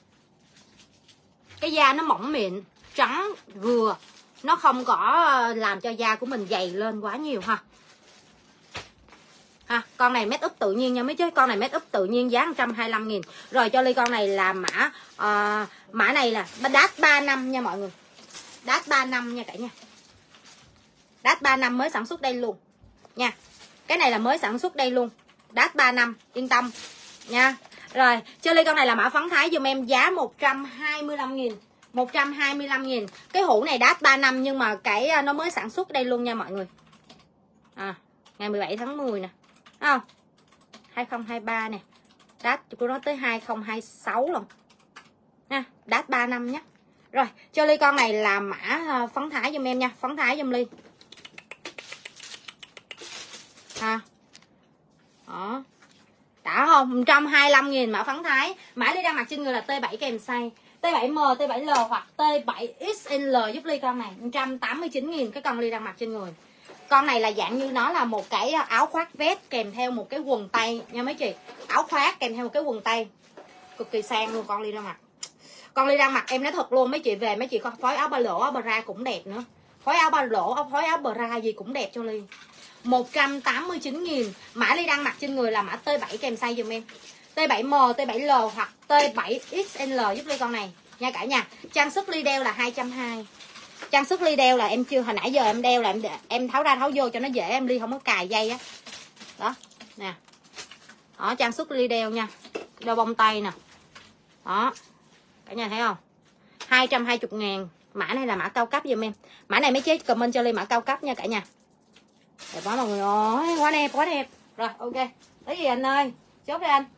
Cái da nó mỏng mịn, trắng vừa, nó không có làm cho da của mình dày lên quá nhiều ha. Ha, con này make up tự nhiên nha mấy chứ, con này make up tự nhiên giá một trăm hai mươi lăm nghìn. Rồi cho Ly con này là mã uh, mã này là đát ba năm nha mọi người. Đát ba năm nha cả nhà. Đát ba năm mới sản xuất đây luôn nha. Cái này là mới sản xuất đây luôn. Đát ba năm, yên tâm nha. Rồi, cho Ly con này là mã phấn thái giùm em giá một trăm hai mươi lăm nghìn. một trăm hai mươi lăm nghìn. Cái hũ này đát ba năm nhưng mà cái nó mới sản xuất đây luôn nha mọi người. À, ngày mười bảy tháng mười nè. Thấy không? hai không hai ba nè. Đát của nó tới hai không hai sáu luôn. Nha, đát ba năm nhé. Rồi, cho Ly con này là mã phấn thái giùm em nha, phấn thái giùm Ly. Ha. Đó. Đã không? một trăm hai mươi lăm nghìn mã phấn thái. Mã Ly đang mặc trên người là T bảy kèm size T bảy M, T bảy L hoặc T bảy X L giúp Ly con này một trăm tám mươi chín nghìn cái con Ly đang mặc trên người. Con này là dạng như nó là một cái áo khoác vest kèm theo một cái quần tây nha mấy chị. Áo khoác kèm theo một cái quần tây. Cực kỳ sang luôn con Ly đang mặc. Con Ly đang mặc em nói thật luôn mấy chị về mấy chị có phối áo ba lỗ, áo bra cũng đẹp nữa. Phối áo ba lỗ, áo phối áo bra gì cũng đẹp cho Ly. một trăm tám mươi chín nghìn. Mã Ly đang mặc trên người là mã T bảy kèm size dùm em. T bảy M, T bảy L hoặc T bảy X L giúp Ly con này nha cả nhà. Trang sức Ly đeo là hai trăm hai mươi. Trang sức Ly đeo là em chưa hồi nãy giờ em đeo là em em tháo ra tháo vô cho nó dễ, em Ly không có cài dây á. Đó, nè. Đó, trang sức Ly đeo nha. Đeo bông tay nè. Đó. Cả nhà thấy không? hai trăm hai mươi ngàn. Mã này là mã cao cấp giùm em. Mã này mấy chế comment cho Ly mã cao cấp nha cả nhà. Đẹp quá mọi người ơi, quá đẹp, quá đẹp. Rồi, ok. Lấy gì anh ơi? Chốt đi anh.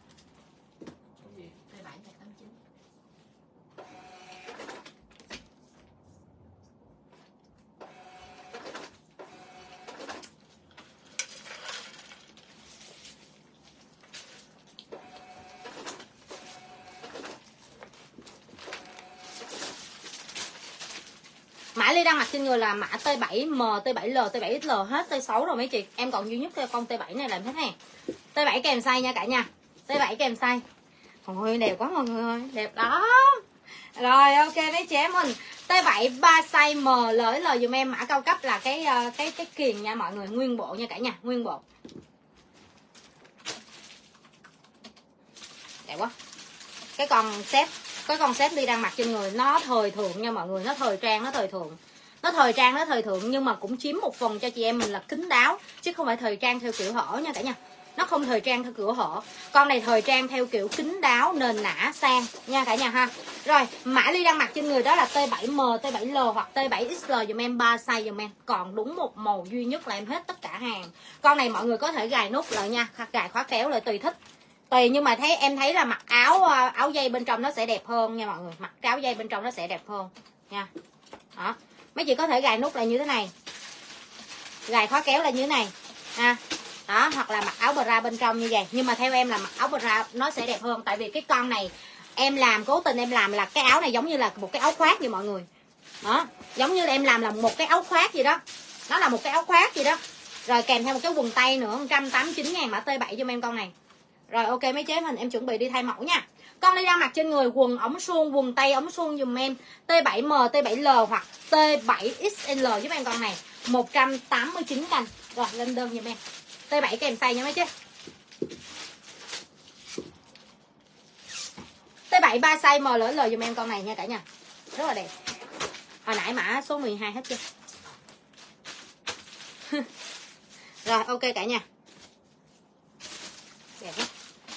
Mã Ly đang mặc trên người là mã T bảy M, T bảy L, T bảy X L hết T sáu rồi mấy chị. Em còn duy nhất con T bảy này làm hết hàng. T bảy kèm size nha cả nhà. T bảy kèm size. Ôi đẹp quá mọi người ơi, đẹp đó. Rồi ok mấy chị em mình. T bảy ba size M lỡ L dùm em, mã cao cấp là cái cái cái kiềng nha mọi người, nguyên bộ nha cả nhà, nguyên bộ. Đẹp quá. Cái con set cái con set Ly đang mặc trên người nó thời thượng nha mọi người, nó thời trang, nó thời thượng. Nó thời trang, nó thời thượng nhưng mà cũng chiếm một phần cho chị em mình là kín đáo chứ không phải thời trang theo kiểu hở nha cả nhà. Nó không thời trang theo kiểu hở. Con này thời trang theo kiểu kín đáo, nền nã, sang nha cả nhà ha. Rồi, mã Ly đang mặc trên người đó là T bảy M, T bảy L hoặc T bảy X L dùm em, ba size dùm em. Còn đúng một màu duy nhất là em hết tất cả hàng. Con này mọi người có thể gài nút lại nha, gài khóa kéo lại tùy thích. Tùy, nhưng mà thấy em thấy là mặc áo áo dây bên trong nó sẽ đẹp hơn nha mọi người. Mặc áo dây bên trong nó sẽ đẹp hơn nha. Đó. Mấy chị có thể gài nút lại như thế này. Gài khóa kéo là như thế này. Ha. Đó, hoặc là mặc áo bra bên trong như vậy. Nhưng mà theo em là mặc áo bra nó sẽ đẹp hơn. Tại vì cái con này em làm, cố tình em làm là cái áo này giống như là một cái áo khoác vậy mọi người. Đó, giống như là em làm là một cái áo khoác gì đó. Nó là một cái áo khoác gì đó. Rồi kèm theo một cái quần tây nữa, một trăm tám mươi chín ngàn mã T bảy cho em con này. Rồi ok mấy chế mình em chuẩn bị đi thay mẫu nha. Con Ly đang mặc trên người quần ống suông, quần tây ống suông dùm em T bảy M, T bảy L hoặc T bảy X L giúp em con này một trăm tám mươi chín cành. Rồi lên đơn dùm em. T bảy kèm size nha mấy chế. T bảy ba size M lỡ L dùm em con này nha cả nhà. Rất là đẹp. Hồi nãy mã số mười hai hết chưa? Rồi ok cả nhà. Đẹp quá.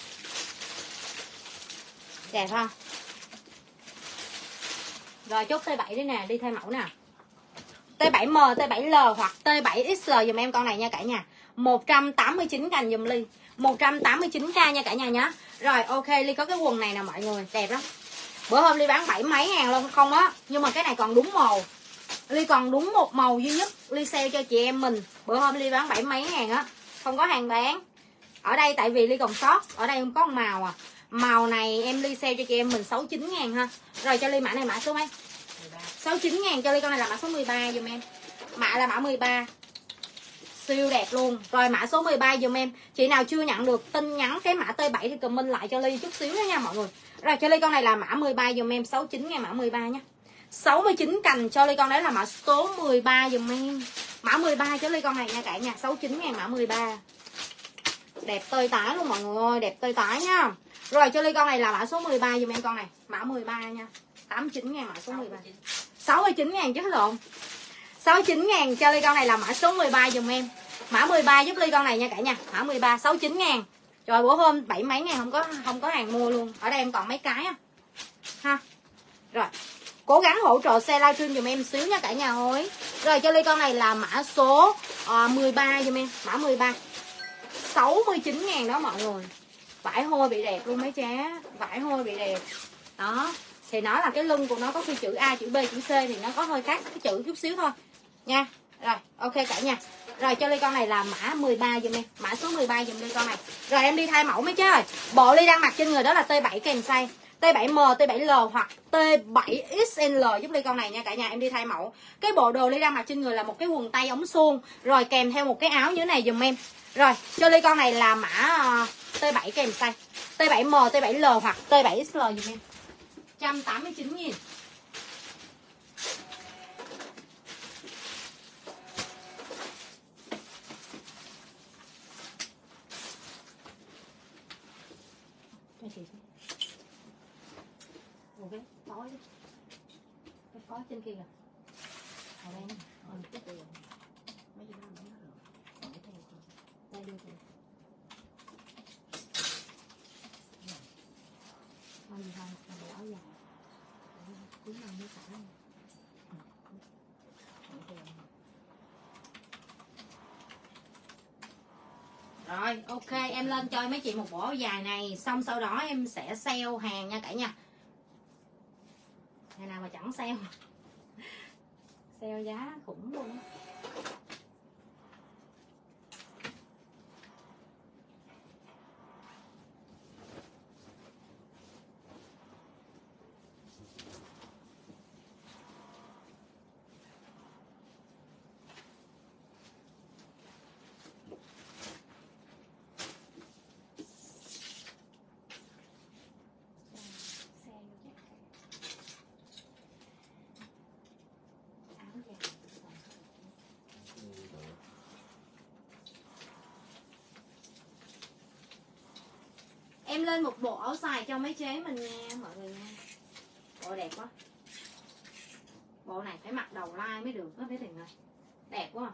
Đẹp không? Rồi chốt T bảy đi nè, đi thay mẫu nè. T bảy M, T bảy L hoặc T bảy X L dùm em con này nha cả nhà. một trăm tám mươi chín cành dùm Ly. một trăm tám mươi chín k nha cả nhà nhé. Rồi ok, Ly có cái quần này nè mọi người, đẹp lắm. Bữa hôm Ly bán bảy mấy ngàn luôn không á, nhưng mà cái này còn đúng màu. Ly còn đúng một màu duy nhất, Ly sale cho chị em mình. Bữa hôm Ly bán bảy mấy ngàn á, không có hàng bán. Ở đây tại vì Ly còn sót, ở đây không có màu à. Màu này em Ly sale cho chị em mình sáu mươi chín ngàn ha. Rồi cho Ly mã này mã số mấy? sáu mươi chín ngàn cho Ly con này là mã số mười ba dùm em. Mã là mã mười ba. siêu đẹp luôn. Rồi mã số mười ba dùm em. Chị nào chưa nhận được tin nhắn cái mã T bảy thì comment lại cho Ly chút xíu nữa nha mọi người. Rồi cho Ly con này là mã mười ba dùm em, sáu mươi chín ngàn mã mười ba nhé. sáu mươi chín cành cho Ly con đấy là mã số mười ba dùm em. Mã mười ba cho Ly con này nha cả nhà, sáu mươi chín ngàn mã mười ba. Đẹp tơi tái luôn mọi người ơi, đẹp tơi tái nha. Rồi cho Ly con này là mã số mười ba dùm em con này, mã mười ba nha. tám mươi chín ngàn mã số mười ba. sáu mươi chín ngàn chứ lộn. sáu mươi chín ngàn cho Ly con này là mã số mười ba dùm em. Mã mười ba giúp Ly con này nha cả nhà. Mã mười ba sáu mươi chín ngàn. Rồi bữa hôm bảy mấy ngàn không có không có hàng mua luôn. Ở đây em còn mấy cái á. Ha. Rồi. Cố gắng hỗ trợ xe livestream dùm em xíu nha cả nhà ơi. Rồi cho Ly con này là mã số uh, mười ba dùm em, mã mười ba. sáu mươi chín ngàn đó mọi người. Vải hôi bị đẹp luôn mấy chá. Vải hôi bị đẹp. Đó. Thì nó là cái lưng của nó có khi chữ A, chữ B, chữ C thì nó có hơi khác cái chữ chút xíu thôi nha. Rồi, ok cả nhà. Rồi cho Ly con này là mã mười ba dùm em, mã số mười ba dùm Ly con này. Rồi em đi thay mẫu mấy chứ ơi. Bộ Ly đang mặc trên người đó là T bảy kèm size, T bảy M, T bảy L hoặc T bảy X L giúp Ly con này nha cả nhà, em đi thay mẫu. Cái bộ đồ Ly đang mặc trên người là một cái quần tây ống suông, rồi kèm theo một cái áo như thế này dùm em. Rồi, cho Ly con này là mã uh, T bảy kèm size, T bảy M, T bảy L hoặc T bảy X L dùm em. một trăm tám mươi chín nghìn. Cho chị xem. Ủa cái cói đi. Cái cói trên kia kìa. Ở đây nè. Ờ, cái tiền. Mấy gì đó nó được. Còn cái tiền không? Đây đưa tiền. Bao gì không? Là bộ áo dài. Cuối năm mới xả. Rồi, ok, em lên cho mấy chị một bộ áo dài này. Xong sau đó em sẽ sale hàng nha cả nhà. Ngày nào mà chẳng sale. Sale giá khủng luôn. Em lên một bộ áo dài cho mấy chế mình nha mọi người nha. Bộ đẹp quá. Bộ này phải mặc đầu lai mới được đó mấy Tình ơi. Đẹp quá.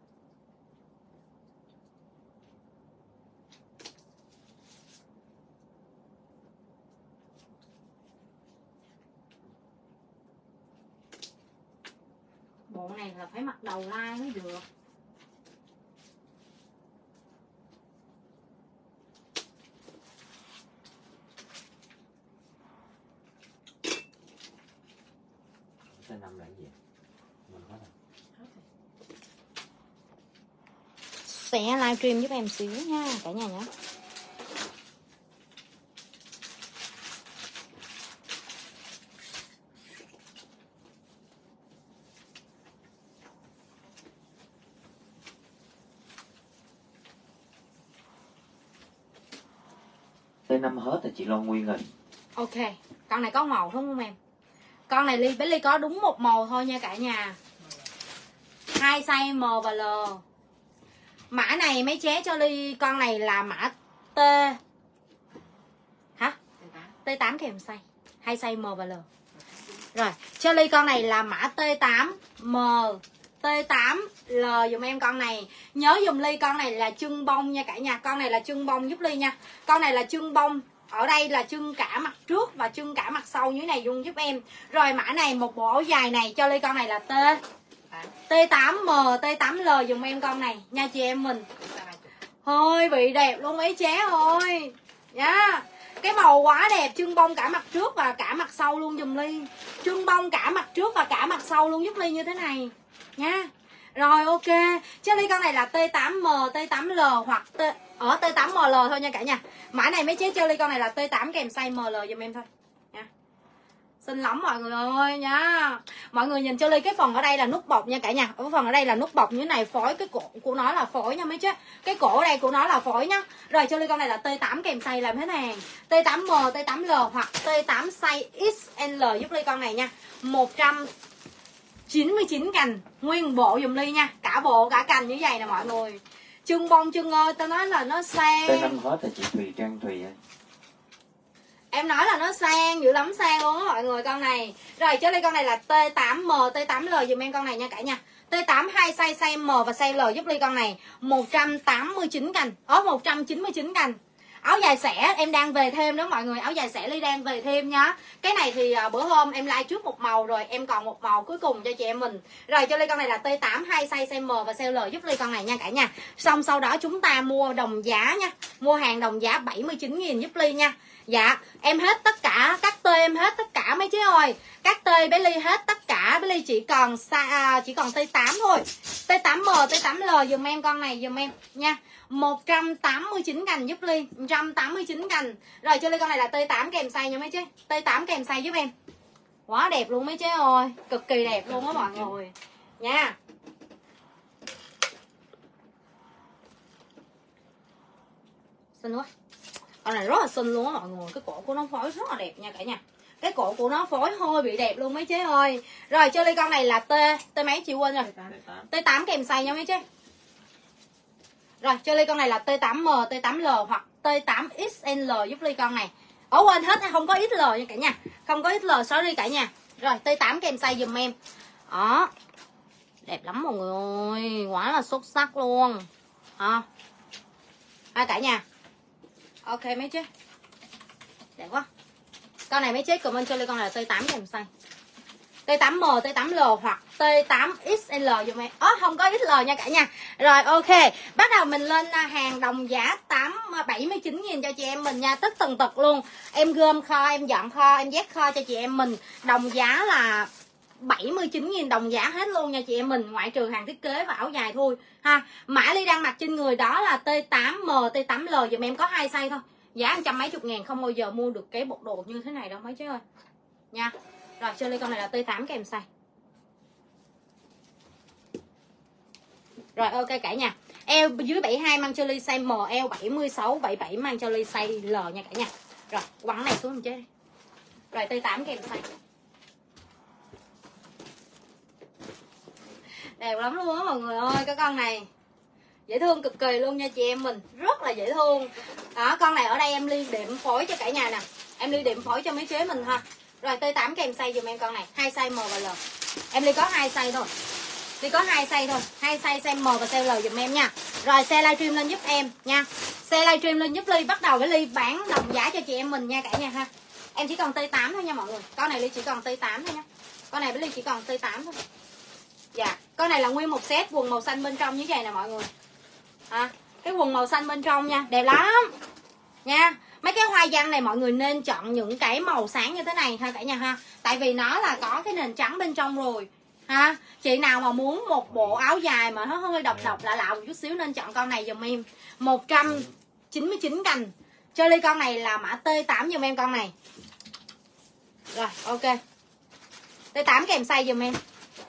Bộ này là phải mặc đầu lai mới được. Cái năm là cái gì? Mình hết rồi. Sẽ livestream giúp em xíu nha cả nhà nhé. Tới năm hết thì chị lo nguyên rồi. Ok, con này có màu đúng không em? Con này Ly, bé Ly có đúng một màu thôi nha cả nhà. Hai size M và L. Mã này mấy chế cho Ly con này là mã T. Hả? T tám kèm size. Hai size M và L. Rồi, cho Ly con này là mã T tám M, T tám L dùm em con này. Nhớ dùm Ly con này là chân bông nha cả nhà. Con này là chân bông giúp Ly nha. Con này là chân bông. Ở đây là chân cả mặt trước và chân cả mặt sau như thế này luôn giúp em. Rồi mã này một bộ áo dài này cho Ly con này là T T tám M, T tám L dùm em con này nha chị em mình. Hơi bị đẹp luôn mấy chế ơi. Nha. Cái màu quá đẹp, chân bông cả mặt trước và cả mặt sau luôn dùm Ly. Chân bông cả mặt trước và cả mặt sau luôn giúp Ly như thế này nha. Rồi ok. Chứ Ly con này là T tám M, T tám L hoặc T... ở T tám M L thôi nha cả nhà. Mã này mấy chế chơi Ly con này là T tám kèm size M L dùm em thôi nha. Xinh lắm mọi người ơi nha. Mọi người nhìn cho Ly cái phần ở đây là nút bọc nha cả nhà. Ở phần ở đây là nút bọc như thế này, phối cái cổ của nó là phối nha mấy chứ. Cái cổ ở đây của nó là phối nhá. Rồi cho Ly con này là T tám kèm size làm hết hàng. T tám M, T tám L hoặc T tám size ích lờ giúp Ly con này nha. một trăm chín mươi chín cành nguyên bộ dùm Ly nha. Cả bộ cả cành như vậy nè mọi người. Trưng bông trưng ơi, tao nói là nó sang. Tên năm hết rồi chị Thùy Trang Thùy ơi. Em nói là nó sang dữ lắm, sang luôn á mọi người con này. Rồi cho Ly con này là T tám M, T tám L dùm em con này nha cả nhà. T tám hai size, size M và size L giúp Ly con này. một trăm tám mươi chín cành. Ở một trăm chín mươi chín cành. Áo dài xẻ em đang về thêm đó mọi người, áo dài xẻ Ly đang về thêm nhá. Cái này thì bữa hôm em like trước một màu rồi, em còn một màu cuối cùng cho chị em mình. Rồi cho Ly con này là T tám hai size, size M và size L giúp Ly con này nha cả nhà. Xong sau đó chúng ta mua đồng giá nha. Mua hàng đồng giá bảy mươi chín nghìn giúp Ly nha. Dạ, em hết tất cả, các tê em hết tất cả mấy chứ ơi. Các tê bé Ly hết tất cả, bé Ly chỉ còn à, chỉ còn T tám thôi. T tám M, T tám L dùm em con này dùm em nha. một trăm tám mươi chín cành giúp Ly, một trăm tám mươi chín cành. Rồi cho Ly con này là T tám kèm size nha mấy chứ. T tám kèm size giúp em. Quá đẹp luôn mấy chứ ơi, cực kỳ đẹp luôn á mọi người. Nha. Xinh quá. Con này rất là xinh luôn á mọi người. Cái cổ của nó phối rất là đẹp nha cả nhà. Cái cổ của nó phối hơi bị đẹp luôn mấy chế ơi. Rồi cho Ly con này là T T mấy chị quên rồi. T tám kèm size nha mấy chế. Rồi cho Ly con này là T tám M, T tám L hoặc T tám ích lờ giúp Ly con này. Ở quên hết không có ích lờ nha cả nhà. Không có ích lờ, sorry cả nhà. Rồi T tám kèm size dùm em. Đó. Đẹp lắm mọi người ơi, quá là xuất sắc luôn. À. À cả nhà. Ok mấy chế. Đẹp quá. Con này mấy chế comment cho Ly con này là T tám kèm size. T tám M, T tám L hoặc T tám ích lờ dùm em. Ớ không có ích lờ nha cả nhà. Rồi ok, bắt đầu mình lên hàng đồng giá bảy mươi chín nghìn cho chị em mình nha, tất tần tật luôn. Em gom kho, em dọn kho, em vét kho cho chị em mình. Đồng giá là bảy mươi chín nghìn đồng giá hết luôn nha chị em mình, ngoại trừ hàng thiết kế và áo dài thôi ha. Mã Ly đang mặc trên người đó là T tám M, T tám L dùm em, có hai size thôi. Giá một trăm mấy chục ngàn, không bao giờ mua được cái bộ đồ như thế này đâu mấy chứ ơi. Nha. Rồi cho Ly con này là T tám kèm size. Rồi ok cả nhà. Eo dưới bảy mươi hai mang cho Ly size M, eo bảy mươi sáu, bảy mươi bảy mang cho Ly size L nha cả nhà. Rồi quăng này xuống mình chơi đi. Rồi T tám kèm size. Đẹp lắm luôn á mọi người ơi, cái con này dễ thương cực kỳ luôn nha chị em mình, rất là dễ thương. Đó, con này ở đây em Ly điểm phối cho cả nhà nè. Em Ly điểm phối cho mấy chế mình ha. Rồi T tám kèm size dùm em con này, hai size M và L. Em Ly có hai size thôi. Ly có hai size thôi, hai size size M và size L dùm em nha. Rồi xe livestream lên giúp em nha. Xe livestream lên giúp Ly, bắt đầu với Ly bán đồng giá cho chị em mình nha cả nhà ha. Em chỉ còn T tám thôi nha mọi người. Con này Ly chỉ còn T tám thôi nha. Con này với Ly chỉ còn T tám thôi. Dạ, con này là nguyên một set quần màu xanh bên trong như vậy nè mọi người. À, cái quần màu xanh bên trong nha, đẹp lắm. Nha. Mấy cái hoa văn này mọi người nên chọn những cái màu sáng như thế này ha cả nhà ha. Tại vì nó là có cái nền trắng bên trong rồi. Ha, chị nào mà muốn một bộ áo dài mà nó hơi độc độc lạ lạ một chút xíu nên chọn con này giùm em. một trăm chín mươi chín cành. Cho Ly con này là mã T tám giùm em con này. Rồi, ok. T tám kèm size giùm em.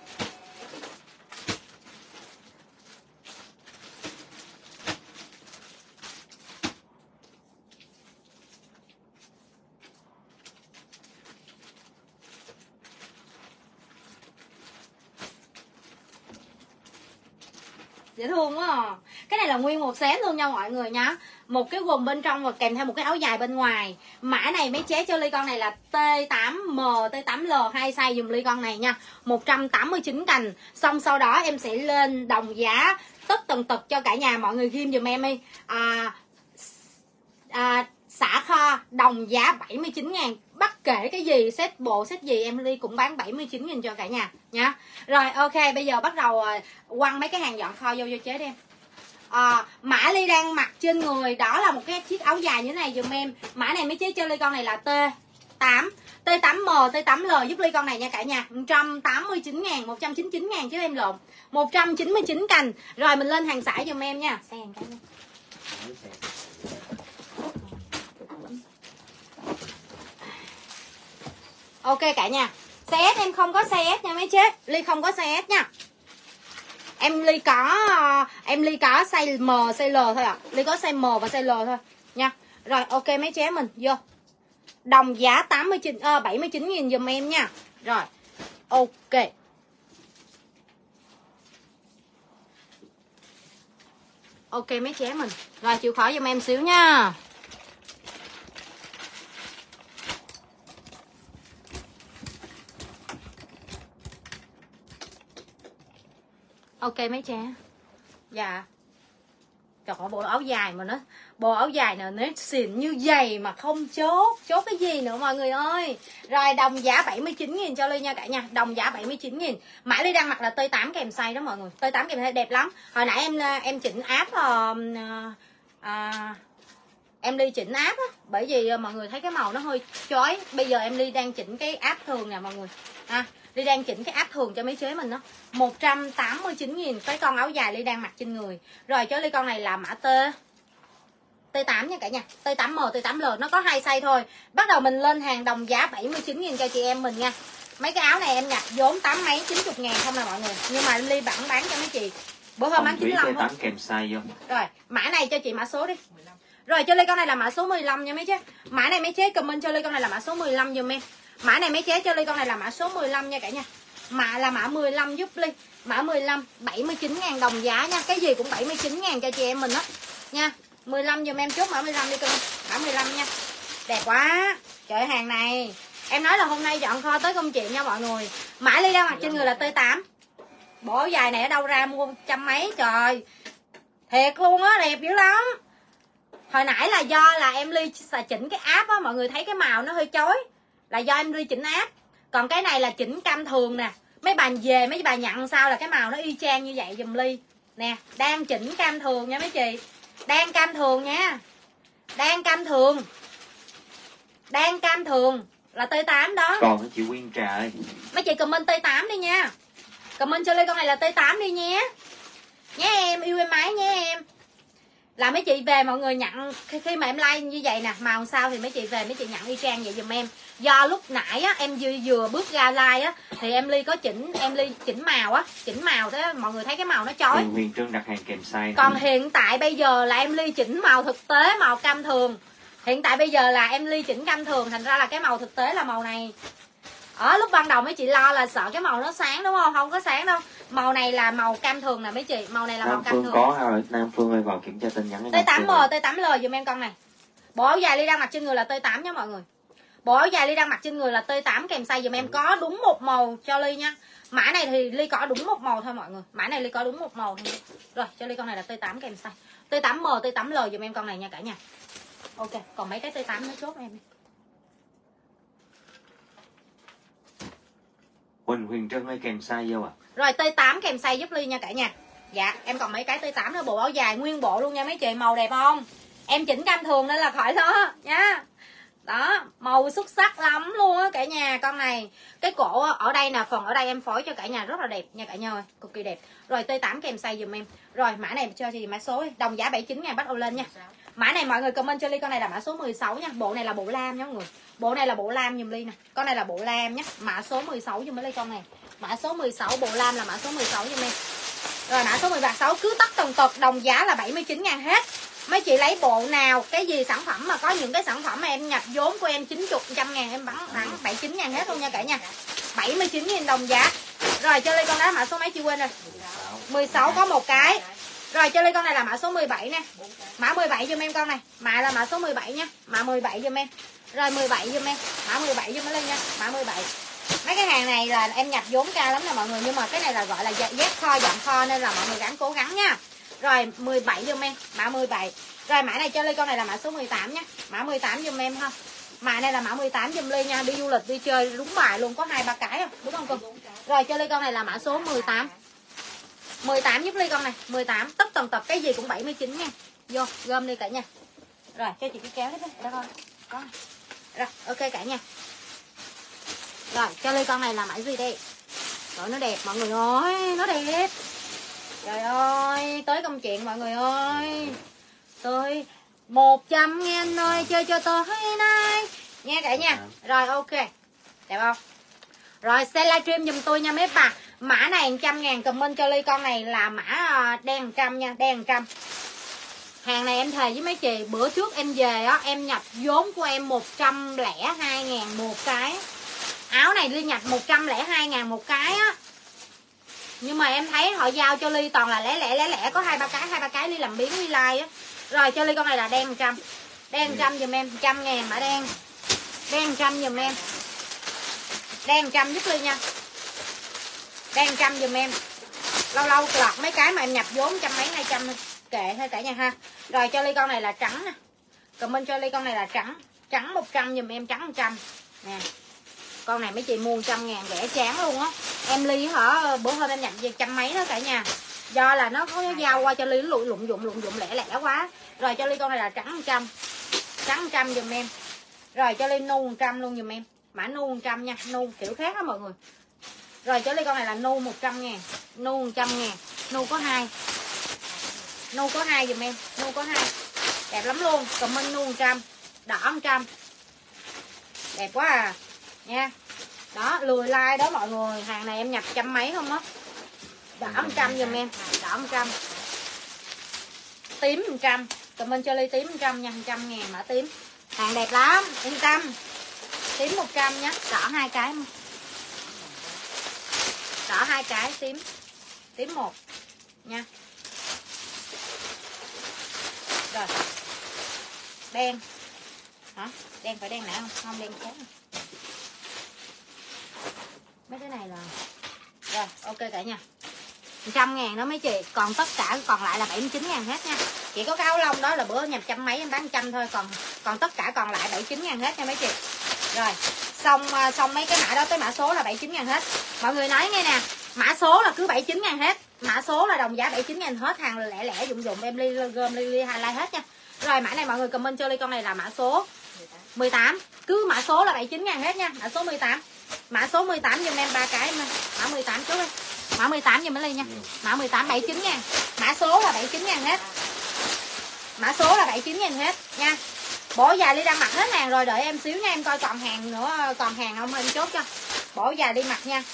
Dễ thương quá à. Cái này là nguyên một set luôn nha mọi người nhá. Một cái quần bên trong và kèm theo một cái áo dài bên ngoài. Mã này mấy chế cho Ly con này là T tám M, T tám L, hai size dùm Ly con này nha. một trăm tám mươi chín cành. Xong sau đó em sẽ lên đồng giá tất tần tật cho cả nhà, mọi người ghim dùm em đi. À, à, xả kho đồng giá bảy mươi chín ngàn. Bất kể cái gì, set bộ, set gì em Ly cũng bán bảy mươi chín nghìn cho cả nhà nha. Rồi ok, bây giờ bắt đầu quăng mấy cái hàng dọn kho vô vô chế đi em. À, mã Ly đang mặc trên người đó là một cái chiếc áo dài như thế này dùm em. Mã này mấy chế cho Ly con này là T tám, T tám M, T tám L giúp Ly con này nha cả nhà. một trăm tám mươi chín ngàn, một trăm chín mươi chín ngàn chứ em lộn. một trăm chín mươi chín cành. Rồi mình lên hàng sải dùm em nha. Xe cái nha. Ok cả nhà. Size S em không có size S nha mấy chế. Ly không có size S nha. Em Ly có em Ly có size M, size L thôi ạ. À. Ly có size M và size L thôi nha. Rồi ok mấy chế mình vô. Đồng giá tám mươi chín à, bảy mươi chín nghìn giùm em nha. Rồi. Ok. Ok mấy chế mình. Rồi chịu khó giùm em xíu nha. Ok mấy chế. Dạ. Trời ơi, bộ áo dài mà nó bộ áo dài nào nó xịn như giày mà không chốt. Chốt cái gì nữa mọi người ơi. Rồi đồng giá bảy mươi chín nghìn cho Ly nha cả nhà. Đồng giá bảy mươi chín nghìn. Mã Ly đang mặc là tê tám kèm size đó mọi người. tê tám kèm size đẹp lắm. Hồi nãy em em chỉnh áp uh, uh, em Ly chỉnh áp á, bởi vì mọi người thấy cái màu nó hơi chói. Bây giờ em Ly đang chỉnh cái áp thường nè mọi người. À, Ly đang chỉnh cái áp thường cho mấy chế mình đó. một trăm tám mươi chín nghìn cái con áo dài Ly đang mặc trên người. Rồi cho Ly con này là mã T tê tám nha cả nhà. tê tám M, tê tám L nó có hai size thôi. Bắt đầu mình lên hàng đồng giá bảy mươi chín nghìn cho chị em mình nha. Mấy cái áo này em nhập vốn tám mấy chín mươi ngàn không nè mọi người. Nhưng mà Ly bản bán cho mấy chị. Bữa hôm bán chín mươi lăm tê tám kèm size vô. Rồi, mã này cho chị mã số đi. Rồi cho Ly con này là mã số mười lăm nha mấy chế. Mã này mấy chế comment cho Ly con này là mã số mười lăm giùm em. Mã này mấy chế cho Ly con này là mã số mười lăm nha cả nhà. Mã là mã mười lăm giúp Ly. Mã mười lăm bảy mươi chín ngàn đồng giá nha. Cái gì cũng bảy mươi chín ngàn cho chị em mình đó nha. mười lăm giùm em, chốt mã mười lăm đi cưng. Mã mười lăm nha. Đẹp quá. Trời hàng này em nói là hôm nay dọn kho tới công chuyện nha mọi người. Mã Ly đang mặc trên người là tê tám. Bộ áo dài này ở đâu ra mua trăm mấy trời. Thiệt luôn á, đẹp dữ lắm. Hồi nãy là do là em Ly chỉnh cái áp á, mọi người thấy cái màu nó hơi chói. Là do em Ly chỉnh áp. Còn cái này là chỉnh cam thường nè. Mấy bà về, mấy bà nhận sao là cái màu nó y chang như vậy dùm Ly. Nè, đang chỉnh cam thường nha mấy chị. Đang cam thường nha. Đang cam thường. Đang cam thường là tê tám đó. Còn chị Quyên Trà ơi. Mấy chị comment tê tám đi nha. Comment cho Ly con này là tê tám đi nhé. Nhé em, yêu em mãi nhé em. Là mấy chị về mọi người nhận khi, khi mà em like như vậy nè, màu sao thì mấy chị về mấy chị nhận y chang vậy giùm em. Do lúc nãy á em vừa, vừa bước ra like á thì em Ly có chỉnh em Ly chỉnh màu á, chỉnh màu thế mọi người thấy cái màu nó chói. Huyền Trương đặt hàng kèm size. Còn hiện tại bây giờ là em Ly chỉnh màu thực tế, màu cam thường. Hiện tại bây giờ là em Ly chỉnh cam thường, thành ra là cái màu thực tế là màu này. Ở lúc ban đầu mấy chị lo là sợ cái màu nó sáng đúng không? Không có sáng đâu. Màu này là màu cam thường nè mấy chị. Màu này là Nam màu cam Phương thường. có rồi, Nam Phương ơi vào kiểm tra tin nhắn. tê tám M, tê tám L dùm em con này. Bộ áo dài Ly đang mặc trên người là tê tám nha mọi người. Bộ áo dài Ly đang mặc trên người là tê tám kèm size dùm em. Có đúng một màu cho Ly nha. Mã này thì Ly có đúng một màu thôi mọi người. Mã này Ly có đúng một màu thôi. Rồi cho Ly con này là tê tám kèm size. tê tám M, tê tám L dùm em con này nha cả nhà. Ok, còn mấy cái tê tám nó chốt em đi. Huỳnh Huyền Trân ơi kèm size vô à. Rồi tê tám kèm size giúp Ly nha cả nhà. Dạ em còn mấy cái tê tám nữa, bộ áo dài nguyên bộ luôn nha mấy chị. Màu đẹp không? Em chỉnh cam thường nên là khỏi lo nha. Đó, màu xuất sắc lắm luôn á cả nhà. Con này cái cổ ở đây nè, phần ở đây em phối cho cả nhà rất là đẹp nha cả nhà ơi, cực kỳ đẹp. Rồi tê tám kèm size dùm em. Rồi mã này cho chị mã số đi. Đồng giá bảy mươi chín ngàn bắt đầu lên nha. Mã này mọi người comment cho Ly con này là mã số mười sáu nha. Bộ này là bộ lam nha mọi người. Bộ này là bộ lam dùm Ly nè. Con này là bộ lam nhé. Mã số mười sáu dùm Ly con này. Mã số mười sáu bộ lam là mã số mười sáu dùm em. Rồi mã số mười sáu cứ tắt tần tật, đồng giá là bảy mươi chín ngàn hết. Mấy chị lấy bộ nào, cái gì sản phẩm mà có những cái sản phẩm mà em nhập vốn của em chín mươi, một trăm ngàn em bán bán bảy mươi chín ngàn hết luôn nha cả nhà. bảy mươi chín nghìn đồng giá. Rồi cho Ly con đó mã số mấy chị quên rồi. mười sáu có một cái. Rồi cho Ly con này là mã số mười bảy nè. Mã mười bảy giùm em con này. Mã là mã số mười bảy nha. Mã mười bảy giùm em. Rồi mười bảy giùm em. Mã mười bảy giùm Ly nha. Mã mười bảy. Mấy cái hàng này là em nhập vốn cao lắm nè mọi người, nhưng mà cái này là gọi là dép kho, dọn kho nên là mọi người gắng cố gắng nha. Rồi mười bảy giùm em, mã mười bảy. Rồi mã này cho Ly con này là mã số mười tám nha. Mã mười tám giùm em ha. Mã này là mã mười tám giùm Ly nha, đi du lịch đi chơi đúng bài luôn, có hai ba cái không? Đúng không cô? Rồi cho Ly con này là mã số mười tám. mười tám giúp Ly con này, mười tám tất tần tật cái gì cũng bảy mươi chín nha. Vô gom đi cả nhà. Rồi cho chị cái kéo hết đi, đó con. Có. Rồi ok cả nhà. Rồi cho Ly con này là mã gì đây? Trời nó đẹp mọi người ơi, nó đẹp. Trời ơi, tới công chuyện mọi người ơi. Tôi một trăm ngàn ơi, chơi cho tôi nay nha cả nhà. Rồi ok. Đẹp không? Rồi xe livestream giùm tôi nha mấy bà. Mã này một trăm ngàn, comment cho Ly con này là mã đen một trăm nha, đen một trăm. Hàng này em thề với mấy chị, bữa trước em về á, em nhập vốn của em một trăm lẻ hai ngàn một cái. Áo này Ly nhập một trăm lẻ hai ngàn một cái á. Nhưng mà em thấy họ giao cho Ly toàn là lẻ lẻ lẻ lẻ, có hai ba cái, hai ba cái Ly làm biến Ly like á. Rồi cho Ly con này là đen một trăm. Đen một trăm giùm em, một trăm ngàn mã đen. Đen một trăm giùm em. Đen một trăm giúp Ly nha. Đen một trăm giùm em. Lâu lâu lọt mấy cái mà em nhập vốn trăm mấy hai trăm kệ thôi cả nhà ha. Rồi cho Ly con này là trắng nè. Comment cho Ly con này là trắng. Trắng một trăm giùm em, trắng một trăm. Nè. Con này mấy chị mua một trăm ngàn rẻ chán luôn á. Em Ly hả, bữa hôm em nhập về trăm mấy đó cả nhà. Do là nó có giao qua cho Ly lụi lụng dụng lụng dụng lẻ lẻ quá. Rồi cho Ly con này là trắng một trăm. Trắng một trăm giùm em. Rồi cho Ly nu một trăm luôn giùm em. Mã nu một trăm nha, nu kiểu khác đó mọi người. Rồi cho Ly con này là nu một trăm ngàn. Nu một trăm ngàn. Nu có hai. Nu có hai giùm em. Nu có hai. Đẹp lắm luôn. Comment nu một trăm. Đỏ một trăm. Đẹp quá à. Nha. Đó, lười like đó mọi người. Hàng này em nhập trăm mấy không á. Đỏ một trăm giùm em. Đỏ một trăm. Tím một trăm. Comment cho Ly tím một trăm nha. một trăm ngàn mã tím. Hàng đẹp lắm. Yên tâm. Tím một trăm nhé. Đỏ hai cái. Đỏ hai cái tím. Tím một nha. Rồi. Đen. Hả? Đen phải đen nè không? Không đen khác. Mấy cái này là rồi, ok cả nhà. một trăm ngàn đó mấy chị. Còn tất cả còn lại là bảy mươi chín ngàn hết nha. Chỉ có cái áo lông đó là bữa nhập trăm mấy em bán trăm thôi. Còn còn tất cả còn lại bảy mươi chín ngàn hết nha mấy chị. Rồi. Xong xong mấy cái mã đó tới mã số là bảy mươi chín ngàn hết. Mọi người nói nghe nè. Mã số là cứ bảy mươi chín ngàn hết. Mã số là đồng giá bảy mươi chín ngàn hết. Hàng lẻ lẻ dụng dụng em ly gom ly ly highlight hết nha. Rồi mã này mọi người comment cho Ly con này là mã số mười tám. Cứ mã số là bảy mươi chín ngàn hết nha. Mã số mười tám. Mã số mười tám giùm em ba cái. Mã mười tám trước đi. Mã mười tám giùm em Ly nha. Mã mười tám bảy mươi chín ngàn. Mã số là bảy mươi chín ngàn hết. Mã số là bảy mươi chín ngàn hết nha. Bộ dài Ly đang mặc hết hàng rồi, đợi em xíu nha, em coi còn hàng nữa, còn hàng không em chốt cho. Bộ dài đi mặc nha.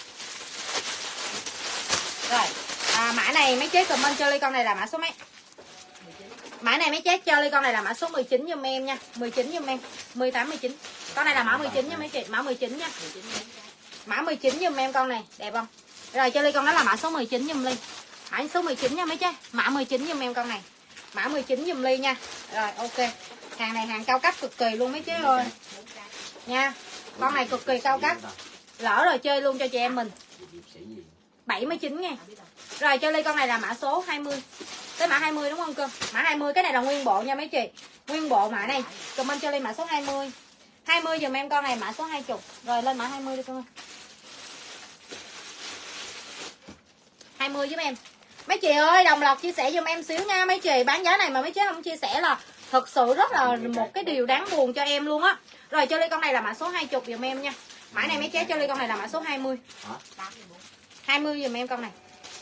Rồi, à, mã này mấy chế comment cho Ly con này là mã số mấy? Mã này mấy chế cho Ly con này là mã số mười chín giùm em nha. mười chín giùm em. mười tám mười chín. Con này là mã mười chín nha mấy chị, mã mười chín nha. Mã mười chín giùm em con này, đẹp không? Rồi cho Ly con đó là mã số mười chín giùm Ly. Mã số mười chín nha mấy chế. Mã mười chín giùm em con này. Mã mười chín giùm Ly nha. Rồi ok. Hàng này hàng cao cấp cực kỳ luôn mấy chế ơi. Nha. Con này cực kỳ cao cấp. Lỡ rồi chơi luôn cho chị em mình. bảy mươi chín ngàn. Rồi cho Ly con này là mã số hai mươi. Tới mã hai mươi đúng không cơ? Mã hai mươi cái này là nguyên bộ nha mấy chị. Nguyên bộ mã này. Comment cho Ly mã số hai mươi. hai mươi giùm em con này mã số hai mươi. Rồi lên mã hai mươi đi con ơi. hai mươi giúp em. Mấy chị ơi, đồng loạt chia sẻ giùm em xíu nha mấy chị. Bán giá này mà mấy chị không chia sẻ là thật sự rất là một cái điều đáng buồn cho em luôn á. Rồi cho Ly con này là mã số hai mươi giùm em nha. Mã này mấy chế cho Ly con này là mã số hai mươi. hai mươi giùm em con này.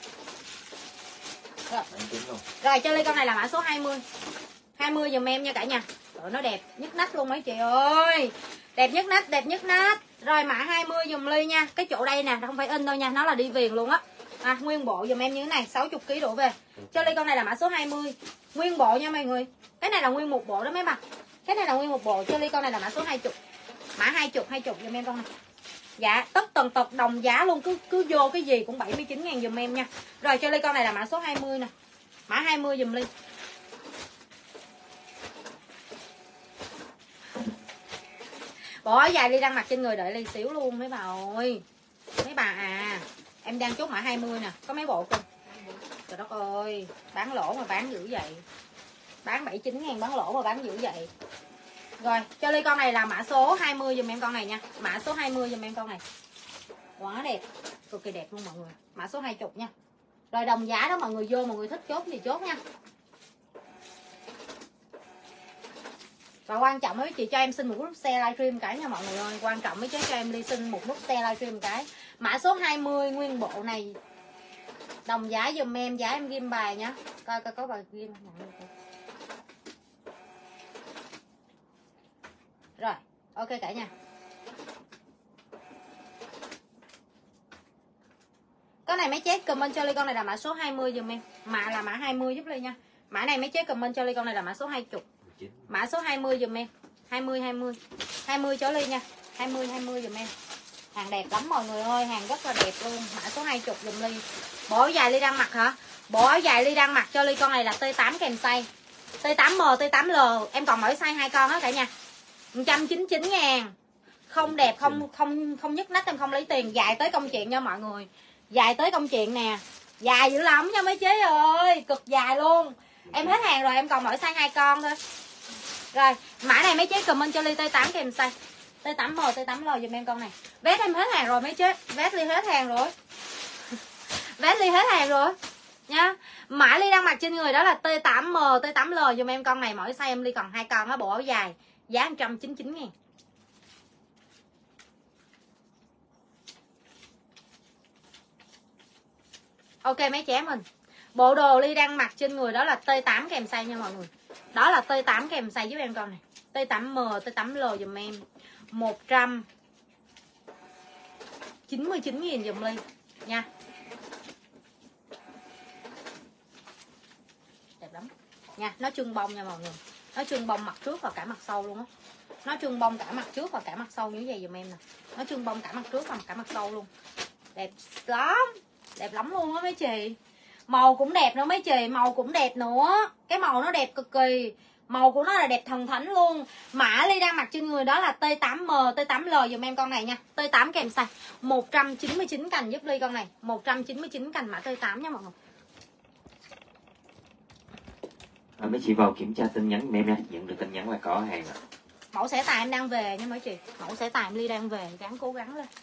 Rồi. Rồi cho Ly con này là mã số hai mươi. hai mươi giùm em nha cả nhà. Rồi nó đẹp nhất nách luôn mấy chị ơi. Đẹp nhất nách, đẹp nhất nách. Rồi mã hai mươi giùm Ly nha. Cái chỗ đây nè, không phải in đâu nha, nó là đi viền luôn á. À, nguyên bộ giùm em như thế này, sáu mươi ki lô đổ về. Cho Ly con này là mã số hai mươi. Nguyên bộ nha mọi người. Cái này là nguyên một bộ đó mấy bà. Cái này là nguyên một bộ. Cho Ly con này là mã số hai mươi. Mã hai mươi, hai mươi giùm em con này. Dạ, tất tần tật đồng giá luôn, cứ cứ vô cái gì cũng bảy mươi chín ngàn giùm em nha. Rồi cho Ly con này là mã số hai mươi nè. Mã hai mươi giùm Ly. Bộ áo dài Ly đang mặc trên người, đợi Ly xíu luôn mấy bà ơi. Mấy bà à, em đang chốt mã hai mươi nè, có mấy bộ không? Trời đất ơi, bán lỗ mà bán dữ vậy. Bán bảy mươi chín ngàn bán lỗ mà bán dữ vậy. Rồi, cho Ly con này là mã số hai mươi giùm em con này nha. Mã số hai mươi giùm em con này. Quá đẹp, cực kỳ đẹp luôn mọi người. Mã số hai mươi nha. Rồi đồng giá đó mọi người vô, mọi người thích chốt thì chốt nha. Và quan trọng mấy chị cho em xin một nút share livestream cái nha mọi người ơi. Quan trọng mấy chứ cho em đi xin một nút share livestream cái. Mã số hai mươi nguyên bộ này. Đồng giá dùm em, giá em ghim bài nhá. Coi coi có bài ghim không? Rồi, ok cả nhà. Con này mấy chế comment cho Ly, con này là mã số hai mươi dùm em. Mã là mã hai mươi giúp Ly nha. Mã này mấy chế comment cho Ly, con này là mã số hai mươi. Mã số hai mươi dùm em. hai mươi hai mươi. hai mươi cho Ly nha. hai mươi hai mươi dùm em. Hàng đẹp lắm mọi người ơi, hàng rất là đẹp luôn. Mã số hai mươi dùm Ly. Bộ áo dài Ly đang mặc hả? Bộ áo dài Ly đang mặc cho Ly con này là T tám kèm size. T tám M, T tám L, em còn mỗi size hai con đó cả nhà. một trăm chín mươi chín ngàn. Không đẹp, không không không nhức nách em không lấy tiền. Dài tới công chuyện nha mọi người. Dài tới công chuyện nè. Dài dữ lắm nha mấy chế ơi, cực dài luôn. Em hết hàng rồi, em còn mỗi size hai con thôi. Rồi, mã này mấy chế comment cho Ly T tám kèm size. T tám M, T tám L dùm em con này. Vét em hết hàng rồi mấy chế. Vét Ly hết hàng rồi. Vét Ly hết hàng rồi nha. Mã Ly đang mặc trên người đó là T tám M, T tám L dùm em con này. Mỗi size em Ly còn hai con á, bộ áo dài. Giá một trăm chín mươi chín ngàn. Ok mấy trẻ mình. Bộ đồ Ly đang mặc trên người đó là T tám kèm size nha mọi người. Đó là T tám kèm size giúp em con này. T tám M, T tám L dùm em. một trăm chín mươi chín nghìn dùm Ly nha. Đẹp lắm nha. Nó trưng bông nha mọi người. Nó trưng bông mặt trước và cả mặt sau luôn á. Nó trưng bông cả mặt trước và cả mặt sau như vậy dùm em nè. Nó trưng bông cả mặt trước và cả mặt sau luôn. Đẹp lắm. Đẹp lắm luôn á mấy chị. Màu cũng đẹp nữa mấy chị. Màu cũng đẹp nữa. Cái màu nó đẹp cực kỳ. Màu của nó là đẹp thần thánh luôn. Mã Ly đang mặc trên người đó là T tám M, T tám L dùm em con này nha. T tám kèm size một trăm chín mươi chín cành giúp Ly con này. một trăm chín mươi chín cành mã T tám nha mọi người. À, mấy chị vào kiểm tra tin nhắn giùm em nha. Nhận được tin nhắn là có hàng rồi. Mẫu xẻ tài em đang về nha mấy chị. Mẫu xẻ tài em Ly đang về. Gắng cố gắng lên.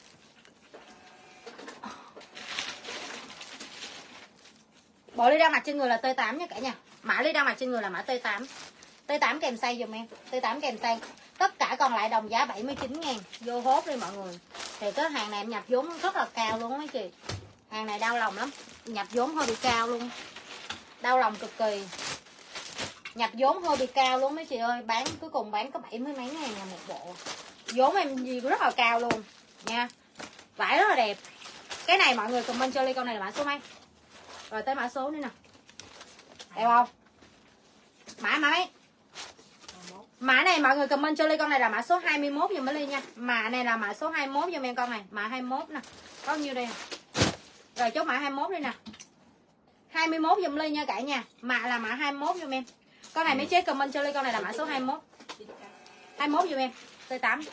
Bộ Ly đang mặc trên người là T tám nha cả nhà. Mã Ly đang mặc trên người là mã T tám. T tám kèm size dùm em. T tám kèm size. Tất cả còn lại đồng giá bảy mươi chín ngàn. Vô hốt đi mọi người. Thì cái hàng này em nhập vốn rất là cao luôn mấy chị. Hàng này đau lòng lắm. Nhập vốn hơi bị cao luôn. Đau lòng cực kỳ. Nhập vốn hơi bị cao luôn mấy chị ơi. Bán cuối cùng bán có bảy mươi mấy ngàn là một bộ. Vốn em gì rất là cao luôn nha. Vải rất là đẹp. Cái này mọi người comment cho Ly con này là mã số mấy. Rồi tới mã số nữa nè. Đẹp không? Mã mấy? Mã này mọi người comment cho Ly con này là mã số hai mươi mốt giùm Ly nha. Mã này là mã số hai mươi mốt giùm em con này. Mã hai mươi mốt nè. Có nhiêu đây nè. Rồi chốt mã hai mươi mốt đây nè. hai mươi mốt giùm Ly nha cả nhà. Mã là mã hai mươi mốt giùm em. Con này mấy chế comment cho Ly con này là mã số hai mươi mốt. hai mươi mốt giùm em. T tám.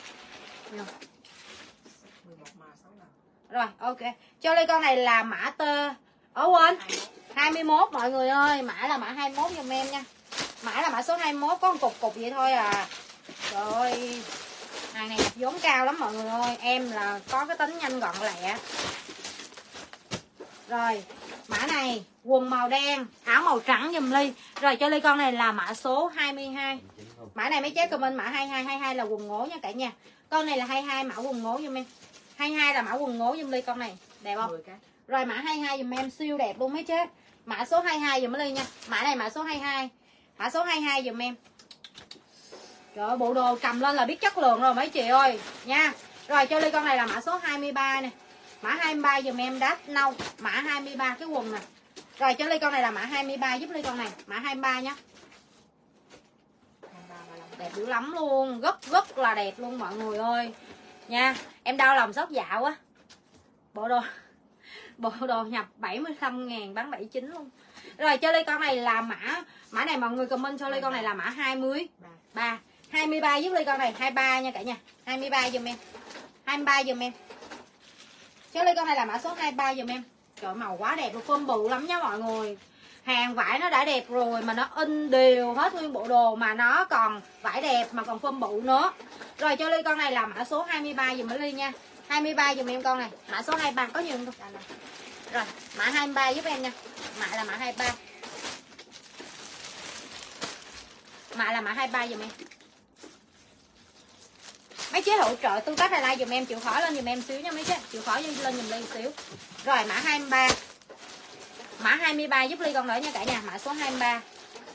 Rồi ok. Cho Ly con này là mã T. Ủa quên. hai mươi mốt mọi người ơi. Mã là mã hai mươi mốt giùm em nha. Mã là mã số hai mươi mốt. Có một cục cục vậy thôi à. Trời ơi. Hàng này nhập vốn cao lắm mọi người ơi. Em là có cái tính nhanh gọn lẹ. Rồi. Mã này quần màu đen, áo màu trắng giùm Ly. Rồi cho Ly con này là mã số hai mươi hai. Mã này mấy chế comment mã hai hai. hai mươi hai là quần ngố nha cả nhà. Con này là hai mươi hai mã quần ngố giùm em. hai mươi hai là mã quần ngố giùm Ly con này. Đẹp không? Rồi mã hai mươi hai giùm em siêu đẹp luôn mấy chế. Mã số hai mươi hai giùm Ly nha. Mã này mã số hai mươi hai. Mã số hai mươi hai giùm em. Trời ơi, bộ đồ cầm lên là biết chất lượng rồi mấy chị ơi nha. Rồi cho Ly con này là mã số hai mươi ba nè. Mã hai mươi ba giùm em đắt nâu. Mã hai mươi ba cái quần nè. Rồi cho Ly con này là mã hai mươi ba giúp Ly con này. Mã hai mươi ba nhá. Đẹp dữ lắm luôn. Rất rất là đẹp luôn mọi người ơi nha. Em đau lòng xót dạ quá. Bộ đồ Bộ đồ nhập bảy mươi lăm ngàn bán bảy mươi chín luôn. Rồi cho Ly con này là mã. Mã này mọi người comment cho Ly con này là mã hai mươi ba. hai mươi ba giúp Ly con này. hai mươi ba nha cả nhà. hai mươi ba giùm em. hai mươi ba giùm em. Cho Ly con này là mã số hai mươi ba giùm em. Trời màu quá đẹp luôn. Phơm bự lắm nha mọi người. Hàng vải nó đã đẹp rồi mà nó in đều hết nguyên bộ đồ. Mà nó còn vải đẹp mà còn phơm bự nữa. Rồi cho Ly con này là mã số hai mươi ba giùm Ly nha. hai mươi ba giùm em con này. Mã số hai mươi ba có nhiều không? Rồi mã hai mươi ba giúp em nha. Mã là mã hai mươi ba. Mã là mã hai mươi ba giùm em. Mấy chế hỗ trợ tương tác like dùm em, chịu khó lên dùm em xíu nha mấy chế, chịu khó lên dùm Ly xíu. Rồi mã hai mươi ba. Mã hai mươi ba giúp Ly con nữa nha cả nhà, mã số hai mươi ba.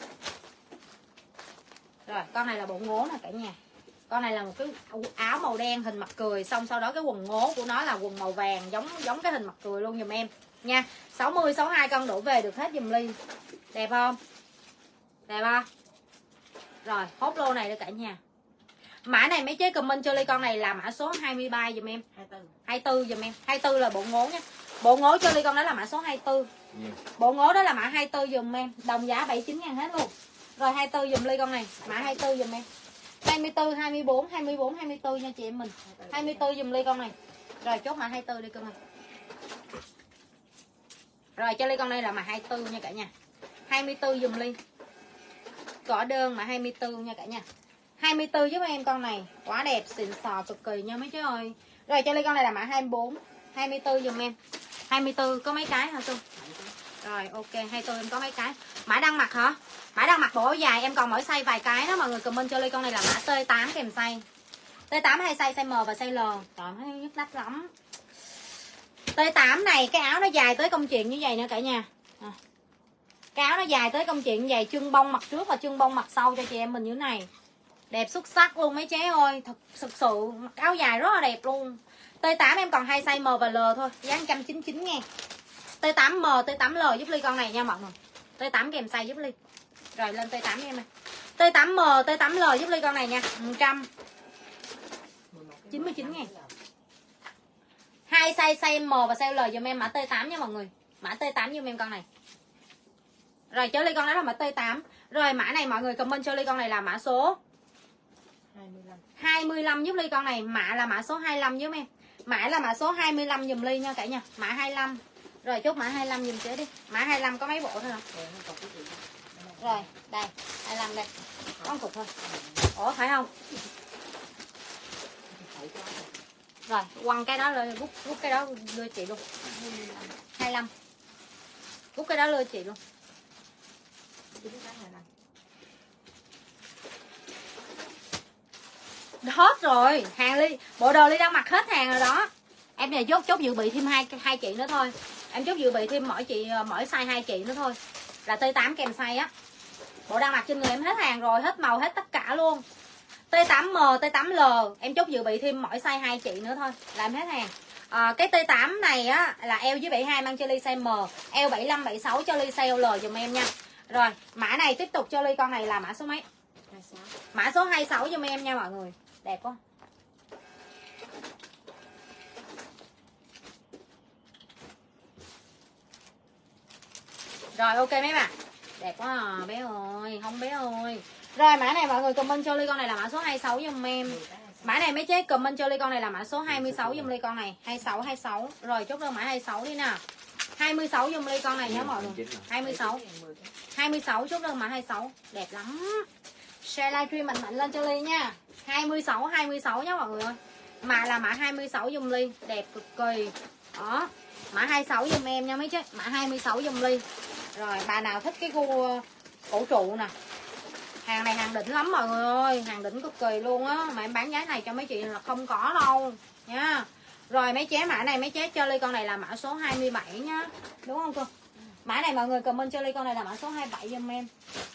Rồi con này là bộ ngố nè cả nhà. Con này là một cái áo màu đen hình mặt cười, xong sau đó cái quần ngố của nó là quần màu vàng giống giống cái hình mặt cười luôn dùm em. nha. Sáu mươi, sáu mươi hai cân đổ về được hết dùm Ly. Đẹp không? Đẹp không? Rồi hốt lô này được cả nhà. Mã này mấy chế comment cho Ly con này là mã số hai mươi ba dùm em. hai mươi tư. hai mươi tư dùm em. hai mươi tư là bộ ngố nha. Bộ ngố cho Ly con đó là mã số hai mươi tư. Yeah. Bộ ngố đó là mã hai mươi tư dùm em. Đồng giá bảy mươi chín ngàn hết luôn. Rồi hai mươi tư dùm Ly con này. Mã hai mươi tư dùm em. hai mươi tư, hai mươi bốn, hai mươi bốn, hai mươi tư nha chị em mình. hai mươi tư dùm Ly con này. Rồi chốt mã hai mươi tư đi cưng ơi. Rồi cho Ly con này là mã hai mươi tư nha cả nhà. hai mươi tư dùm Ly. Có đơn mã hai mươi tư nha cả nhà. hai mươi tư giúp em con này. Quá đẹp, xịn sò cực kỳ nha mấy chú ơi. Rồi cho Ly con này là mã hai mươi bốn. hai mươi tư dùm em. hai mươi tư có mấy cái hả Xuân? Rồi ok, hai mươi tư em có mấy cái. Mã đang mặc hả? Mã đang mặc bộ áo dài em còn mỗi size vài cái đó mọi người comment cho Ly con này là mã T tám kèm size. T tám hay size size M và size L. Trời ơi nhức nách lắm. T tám này cái áo nó dài tới công chuyện như vậy nữa cả nhà. À. Cái áo nó dài tới công chuyện như vậy, chân bông mặt trước và chân bông mặt sau cho chị em mình như thế này. Đẹp xuất sắc luôn mấy chế ơi, thật thực sự mặc áo dài rất là đẹp luôn. T tám em còn hai size M và L thôi, giá một trăm chín mươi chín ngàn. T tám M, T tám L giúp Ly con này nha mọi người. T tám kèm size giúp Ly. Rồi lên T tám em ơi. T tám M, T tám L giúp Ly con này nha, một trăm chín mươi chín ngàn. Hai size size M và size L giùm em mã T tám nha mọi người. Mã T tám giùm em con này. Rồi cho Ly con đó là mã T tám. Rồi mã này mọi người comment cho Ly con này là mã số hai mươi lăm. hai mươi lăm giúp Ly con này, mã là mã số hai mươi lăm giúp em. Mã là mã số hai mươi lăm giùm Ly nha cả nhà. Mã hai mươi lăm. Rồi chốt mã hai mươi lăm giùm chế đi. Mã hai mươi lăm có mấy bộ thôi hả? Rồi, đây, hai mươi lăm đây. Có một cục thôi. Ủa phải không? Rồi, quăng cái đó lên, rút rút cái đó đưa chị luôn. hai mươi lăm. Rút cái đó đưa chị luôn. Hết rồi, hàng Ly, bộ đồ Ly đang mặc hết hàng rồi đó. Em này chốt chốt dự bị thêm hai hai chị nữa thôi. Em chốt dự bị thêm mỗi chị mỗi size hai chị nữa thôi. Là T tám kèm size á. Bộ đang mặc trên người em hết hàng rồi, hết màu hết tất cả luôn. T tám M, T tám L em chốt dự bị thêm mỗi size hai chị nữa thôi là em hết hàng. À, cái T tám này á là eo dưới bảy mươi hai mang cho Ly size M, eo bảy mươi lăm bảy mươi sáu cho Ly size L giùm em nha. Rồi, mã này tiếp tục cho Ly con này là mã số mấy? hai mươi sáu. Mã số hai mươi sáu giùm em nha mọi người. Đẹp quá. Rồi ok mấy bạn. Đẹp quá à, bé ơi, không bé ơi. Rồi mã này mọi người comment cho Ly con này là mã số hai mươi sáu giùm em. Mã này mấy chế comment cho Ly con này là mã số hai mươi sáu giùm Ly con này. hai mươi sáu hai mươi sáu. Rồi chốt đơn mã hai mươi sáu đi nè. hai mươi sáu giùm Ly con này nhé mọi người. hai mươi sáu. hai mươi sáu chốt đơn mã hai mươi sáu. Đẹp lắm. Share livestream mạnh mạnh lên cho Ly nha. hai mươi sáu hai mươi sáu nhé mọi người ơi. Mã là mã hai mươi sáu giùm Ly, đẹp cực kỳ. Đó. Mã hai mươi sáu giùm em nha mấy chế. Mã hai mươi sáu giùm Ly. Rồi bà nào thích cái gu cổ trụ nè. Hàng này hàng đỉnh lắm mọi người ơi, hàng đỉnh cực kỳ luôn á, mà em bán giá này cho mấy chị là không có đâu nha. Rồi mấy chế mã này mấy chế cho Ly con này là mã số hai mươi bảy nhá. Đúng không cô? Mã này mọi người comment cho Ly con này là mã số hai mươi bảy giùm em.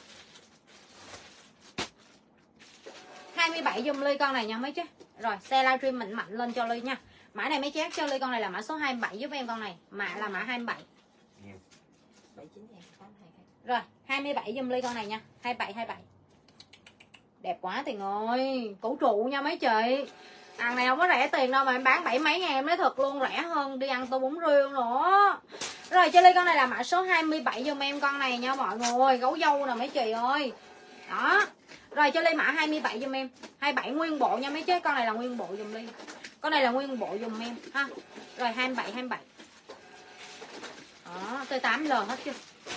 hai mươi bảy giùm Ly con này nha mấy chế. Rồi xe livestream mạnh mạnh lên cho Ly nha. Mã này mấy chế cho Ly con này là mã số hai mươi bảy giúp em con này. Mã là mã hai mươi bảy. Rồi hai mươi bảy giùm Ly con này nha. hai mươi bảy hai mươi bảy. Đẹp quá Tiền ơi. Cổ trụ nha mấy chị. Ăn này không có rẻ tiền đâu mà em bán bảy mấy ngàn em nói thật luôn, rẻ hơn đi ăn tô bún riêu nữa. Rồi cho Ly con này là mã số hai mươi bảy giùm em con này nha mọi người. Gấu dâu nè mấy chị ơi. Đó. Rồi cho Ly mã hai mươi bảy giùm em. hai mươi bảy nguyên bộ nha mấy chị. Con này là nguyên bộ giùm Ly. Con này là nguyên bộ giùm em ha. Rồi hai mươi bảy hai mươi bảy. Đó, T tám L hết chưa?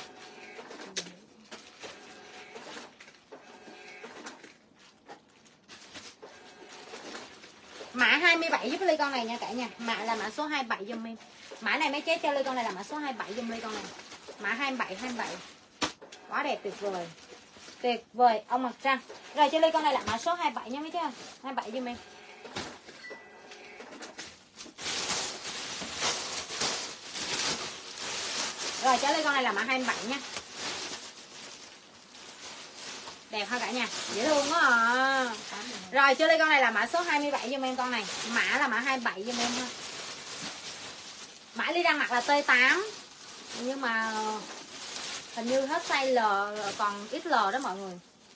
Mã hai mươi bảy giúp Ly con này nha cả nhà. Mã là mã số hai mươi bảy giùm em. Mã này mấy chế cho Ly con này là mã số hai mươi bảy giùm Ly con này. Mã hai mươi bảy hai mươi bảy. Quá đẹp tuyệt vời. Tuyệt vời ông mặt trăng. Rồi cho Ly con này là mã số hai mươi bảy nha mấy chế. hai mươi bảy giùm em. Rồi cho Ly con này là mã hai mươi bảy nha. Đẹp ha cả nhà, dễ thương quá à. Rồi cho Ly con này là mã số hai mươi bảy giùm em con này. Mã là mã hai mươi bảy giùm em thôi. Mã Ly đang mặc là T tám. Nhưng mà hình như hết size L còn ích L đó mọi người.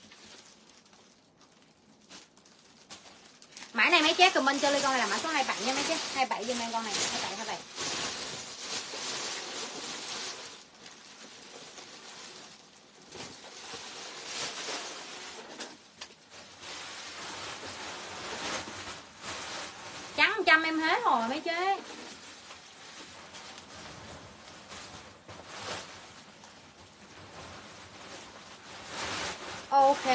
Mã này mấy chế comment cho Ly con này là mã số hai mươi bảy nha mấy chế. hai mươi bảy giùm em con này, hai mươi bảy hai mươi bảy. Trắng một trăm em hết rồi mấy chế. Ok.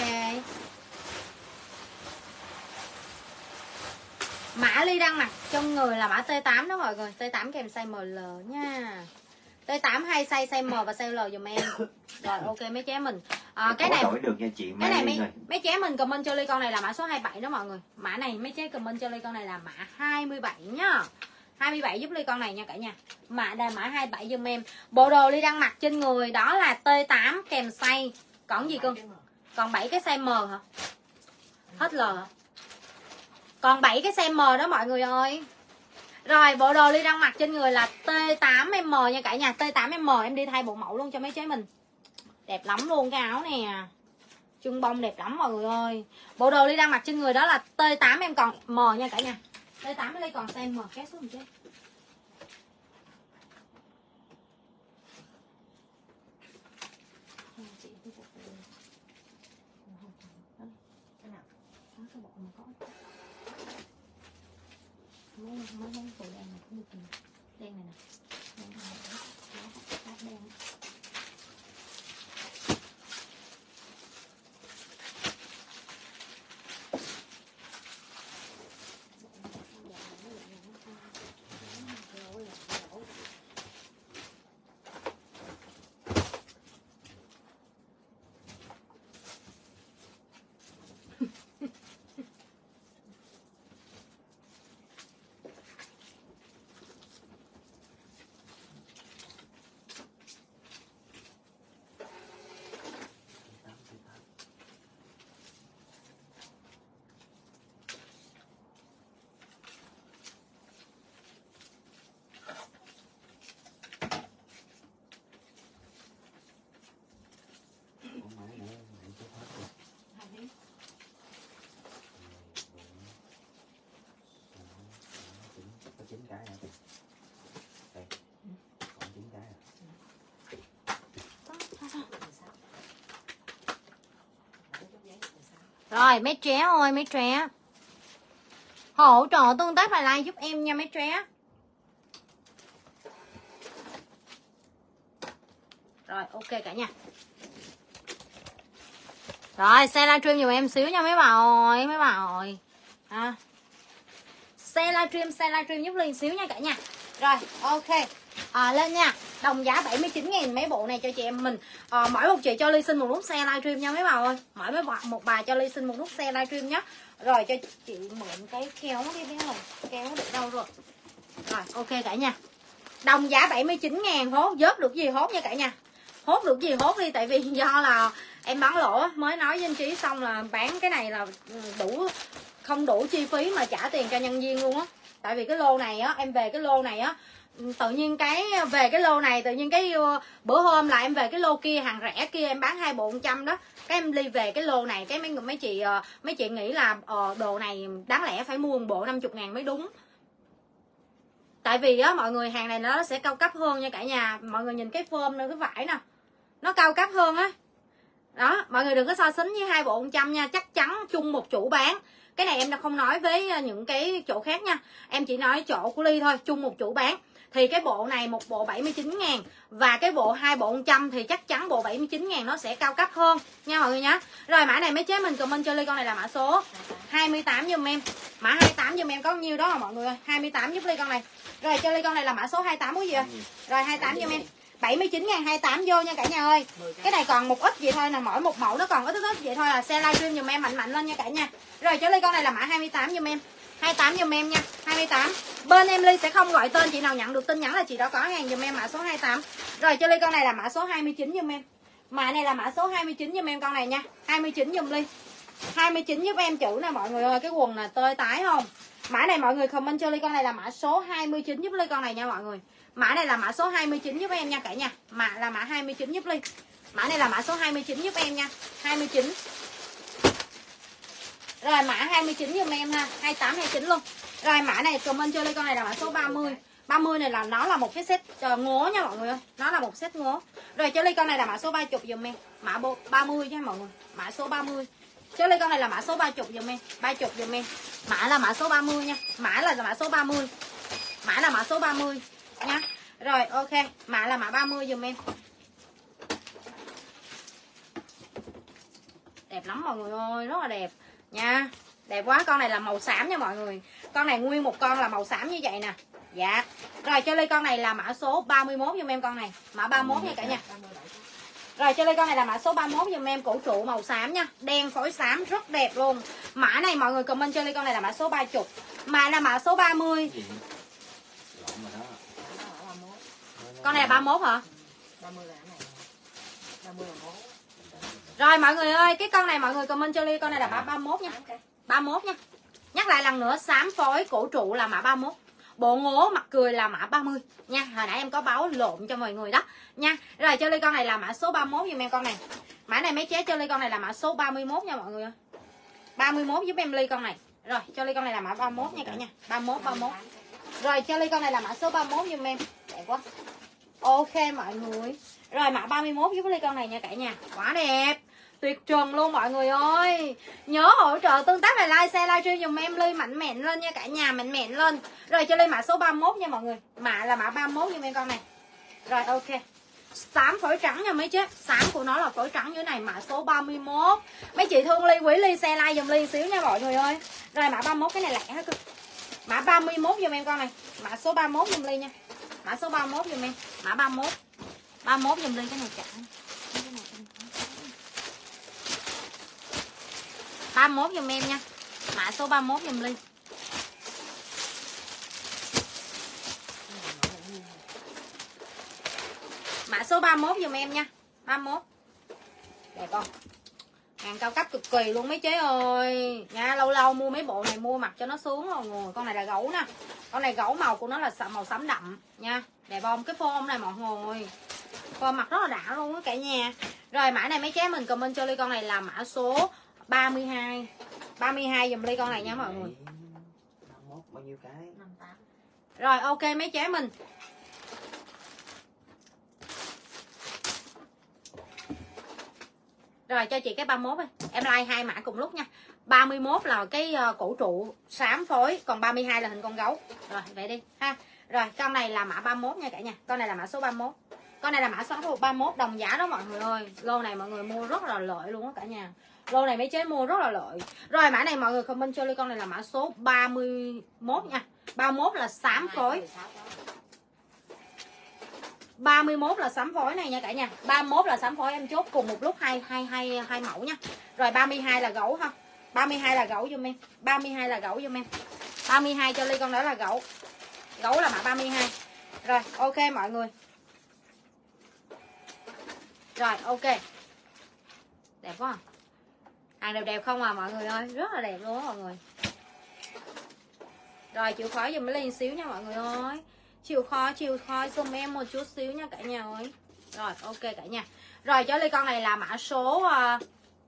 Mã Ly đang mặc trong người là mã T tám đó mọi người. T tám kèm size em lờ nha. T tám hai size, size M và size L dùm em. Rồi ok mấy chế mình à, cái này đổi được nha chị. Cái này mấy, mấy chế mình comment cho Ly con này là mã số hai mươi bảy đó mọi người. Mã này mấy chế comment cho Ly con này là mã hai mươi bảy nhá. hai mươi bảy giúp Ly con này nha cả nhà. Mã đây mã hai mươi bảy giùm em. Bộ đồ Ly đang mặc trên người đó là T tám kèm size. Còn gì cưng? Còn bảy cái size M hả? Hết L hả? Còn bảy cái size M đó mọi người ơi. Rồi bộ đồ Ly đang mặc trên người là T tám M nha cả nhà. T tám M em đi thay bộ mẫu luôn cho mấy chế mình. Đẹp lắm luôn cái áo nè. Chân bông đẹp lắm mọi người ơi. Bộ đồ Ly đang mặc trên người đó là T tám em còn M nha cả nhà. T tám Ly còn size M két xuống một chế. Mấy mấy món đồ đen này cũng được. Đen này nè. Đen này nè. Đen. chín cái hả? Đây. Còn chín cái à? Rồi mấy trẻ ơi mấy trẻ. Hỗ trợ tương tác và like giúp em nha mấy trẻ. Rồi ok cả nhà. Rồi xe livestream giùm em xíu nha mấy bà ơi, mấy bà ơi. À. Xe livestream, xe livestream giúp Ly xíu nha cả nhà. Rồi ok. À, lên nha. Đồng giá bảy mươi chín nghìn mấy bộ này cho chị em mình. À, mỗi một chị cho Ly xin một nút xe livestream nha mấy bà ơi. Mỗi mấy bà, một bà cho Ly xin một nút xe livestream nhé. Rồi cho chị mượn cái kéo đi bé rồi. Kéo để đâu rồi? Rồi ok cả nhà. Đồng giá bảy mươi chín ngàn hốt, vớt được gì hốt nha cả nhà. Hốt được gì hốt đi, tại vì do là em bán lỗ mới nói với anh Trí xong là bán cái này là đủ không đủ chi phí mà trả tiền cho nhân viên luôn á. Tại vì cái lô này á, em về cái lô này á, tự nhiên cái về cái lô này tự nhiên cái bữa hôm là em về cái lô kia hàng rẻ kia em bán hai bộ một trăm đó, cái em đi về cái lô này cái mấy mấy chị mấy chị nghĩ là uh, đồ này đáng lẽ phải mua một bộ năm mươi ngàn mới đúng. Tại vì á mọi người hàng này nó sẽ cao cấp hơn nha cả nhà. Mọi người nhìn cái phơm nữa, cái vải nè, nó cao cấp hơn á. Đó, mọi người đừng có so sánh với hai bộ một trăm nha, chắc chắn chung một chủ bán. Cái này em đã không nói với những cái chỗ khác nha. Em chỉ nói chỗ của Ly thôi, chung một chủ bán. Thì cái bộ này một bộ bảy mươi chín ngàn và cái bộ hai bộ một trăm thì chắc chắn bộ bảy mươi chín ngàn nó sẽ cao cấp hơn nha mọi người nhé. Rồi mã này mấy chế mình comment cho Ly con này là mã số hai mươi tám giùm em. Mã hai mươi tám giùm em có nhiêu đó mà mọi người ơi. hai mươi tám giúp Ly con này. Rồi cho Ly con này là mã số hai mươi tám có gì ạ? Rồi hai mươi tám giùm em. bảy mươi chín ngàn hai mươi tám vô nha cả nhà ơi. Cái này còn một ít vậy thôi nè, mỗi một mẫu nó còn ít ít ít vậy thôi là xe livestream giùm em mạnh mạnh lên nha cả nhà. Rồi cho Ly con này là mã hai mươi tám giùm em. hai mươi tám giùm em nha, hai mươi tám. Bên em Ly sẽ không gọi tên, chị nào nhận được tin nhắn là chị đó có hàng giùm em mã số hai mươi tám. Rồi cho Ly con này là mã số hai mươi chín giùm em. Mã này là mã số hai mươi chín giùm em con này nha. hai mươi chín giùm Ly. hai mươi chín giúp em chữ nè mọi người ơi, cái quần là tơi tái không? Mã này mọi người comment cho Ly con này là mã số hai mươi chín giúp Ly con này nha mọi người. Mã này là mã số hai mươi chín giúp em nha cả nhà. Mã là mã hai mươi chín giúp Ly. Mã này là mã số hai mươi chín giúp em nha. hai mươi chín. Rồi mã hai mươi chín giùm em ha. hai tám hai chín luôn. Rồi mã này comment cho Ly con này là mã số ba mươi. ba mươi này là nó là một cái set uh, ngố nha mọi người ơi. Nó là một set ngố. Rồi cho Ly con này là mã số ba mươi giùm em. Mã ba mươi nha mọi người. Mã số ba mươi. Cho Ly con này là mã số ba mươi giùm em. ba mươi giùm em. Mã là mã số ba mươi nha. Mã là mã số ba mươi. Mã là mã số ba mươi nha. Rồi ok, mã là mã ba mươi giùm em. Đẹp lắm mọi người ơi, rất là đẹp nha. Đẹp quá, con này là màu xám nha mọi người. Con này nguyên một con là màu xám như vậy nè. Dạ. Rồi cho Ly con này là mã số ba mươi mốt giùm em con này. Mã ba mươi mốt nha cả nhà. Rồi cho Ly con này là mã số ba mươi mốt giùm em, cổ trụ màu xám nha. Đen phối xám rất đẹp luôn. Mã này mọi người comment cho Ly con này là mã số ba mươi. Mã là mã số ba mươi. Con này là ba mươi mốt hả? ba mươi là cái này. ba mươi là mốt. Rồi mọi người ơi, cái con này mọi người comment cho Ly con này là mã ba mươi mốt nha. ba mươi mốt nha. Nhắc lại lần nữa, xám phối cổ trụ là mã ba mươi mốt. Bộ ngố mặt cười là mã ba mươi nha. Hồi nãy em có báo lộn cho mọi người đó nha. Rồi cho Ly con này là mã số ba mươi mốt giùm em con này. Mã này mấy chế cho Ly con này là mã số ba mươi mốt nha mọi người ơi. ba mươi mốt giúp em Ly con này. Rồi cho Ly con này là mã ba mươi mốt nha cả nhà. ba mươi mốt ba mươi mốt. Rồi cho Ly con này là mã số ba mươi mốt giùm em. Đẹp quá. Ok mọi người. Rồi mã ba mươi mốt giúp Ly con này nha cả nhà. Quá đẹp. Tuyệt trần luôn mọi người ơi. Nhớ hỗ trợ tương tác là like, share, livestream dùm em Ly mạnh mẽ lên nha cả nhà, mạnh mẽ lên. Rồi cho Ly mã số ba mươi mốt nha mọi người. Mã là mã ba mươi mốt dùm em con này. Rồi ok. Xám phổi trắng nha mấy chứ. Xám của nó là phổi trắng như này, mã số ba mươi mốt. Mấy chị thương Ly, quý Ly share like dùm Ly xíu nha mọi người ơi. Rồi mã ba mươi mốt cái này lẻ hết. Mã ba mươi mốt dùm em con này. Mã số ba mươi mốt dùm Ly nha. Mã số ba mươi mốt dùm em. Mã ba mươi mốt. ba mươi mốt dùm Ly cái này trả. ba mươi mốt dùm em nha. Mã số ba mươi mốt dùm Ly. Mã số ba mươi mốt dùm em nha. ba mươi mốt. Đẹp không? Hàng cao cấp cực kỳ luôn mấy chế ơi. Nha, lâu lâu mua mấy bộ này mua mặc cho nó sướng mọi người. Con này là gấu nè. Con này gấu màu của nó là màu xám đậm nha. Đẹp không? Cái form này mọi người. Form mặc rất là đã luôn á cả nhà. Rồi mã này mấy chế mình comment cho Ly con này là mã số ba mươi hai. ba mươi hai dùm Ly con này nha mọi người. ba mươi mốt bao nhiêu cái? năm mươi tám. Rồi ok mấy chế mình. Rồi cho chị cái ba mươi mốt đi. Em like hai mã cùng lúc nha. ba mươi mốt là cái uh, cổ trụ xám phối, còn ba mươi hai là hình con gấu. Rồi vậy đi ha. Rồi con này là mã ba mươi mốt nha cả nhà. Con này là mã số ba mươi mốt. Con này là mã số ba mươi mốt đồng giá đó mọi người ơi. Lô này mọi người mua rất là lợi luôn á cả nhà. Lô này mấy chế mua rất là lợi. Rồi mã này mọi người comment cho Ly con này là mã số ba mươi mốt nha. ba mươi mốt là xám phối. ba mươi mốt là sắm phối này nha cả nhà. ba mươi mốt là sắm phối em chốt cùng một lúc hai hai hai hai mẫu nha. Rồi ba mươi hai là gấu ha. ba mươi hai là gấu giùm em. ba mươi hai là gấu giùm em. ba mươi hai cho Ly con đó là gấu. Gấu là mã ba mươi hai. Rồi ok mọi người. Rồi ok. Đẹp quá. Hàng đẹp đẹp không à mọi người ơi, rất là đẹp luôn á mọi người. Rồi chịu khó giùm Ly xíu nha mọi người ơi. Chịu khó chịu khó giùm em một chút xíu nha cả nhà ơi. Rồi ok cả nhà. Rồi cho Ly con này là mã số uh,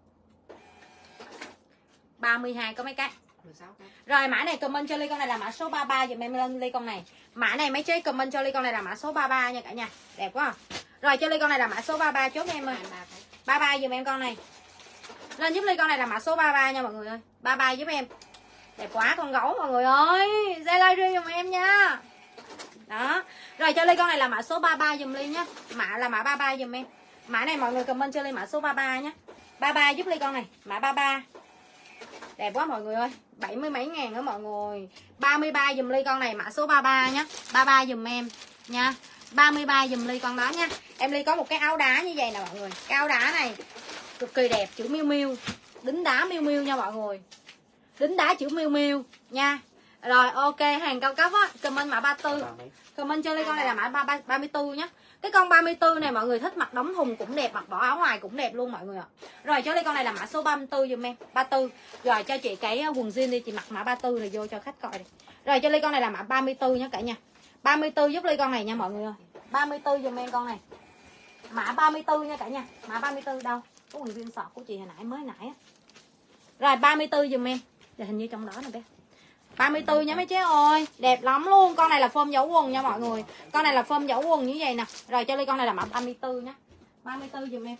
ba mươi hai có mấy cái. mười sáu cái. Rồi mã này comment cho Ly con này là mã số ba mươi ba dùm em lên Ly con này. Mã này mấy chế comment cho Ly con này là mã số ba mươi ba nha cả nhà. Đẹp quá à. Rồi cho Ly con này là mã số ba mươi ba chốt em ơi. ba mươi ba dùm em con này. Lên giúp Ly con này là mã số ba mươi ba nha mọi người ơi. ba mươi ba giúp em. Đẹp quá con gấu mọi người ơi. Share like riêng giùm em nha. Đó. Rồi cho Ly con này là mã số ba mươi ba dùm Ly nhá. Mã là mã ba mươi ba dùm em. Mã này mọi người comment cho Ly mã số ba mươi ba nhá. ba mươi ba giúp Ly con này, mã ba mươi ba. Đẹp quá mọi người ơi. bảy mươi mấy ngàn đó mọi người. ba mươi ba dùm Ly con này mã số ba mươi ba nhá. ba mươi ba dùm em nha. ba mươi ba dùm Ly con đó nha. Em Ly có một cái áo đá như vậy nè mọi người. Cái áo đá này cực kỳ đẹp, chữ Miu Miu. Đính đá Miu Miu nha mọi người. Đính đá chữ Miu Miu nha. Rồi ok, hàng cao cấp á, comment mã ba mươi tư. Comment cho Ly con này là mã ba mươi tư nhá. Cái con ba mươi tư này mọi người thích mặc đóng thùng cũng đẹp, mặc bỏ áo ngoài cũng đẹp luôn mọi người ạ. Rồi cho Ly con này là mã số ba mươi tư giùm em, ba mươi tư. Rồi cho chị cái quần jean đi, chị mặc mã ba mươi tư này vô cho khách coi đi. Rồi cho Ly con này là mã ba mươi tư nhá cả nhà. ba mươi tư giúp Ly con này nha mọi người ơi. ba mươi tư dùm em con này. Mã ba mươi tư nha cả nhà. Mã ba mươi tư đâu? Có quần jean sọt của chị hồi nãy mới nãy á. Rồi ba mươi tư dùm em. Thì hình như trong đó nè bé. ba mươi tư nha mấy chế ơi. Đẹp lắm luôn. Con này là phơm dấu quần nha mọi người. Con này là phơm dấu quần như vậy nè. Rồi cho Ly con này là mã ba mươi tư nhá. ba mươi tư dùm em.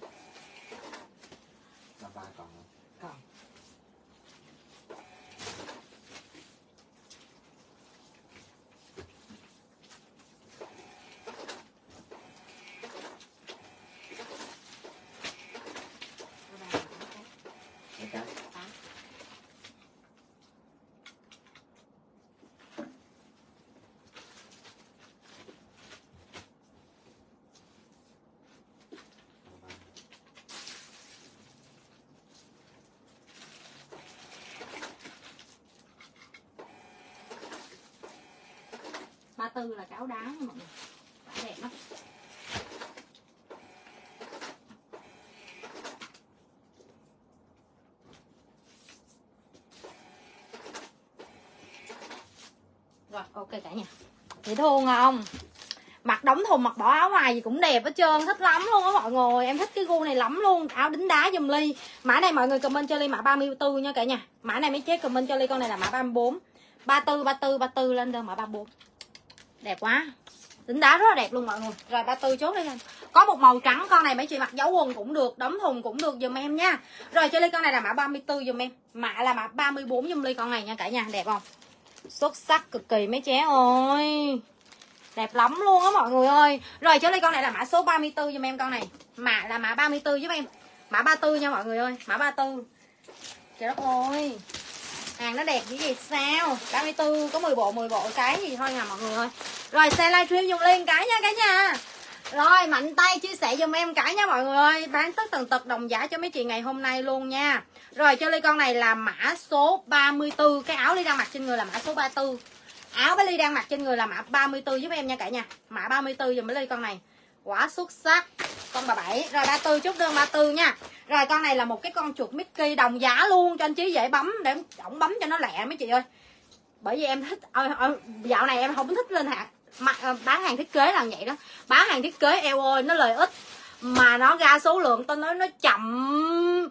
ba ba còn Còn. mấy cái ba tư là cáo đá nha mọi người. Đã đẹp lắm. Rồi ok cả nhà. Dễ thương không? Mặc đóng thùng mặc bỏ áo ngoài gì cũng đẹp hết trơn, thích lắm luôn á mọi người. Em thích cái gu này lắm luôn. Áo đính đá giùm Ly. Mã này mọi người comment cho Ly mã ba mươi tư nha cả nhà. Mã này mấy chế comment cho Ly con này là mã ba mươi tư. ba mươi tư ba mươi tư ba mươi tư lên đơn mã ba mươi tư. Đẹp quá. Đính đá rất là đẹp luôn mọi người. Rồi ba mươi tư chốt đi anh. Có một màu trắng, con này mấy chị mặc dấu quần cũng được, đóng thùng cũng được giùm em nha. Rồi cho Ly con này là mã ba mươi tư giùm em. Mã là mã ba mươi tư giùm Ly con này nha cả nhà, đẹp không? Xuất sắc cực kỳ mấy chế ơi. Đẹp lắm luôn á mọi người ơi. Rồi cho Ly con này là mã số ba mươi tư giùm em con này. Mã là mã ba mươi tư giúp em. Mã ba mươi tư nha mọi người ơi, mã ba mươi tư. Trời đất ơi. Hàng nó đẹp như vậy sao? ba mươi tư có mười bộ mười bộ cái gì thôi nha mọi người ơi. Rồi xe livestream dùng lên cái nha cả nhà. Rồi mạnh tay chia sẻ giùm em cái nha mọi người ơi. Bán tất tần tật đồng giá cho mấy chị ngày hôm nay luôn nha. Rồi cho Ly con này là mã số ba mươi tư. Cái áo Ly đang mặc trên người là mã số ba mươi tư. Áo bé Ly đang mặc trên người là mã ba mươi tư giúp em nha cả nhà. Mã ba mươi tư giùm bé Ly con này. Quá xuất sắc. Con bà bảy. Rồi ba mươi tư chốt đơn ba mươi tư nha. Rồi con này là một cái con chuột Mickey đồng giá luôn cho anh Chí dễ bấm để ổng bấm cho nó lẹ mấy chị ơi. Bởi vì em thích ờ, ờ, dạo này em không thích lên hàng mặt bán hàng thiết kế là vậy đó. Bán hàng thiết kế eo ơi nó lợi ích mà nó ra số lượng tôi nói nó chậm.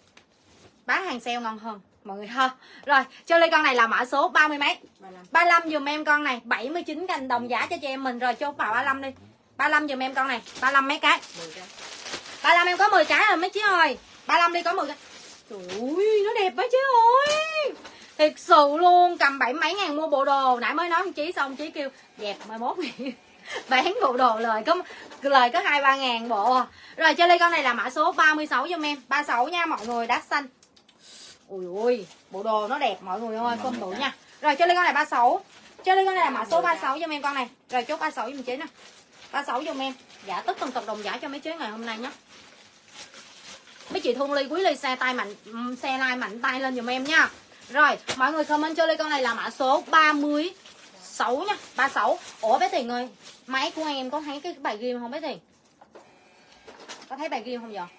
Bán hàng sale ngon hơn mọi người ha. Rồi cho Ly con này là mã số ba mươi mấy. ba mươi lăm giùm em con này, bảy mươi chín cành đồng giá cho chị em mình. Rồi chốt vào ba mươi lăm đi. ba mươi lăm giùm em con này, ba mươi lăm mấy cái. ba mươi lăm em có mười cái rồi mấy chị ơi. ba mươi lăm đi có mười cái. Trời ơi nó đẹp mấy chị ơi. Thiệt sự luôn, cầm bảy mấy ngàn mua bộ đồ. Nãy mới nói con Chí xong Chí kêu dẹp mai mốt bán bộ đồ lời có lời có hai ba ngàn bộ. Rồi cho Ly con này là mã số ba mươi sáu giùm em, ba mươi sáu nha mọi người, đắt xanh. Ui ui, bộ đồ nó đẹp mọi người ơi, không đủ nha. Rồi cho Ly con này ba mươi sáu. Cho Ly con này là mã số ba mươi sáu giùm em con này. Rồi chốt ba mươi sáu giùm chế nè. ba mươi sáu giùm em. Dạ tất tần tật đồng giá cho mấy chế ngày hôm nay nhé. Mấy chị thương Ly quý Ly xe tay mạnh, xe like mạnh tay lên giùm em nha. Rồi mọi người comment cho Ly con này là mã số ba mươi sáu nha, ba mươi sáu. Ủa bé Tiền ơi, máy của em có thấy cái bài ghi không bé Tiền? Có thấy bài ghi không giờ?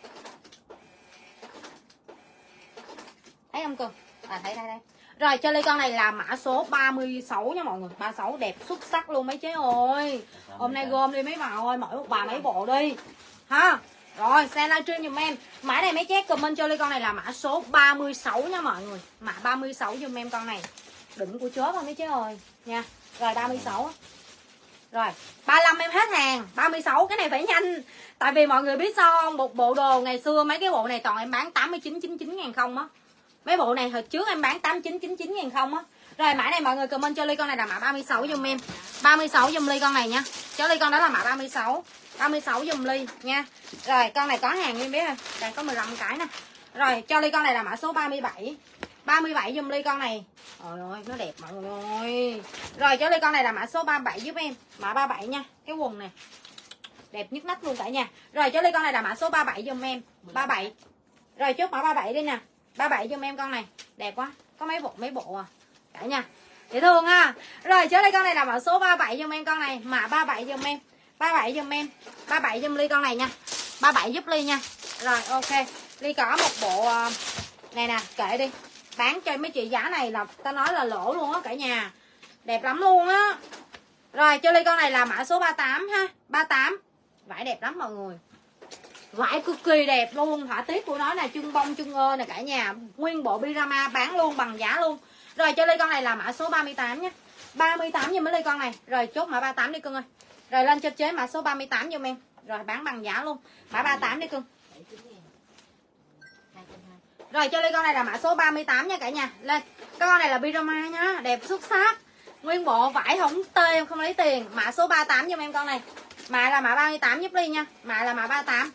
Thấy không cơ? À thấy đây đây. Rồi cho Ly con này là mã số ba mươi sáu nha mọi người, ba mươi sáu đẹp xuất sắc luôn mấy chế ơi. Hôm nay gom đi mấy bà ơi, mỗi một bà mấy bộ đi. Ha. Rồi xe livestream giùm em. Mã này mấy chế comment cho Ly con này là mã số ba mươi sáu nha mọi người. Mã ba mươi sáu giùm em con này. Đỉnh của chớp thôi mấy chế ơi nha. Rồi ba mươi sáu. Rồi ba mươi lăm em hết hàng. Ba mươi sáu cái này phải nhanh. Tại vì mọi người biết sao không? Một bộ đồ ngày xưa mấy cái bộ này toàn em bán tám mươi chín chín mươi chín ngàn không á. Mấy bộ này hồi trước em bán tám mươi chín chín mươi chín ngàn không á. Rồi mã này mọi người comment cho Ly con này là mã ba mươi sáu giùm em. ba mươi sáu giùm Ly con này nha. Cho Ly con đó là mã ba mươi sáu. ba mươi sáu giùm Ly nha. Rồi con này có hàng em biết không? Đây có mười lăm cái nè. Rồi cho Ly con này là mã số ba mươi bảy. ba mươi bảy giùm Ly con này. Trời ơi nó đẹp mọi người ơi. Rồi cho Ly con này là mã số ba mươi bảy giúp em. Mã ba mươi bảy nha. Cái quần này đẹp nhất nách luôn cả nhà. Rồi cho Ly con này là mã số ba mươi bảy giùm em. ba mươi bảy. Rồi chốt mã ba mươi bảy đi nè. ba mươi bảy giùm em con này. Đẹp quá. Có mấy bộ mấy bộ à. Cả nhà. Dễ thương ha. Rồi cho Ly con này là mã số ba mươi bảy giùm em con này. Mã ba mươi bảy giùm em. ba mươi bảy giùm em. ba mươi bảy giùm Ly con này nha. ba mươi bảy giúp Ly nha. Rồi ok. Ly có một bộ này nè, kệ đi. Bán cho mấy chị giá này là ta nói là lỗ luôn á cả nhà. Đẹp lắm luôn á. Rồi cho ly con này là mã số ba tám ha, ba tám. Vải đẹp lắm mọi người. Vải cực kỳ đẹp luôn, họa tiết của nó là chân bông chân ơ nè cả nhà, nguyên bộ pyjama bán luôn bằng giá luôn. Rồi cho ly con này là mã số ba mươi tám nhé, ba mươi tám giùm ly con này. Rồi chốt mã ba mươi tám đi cưng ơi. Rồi lên cho chế mã số ba mươi tám giùm em. Rồi bán bằng giá luôn, mã ba mươi tám đi cưng. Rồi cho ly con này là mã số ba mươi tám nha cả nhà. Lên con này là pyjama nhá, đẹp xuất sắc, nguyên bộ vải không tê em không lấy tiền. Mã số ba mươi tám giùm em con này, mã là mã ba mươi tám giúp ly nha, mã là mã ba mươi tám.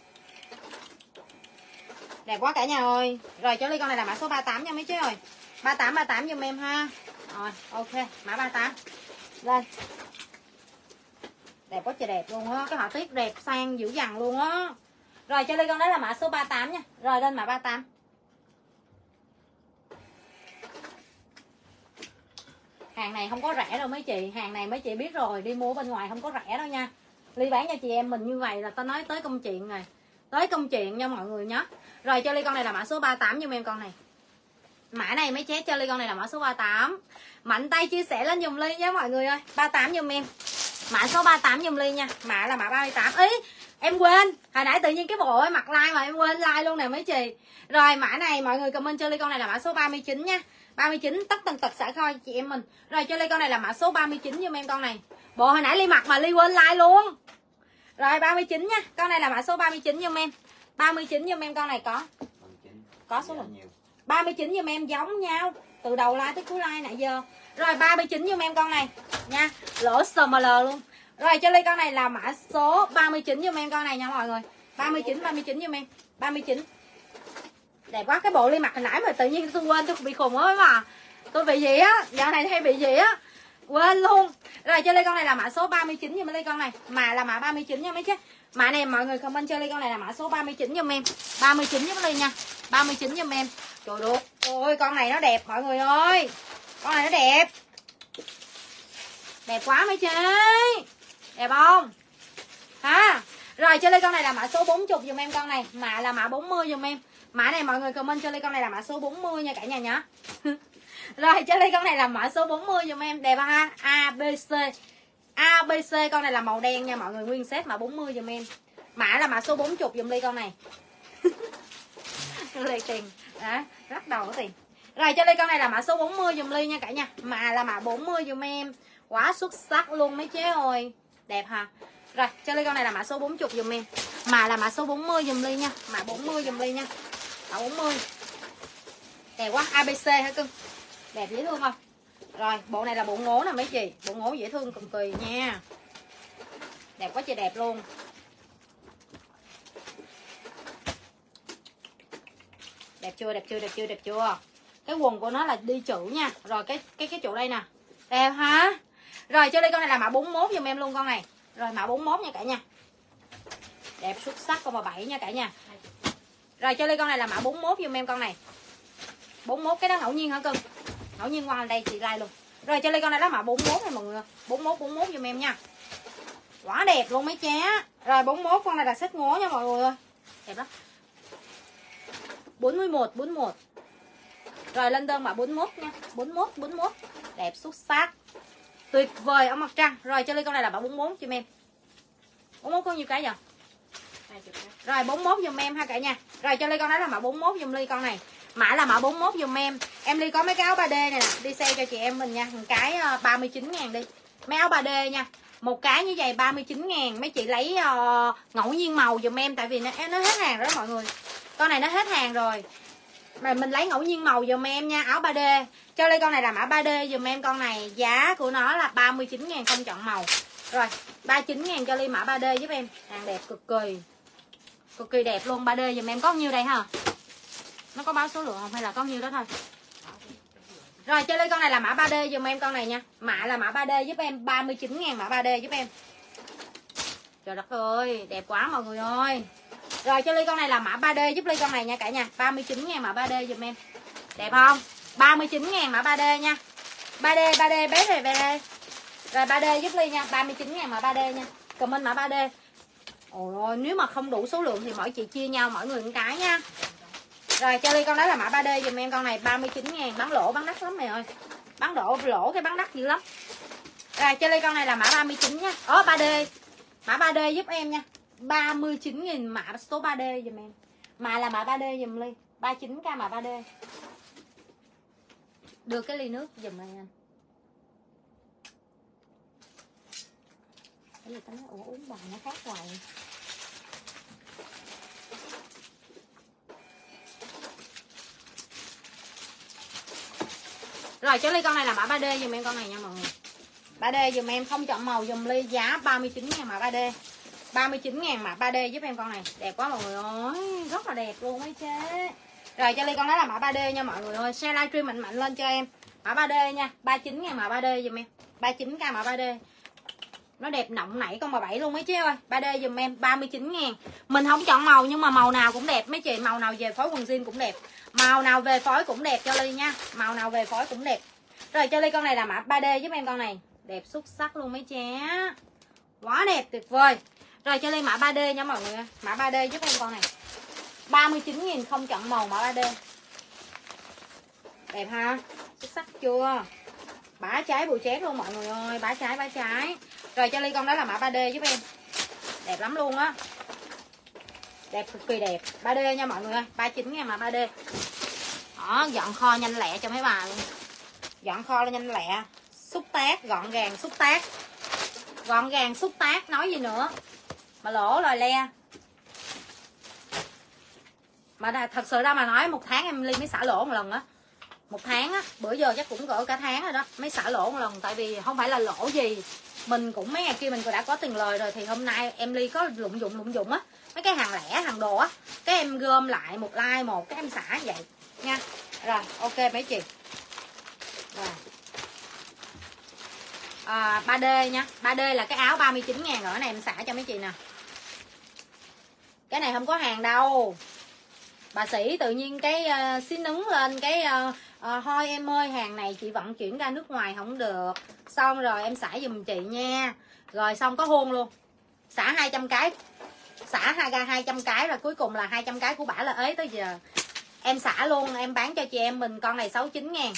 Đẹp quá cả nhà ơi. Rồi cho ly con này là mã số ba mươi tám nha mấy chứ ơi. ba mươi tám ba mươi tám giùm em ha. Rồi ok, mã ba mươi tám. Lên. Đẹp quá trời đẹp luôn á, cái họa tiết đẹp sang dữ dằn luôn á. Rồi cho ly con đó là mã số ba mươi tám nha. Rồi lên mã ba mươi tám. Hàng này không có rẻ đâu mấy chị, hàng này mấy chị biết rồi, đi mua bên ngoài không có rẻ đâu nha. Ly bán cho chị em mình như vậy là tao nói tới công chuyện rồi. Tới công chuyện nha mọi người nhé. Rồi cho ly con này là mã số ba mươi tám giùm em con này. Mã này mấy chế cho ly con này là mã số ba mươi tám. Mạnh tay chia sẻ lên dùm ly nhé mọi người ơi. ba mươi tám giùm em. Mã số ba mươi tám giùm ly nha. Mã là mã ba mươi tám. Ý em quên, hồi nãy tự nhiên cái bộ ấy mặc like mà em quên like luôn nè mấy chị. Rồi mã này mọi người comment cho ly con này là mã số ba mươi chín nha. ba mươi chín tất tần tật xả khôi chị em mình. Rồi cho ly con này là mã số ba mươi chín giùm em con này. Bộ hồi nãy ly mặc mà ly quên like luôn. Rồi ba mươi chín nha. Con này là mã số ba mươi chín giùm em. ba mươi chín giùm em con này có. Có số lượng. ba mươi chín giùm em giống nhau. Từ đầu like tới cuối like nãy giờ. Rồi ba mươi chín giùm em con này nha. Lỗ ét em lờ luôn. Rồi cho ly con này là mã số ba mươi chín giùm em con này nha mọi người. ba mươi chín ba mươi chín giùm em. ba mươi chín. Đẹp quá, cái bộ ly mặc hồi nãy mà tự nhiên tôi quên, tôi bị khùng quá mà. Tôi bị gì á, dạo này hay bị gì á. Quên luôn. Rồi cho ly con này là mã số ba mươi chín giùm ly con này. Mà là mã ba mươi chín nha mấy chứ. Mã này mọi người comment cho ly con này là mã số ba mươi chín giùm em. ba mươi chín giúp ly nha. ba mươi chín giùm em. Trời ơi, ôi con này nó đẹp mọi người ơi. Con này nó đẹp. Đẹp quá mấy chị. Đẹp không? Ha. Rồi cho ly con này là mã số bốn mươi giùm em con này. Mã là mã bốn mươi giùm em. Mã này mọi người comment cho ly con này là mã số bốn mươi nha cả nhà nhá. Rồi cho ly con này là mã số bốn mươi giùm em. Đẹp ha. A B C. A B C con này là màu đen nha mọi người, nguyên set mã bốn mươi giùm em. Mã là mã số bốn mươi giùm ly con này. Ly tiền. Đó, rắc đầu có tiền. Rồi cho ly con này là mã số bốn mươi giùm ly nha cả nhà. Mã là mã bốn mươi giùm em. Quá xuất sắc luôn mấy chế ơi. Đẹp hả? Rồi cho ly con này là mã số bốn mươi giùm em. Mã là mã số bốn mươi giùm ly nha. Mã bốn mươi giùm ly nha. Mã bốn mươi. Đẹp quá, A B C hả cưng? Đẹp dễ thương không? Rồi, bộ này là bộ ngố nè mấy chị. Bộ ngố dễ thương cực kỳ nha. Đẹp quá trời đẹp luôn. Đẹp chưa, đẹp chưa, đẹp chưa, đẹp chưa? Cái quần của nó là đi chữ nha. Rồi cái cái cái chỗ đây nè. Đẹp hả? Rồi cho đây con này là mã bốn mươi mốt giùm em luôn con này. Rồi mã bốn mươi mốt nha cả nhà. Đẹp xuất sắc con bà bảy nha cả nhà. Rồi cho đây con này là mã bốn mươi mốt giùm em con này. bốn mươi mốt cái đó ngẫu nhiên hả cưng? Ngẫu nhiên qua đây chị like luôn. Rồi cho ly con này đó mã bốn mươi mốt này mọi người. bốn mươi mốt bốn mươi mốt giùm em nha. Quá đẹp luôn mấy ché. Rồi bốn mươi mốt con này là set ngố nha mọi người ơi. Đẹp lắm. bốn mươi mốt bốn mươi mốt. Rồi lên đơn mã bốn mươi mốt nha. bốn mươi mốt bốn mươi mốt. Đẹp xuất sắc. Tuyệt vời ống mặt trăng. Rồi cho ly con này là mã bốn mươi mốt giùm em. bốn mươi mốt có nhiêu cái vậy? Rồi bốn mươi mốt giùm em ha cả nhà. Rồi cho ly con đó là mã bốn mươi mốt giùm ly con này. Mã là mã bốn mươi mốt giùm em. Em Ly có mấy cái áo ba D này nè, đi sale cho chị em mình nha. Một cái ba mươi chín ngàn đi. Mấy áo ba D nha. Một cái như vậy ba mươi chín ngàn. Mấy chị lấy uh, ngẫu nhiên màu giùm em. Tại vì nó, nó hết hàng rồi đó mọi người. Con này nó hết hàng rồi. Mà mình lấy ngẫu nhiên màu giùm em nha. Áo ba D. Cho Ly con này là mã ba D giùm em con này. Giá của nó là ba mươi chín ngàn không chọn màu. Rồi ba mươi chín ngàn cho Ly mã ba D giúp em. Hàng đẹp cực kỳ. Cực kỳ đẹp luôn. ba D giùm em có nhiêu đây hả? Nó có báo số lượng không hay là có nhiêu đó thôi. Rồi cho Ly con này là mã ba D giùm em con này nha. Mã là mã ba D giúp em. ba mươi chín ngàn mã ba D giúp em. Trời đất ơi. Đẹp quá mọi người ơi. Rồi cho Ly con này là mã ba D giúp Ly con này nha cả nhà. ba mươi chín ngàn mã ba D giùm em. Đẹp không? ba mươi chín ngàn mã ba D nha. ba D ba D bé về ba D. Rồi ba D giúp Ly nha. ba mươi chín ngàn mã ba D nha. Comment mã ba D. Ôi ôi, nếu mà không đủ số lượng thì mỗi chị chia nhau mỗi người một cái nha. Rồi cho Ly con đó là mã ba D giùm em con này. ba mươi chín ngàn. Bán lỗ bán đắt lắm mày ơi. Bán độ lỗ cái bán đắt dữ lắm. Rồi cho ly con này là mã ba mươi chín nha. Ồ ba D. Mã ba D giúp em nha. ba mươi chín nghìn mã số ba D giùm em. Mã là mã ba D giùm Ly. ba mươi chín k mã ba D. Đưa cái ly nước giùm em anh. Cái gì tao nói ủa uống bằng nó khác hoài. Rồi cho Ly con này là mã ba D giùm em con này nha mọi người. ba D giùm em không chọn màu giùm Ly, giá ba mươi chín ngàn mã ba D. ba mươi chín ngàn mã ba D giúp em con này. Đẹp quá mọi người ơi, rất là đẹp luôn ấy chứ. Rồi cho Ly con đó là mã ba D nha mọi người ơi. Share livestream mạnh mạnh lên cho em. Mã ba D nha, ba mươi chín ngàn mã ba D giùm em. ba mươi chín k mã ba D. Nó đẹp nọng nảy con bà bảy luôn mấy chứ ơi. ba D giùm em ba mươi chín ngàn. Mình không chọn màu nhưng mà màu nào cũng đẹp mấy chị, màu nào về phối quần jean cũng đẹp. Màu nào về phối cũng đẹp cho Ly nha. Màu nào về phối cũng đẹp. Rồi cho Ly con này là mã ba D giúp em con này. Đẹp xuất sắc luôn mấy chế. Quá đẹp tuyệt vời. Rồi cho Ly mã ba D nha mọi người. Mã ba D giúp em con này. ba mươi chín nghìn không chọn màu mã ba D. Đẹp ha. Xuất sắc chưa? Bả trái bùi chét luôn mọi người ơi. Bả trái bả trái. Rồi cho Ly con đó là mã ba D giúp em. Đẹp lắm luôn á. Đẹp cực kỳ đẹp. ba D nha mọi người ơi. ba mươi chín ngàn mã ba D. Đó, dọn kho nhanh lẹ cho mấy bà luôn. Dọn kho là nhanh lẹ. Xúc tác, gọn gàng xúc tác. Gọn gàng xúc tác, nói gì nữa. Mà lỗ lòi le. Mà thật sự ra mà nói một tháng em Ly mới xả lỗ một lần á. Một tháng á, bữa giờ chắc cũng cỡ cả tháng rồi đó. Mới xả lỗ một lần, tại vì không phải là lỗ gì. Mình cũng mấy ngày kia mình đã có tiền lời rồi. Thì hôm nay em Ly có lụng dụng lụng dụng á. Mấy cái hàng lẻ, hàng đồ á. Cái em gom lại một like một, cái em xả vậy nha. Rồi, ok mấy chị. Rồi à, ba D nha. ba D là cái áo ba mươi chín ngàn rồi. Cái này em xả cho mấy chị nè. Cái này không có hàng đâu. Bà sĩ tự nhiên cái uh, xí nứng lên cái uh, uh, thôi em ơi hàng này chị vận chuyển ra nước ngoài không được. Xong rồi em xả giùm chị nha. Rồi xong có hôn luôn. Xả hai trăm cái. Xả hai ra hai trăm cái rồi cuối cùng là hai trăm cái của bả là ế tới giờ. Em xả luôn, em bán cho chị em mình con này sáu mươi chín ngàn.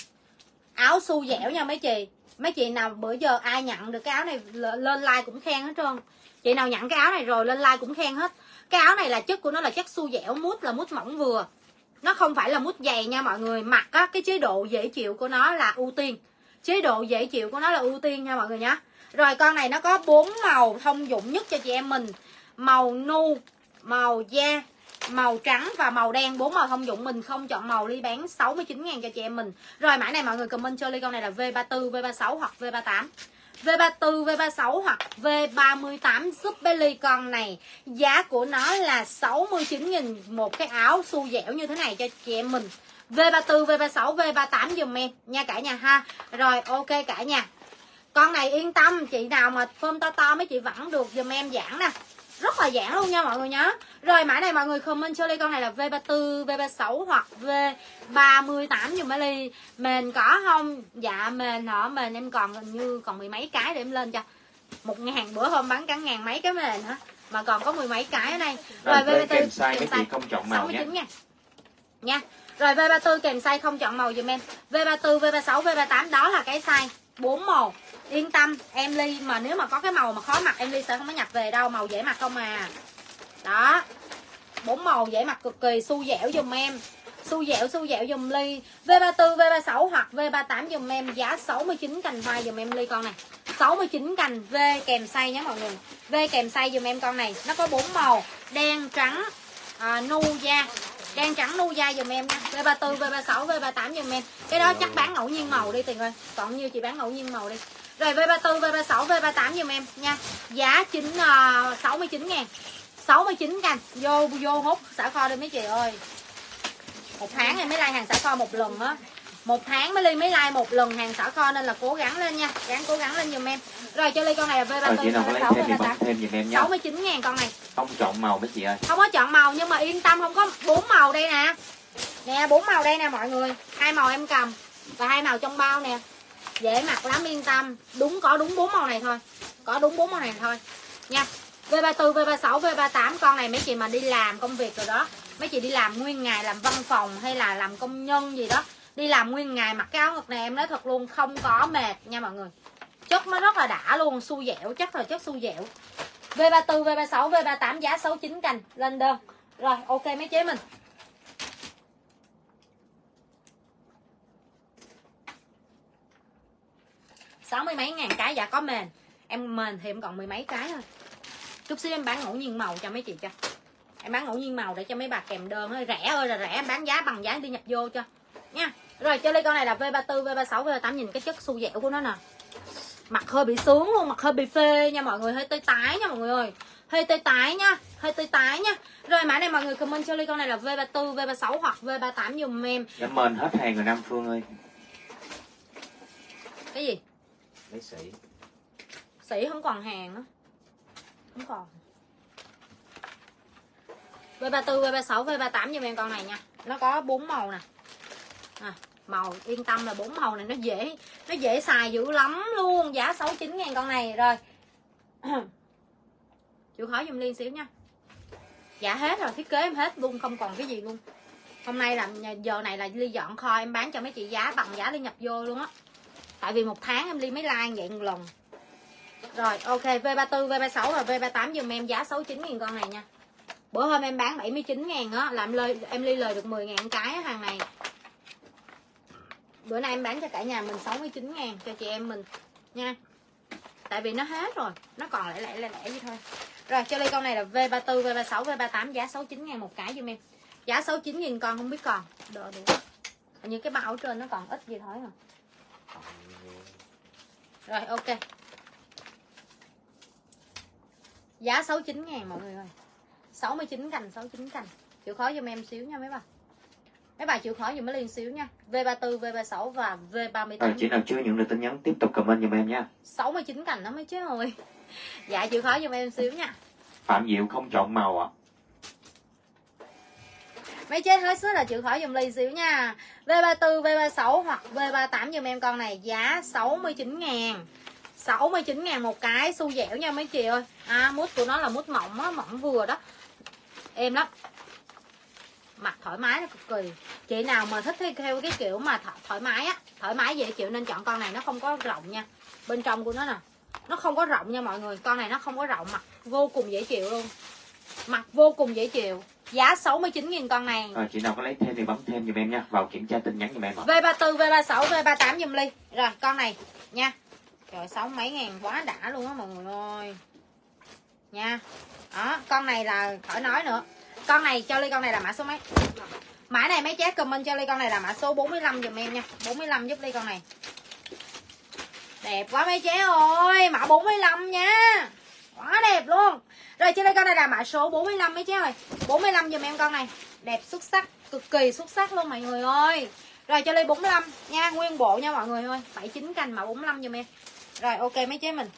Áo su dẻo nha mấy chị. Mấy chị nào bữa giờ ai nhận được cái áo này lên like cũng khen hết trơn. Chị nào nhận cái áo này rồi lên like cũng khen hết. Cái áo này là chất của nó là chất su dẻo, mút là mút mỏng vừa. Nó không phải là mút dày nha mọi người. Mặc á, cái chế độ dễ chịu của nó là ưu tiên. Chế độ dễ chịu của nó là ưu tiên nha mọi người nhé. Rồi con này nó có bốn màu thông dụng nhất cho chị em mình. Màu nu, màu da, màu trắng và màu đen. Bốn màu thông dụng, mình không chọn màu. Ly bán sáu mươi chín ngàn cho chị em mình. Rồi mã này mọi người comment cho Ly con này là V ba mươi tư, V ba mươi sáu hoặc V ba mươi tám. V ba mươi tư, V ba mươi sáu hoặc V ba mươi tám giúp bé Ly con này. Giá của nó là sáu mươi chín nghìn một cái áo su dẻo như thế này cho chị em mình. V ba mươi tư, V ba mươi sáu, V ba mươi tám dùm em nha cả nhà ha. Rồi ok cả nhà. Con này yên tâm, chị nào mà phơm to to mấy chị vẫn được dùm em giãn nè. Rất là giãn luôn nha mọi người nhớ. Rồi mã này mọi người comment cho Ly con này là V ba mươi tư, V ba mươi sáu hoặc V ba mươi tám dùm Ly. Mền có không? Dạ mền hả? Mền em còn hình như còn mười mấy cái để em lên cho. Một ngàn bữa hôm bán cả ngàn mấy cái mền hả? Mà còn có mười mấy cái ở đây. Rồi V ba mươi tư kèm size mấy chị không chọn màu nhé. Nha. Nha. Rồi V ba mươi tư kèm size không chọn màu dùm em. V ba mươi tư, V ba mươi sáu, V ba mươi tám đó là cái size bốn màu. Yên tâm, em Ly mà nếu mà có cái màu mà khó mặc em Ly sẽ không có nhập về đâu, màu dễ mặc không à. Đó. Bốn màu dễ mặc cực kỳ, su dẻo dùm em. Su dẻo su dẻo dùm Ly. V ba mươi tư, V ba mươi sáu hoặc V ba mươi tám dùm em, giá sáu mươi chín cành vai dùm em Ly con này. sáu mươi chín cành V kèm size nhé mọi người. V kèm size dùm em con này. Nó có bốn màu, đen, trắng, à, nu da. Đen trắng nu da dùm em nha. V ba mươi tư, V ba mươi sáu, V ba mươi tám dùm em. Cái đó chắc bán ngẫu nhiên màu đi Tiền ơi. Còn nhiêu chị bán ngẫu nhiên màu đi. Rồi V ba mươi tư, V ba mươi sáu, V ba mươi tám dùm em nha. Giá chín uh, sáu mươi chín ngàn. sáu mươi chín cành. Vô vô hút xả kho đi mấy chị ơi. Một tháng em mới like hàng xả kho một lần á. Một tháng mới Ly mới like một lần hàng xả kho nên là cố gắng lên nha. Gắng cố gắng lên dùm em. Rồi cho Ly con này là V ba mươi tư, V ba mươi sáu, V ba mươi tám. Thêm dùm em nha. sáu mươi chín ngàn con này. Không chọn màu mấy chị ơi. Không có chọn màu nhưng mà yên tâm không có bốn màu đây nè. Nè bốn màu đây nè mọi người. Hai màu em cầm và hai màu trong bao nè. Dễ mặc lắm yên tâm. Đúng có đúng bốn màu này thôi. Có đúng bốn màu này thôi nha. V ba mươi tư, V ba mươi sáu, V ba mươi tám con này mấy chị mà đi làm công việc rồi đó. Mấy chị đi làm nguyên ngày làm văn phòng hay là làm công nhân gì đó. Đi làm nguyên ngày mặc cái áo ngực này em nói thật luôn không có mệt nha mọi người. chất nó rất là đã luôn, su dẻo, chắc là chất su dẻo. V ba tư, V ba sáu, V ba tám giá sáu mươi chín cành lên đơn. Rồi ok mấy chế mình. Sáu mươi mấy ngàn cái, dạ có mền. Em mền thì em còn mười mấy cái thôi. Chút xíu em bán ngẫu nhiên màu cho mấy chị cho. Em bán ngẫu nhiên màu để cho mấy bà kèm đơn thôi. Rẻ ơi là rẻ, em bán giá bằng giá đi nhập vô cho nha. Rồi cho lên con này là V ba tư, V ba sáu, V ba tám, nhìn cái chất su dẻo của nó nè. Mặt hơi bị sướng luôn, mặt hơi bị phê nha mọi người, hơi tơi tái nha mọi người ơi. Hơi tơi tái nha, hơi tơi tái nha. Rồi mã này mọi người comment cho ly con này là V ba tư, V ba sáu hoặc V ba tám dùm em. Cảm ơn hết hàng rồi Nam Phương ơi. Cái gì? Lấy sỉ. Sỉ không còn hàng nữa. Không còn. V ba tư, V ba sáu, V ba tám dùm em con này nha. Nó có bốn màu nè. À, màu yên tâm là bốn màu này nó dễ, nó dễ xài dữ lắm luôn. Giá sáu mươi chín ngàn con này rồi. Chịu khó dùm Liên xíu nha. Dạ hết rồi, thiết kế em hết luôn, không còn cái gì luôn. Hôm nay là giờ này là Ly dọn kho em bán cho mấy chị giá bằng giá Ly nhập vô luôn á. Tại vì một tháng em Ly mấy like vậy một lần. Rồi ok, V ba tư, V ba sáu và V ba tám dùm em giá sáu mươi chín ngàn con này nha. Bữa hôm em bán bảy mươi chín ngàn á, làm lời em Ly lời được mười ngàn cái hàng này. Bữa nay em bán cho cả nhà mình sáu mươi chín ngàn cho chị em mình nha. Tại vì nó hết rồi, nó còn lẻ lẻ lẻ lẻ vậy thôi. Rồi cho Ly con này là V ba tư, V ba sáu, V ba tám giá sáu mươi chín ngàn một cái giùm em. Giá sáu mươi chín nghìn con không biết còn. Đỡ đủ. Hình như cái bao ở trên nó còn ít gì thôi mà. Rồi ok. Giá sáu mươi chín ngàn mọi người ơi. sáu mươi chín cành, sáu mươi chín cành. Chịu khó giùm em xíu nha mấy bà. Mấy bà chịu khó giùm mấy Liên xíu nha. V ba tư, V ba sáu và V ba tám. Rồi chị nào chưa nhận được tin nhắn tiếp tục comment giùm em nha. sáu mươi chín cành đó mấy chứ ơi. Dạ chịu khó giùm em xíu nha. Phạm Diệu không chọn màu ạ. À. Mấy chế hết sức là chịu khỏi dùm Ly xíu nha. V ba tư, V ba sáu hoặc V ba tám dùm em con này giá sáu mươi chín ngàn. sáu mươi chín ngàn một cái, su dẻo nha mấy chị ơi. À, mút của nó là mút mỏng á, mỏng vừa đó. Êm lắm. Mặc thoải mái nó cực kỳ. Chị nào mà thích theo cái kiểu mà thoải mái á, thoải mái dễ chịu nên chọn con này, nó không có rộng nha. Bên trong của nó nè, nó không có rộng nha mọi người. Con này nó không có rộng, mặc vô cùng dễ chịu luôn. Mặc vô cùng dễ chịu. Giá sáu mươi chín nghìn con này. Rồi chị nào có lấy thêm thì bấm thêm giùm em nha. Vào kiểm tra tin nhắn giùm em. V ba tư, V ba sáu, V ba tám giùm Ly. Rồi con này nha. Trời sáu mấy ngàn quá đã luôn á mọi người ơi. Nha. Đó, con này là khỏi nói nữa. Con này cho Ly con này là mã số mấy? Mã này mấy chat comment cho Ly con này là mã số bốn mươi lăm giùm em nha. bốn mươi lăm giúp Ly con này. Đẹp quá mấy chế ơi, mã bốn mươi lăm nha. Quá đẹp luôn. Rồi trên đây con này là mã số bốn mươi lăm mấy chế ơi. bốn mươi lăm giùm em con này. Đẹp xuất sắc, cực kỳ xuất sắc luôn mọi người ơi. Rồi cho Ly bốn mươi lăm nha, nguyên bộ nha mọi người ơi. bảy mươi chín cành mã bốn mươi lăm giùm em. Rồi ok mấy chế mình.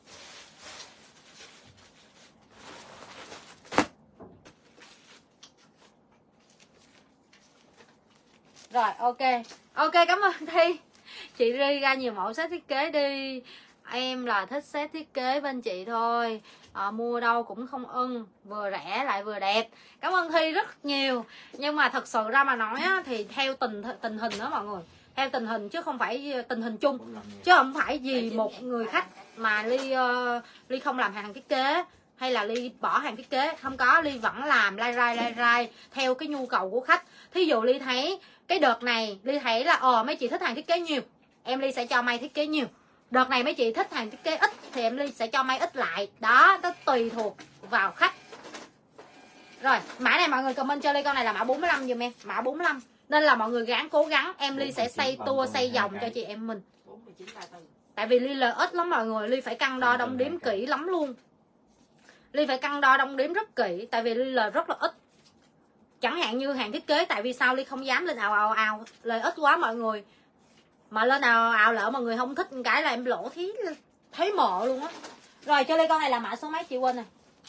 Rồi ok. Ok cảm ơn Thi. Chị Ri ra nhiều mẫu set thiết kế đi. Em là thích set thiết kế bên chị thôi. À, mua đâu cũng không ưng, vừa rẻ lại vừa đẹp. Cảm ơn Thi rất nhiều. Nhưng mà thật sự ra mà nói á, thì theo tình tình hình đó mọi người, theo tình hình chứ không phải tình hình chung, chứ không phải vì một người khách mà Ly uh, Ly không làm hàng thiết kế hay là Ly bỏ hàng thiết kế. Không có, Ly vẫn làm lai rai lai rai theo cái nhu cầu của khách. Thí dụ Ly thấy cái đợt này Ly thấy là ờ mấy chị thích hàng thiết kế nhiều, em Ly sẽ cho may thiết kế nhiều. Đợt này mấy chị thích hàng thiết kế ít thì em Ly sẽ cho may ít lại. Đó, nó tùy thuộc vào khách. Rồi, mã này mọi người comment cho Ly con này là mã bốn mươi lăm giùm em. Mã bốn mươi lăm. Nên là mọi người gắng cố gắng, em Ly sẽ xây tour, xây vòng cho chị em mình. Tại vì Ly lời ít lắm mọi người, Ly phải cân đo đong đếm kỹ lắm luôn. Ly phải cân đo đong đếm rất kỹ, tại vì Ly lời rất là ít. Chẳng hạn như hàng thiết kế, tại vì sao Ly không dám lên ào ào ào, lời ít quá mọi người. Mà lên ào ào lỡ mọi người không thích một cái là em lỗ thí thấy mợ luôn á. Rồi cho Ly con này là mã số mấy chị quên này.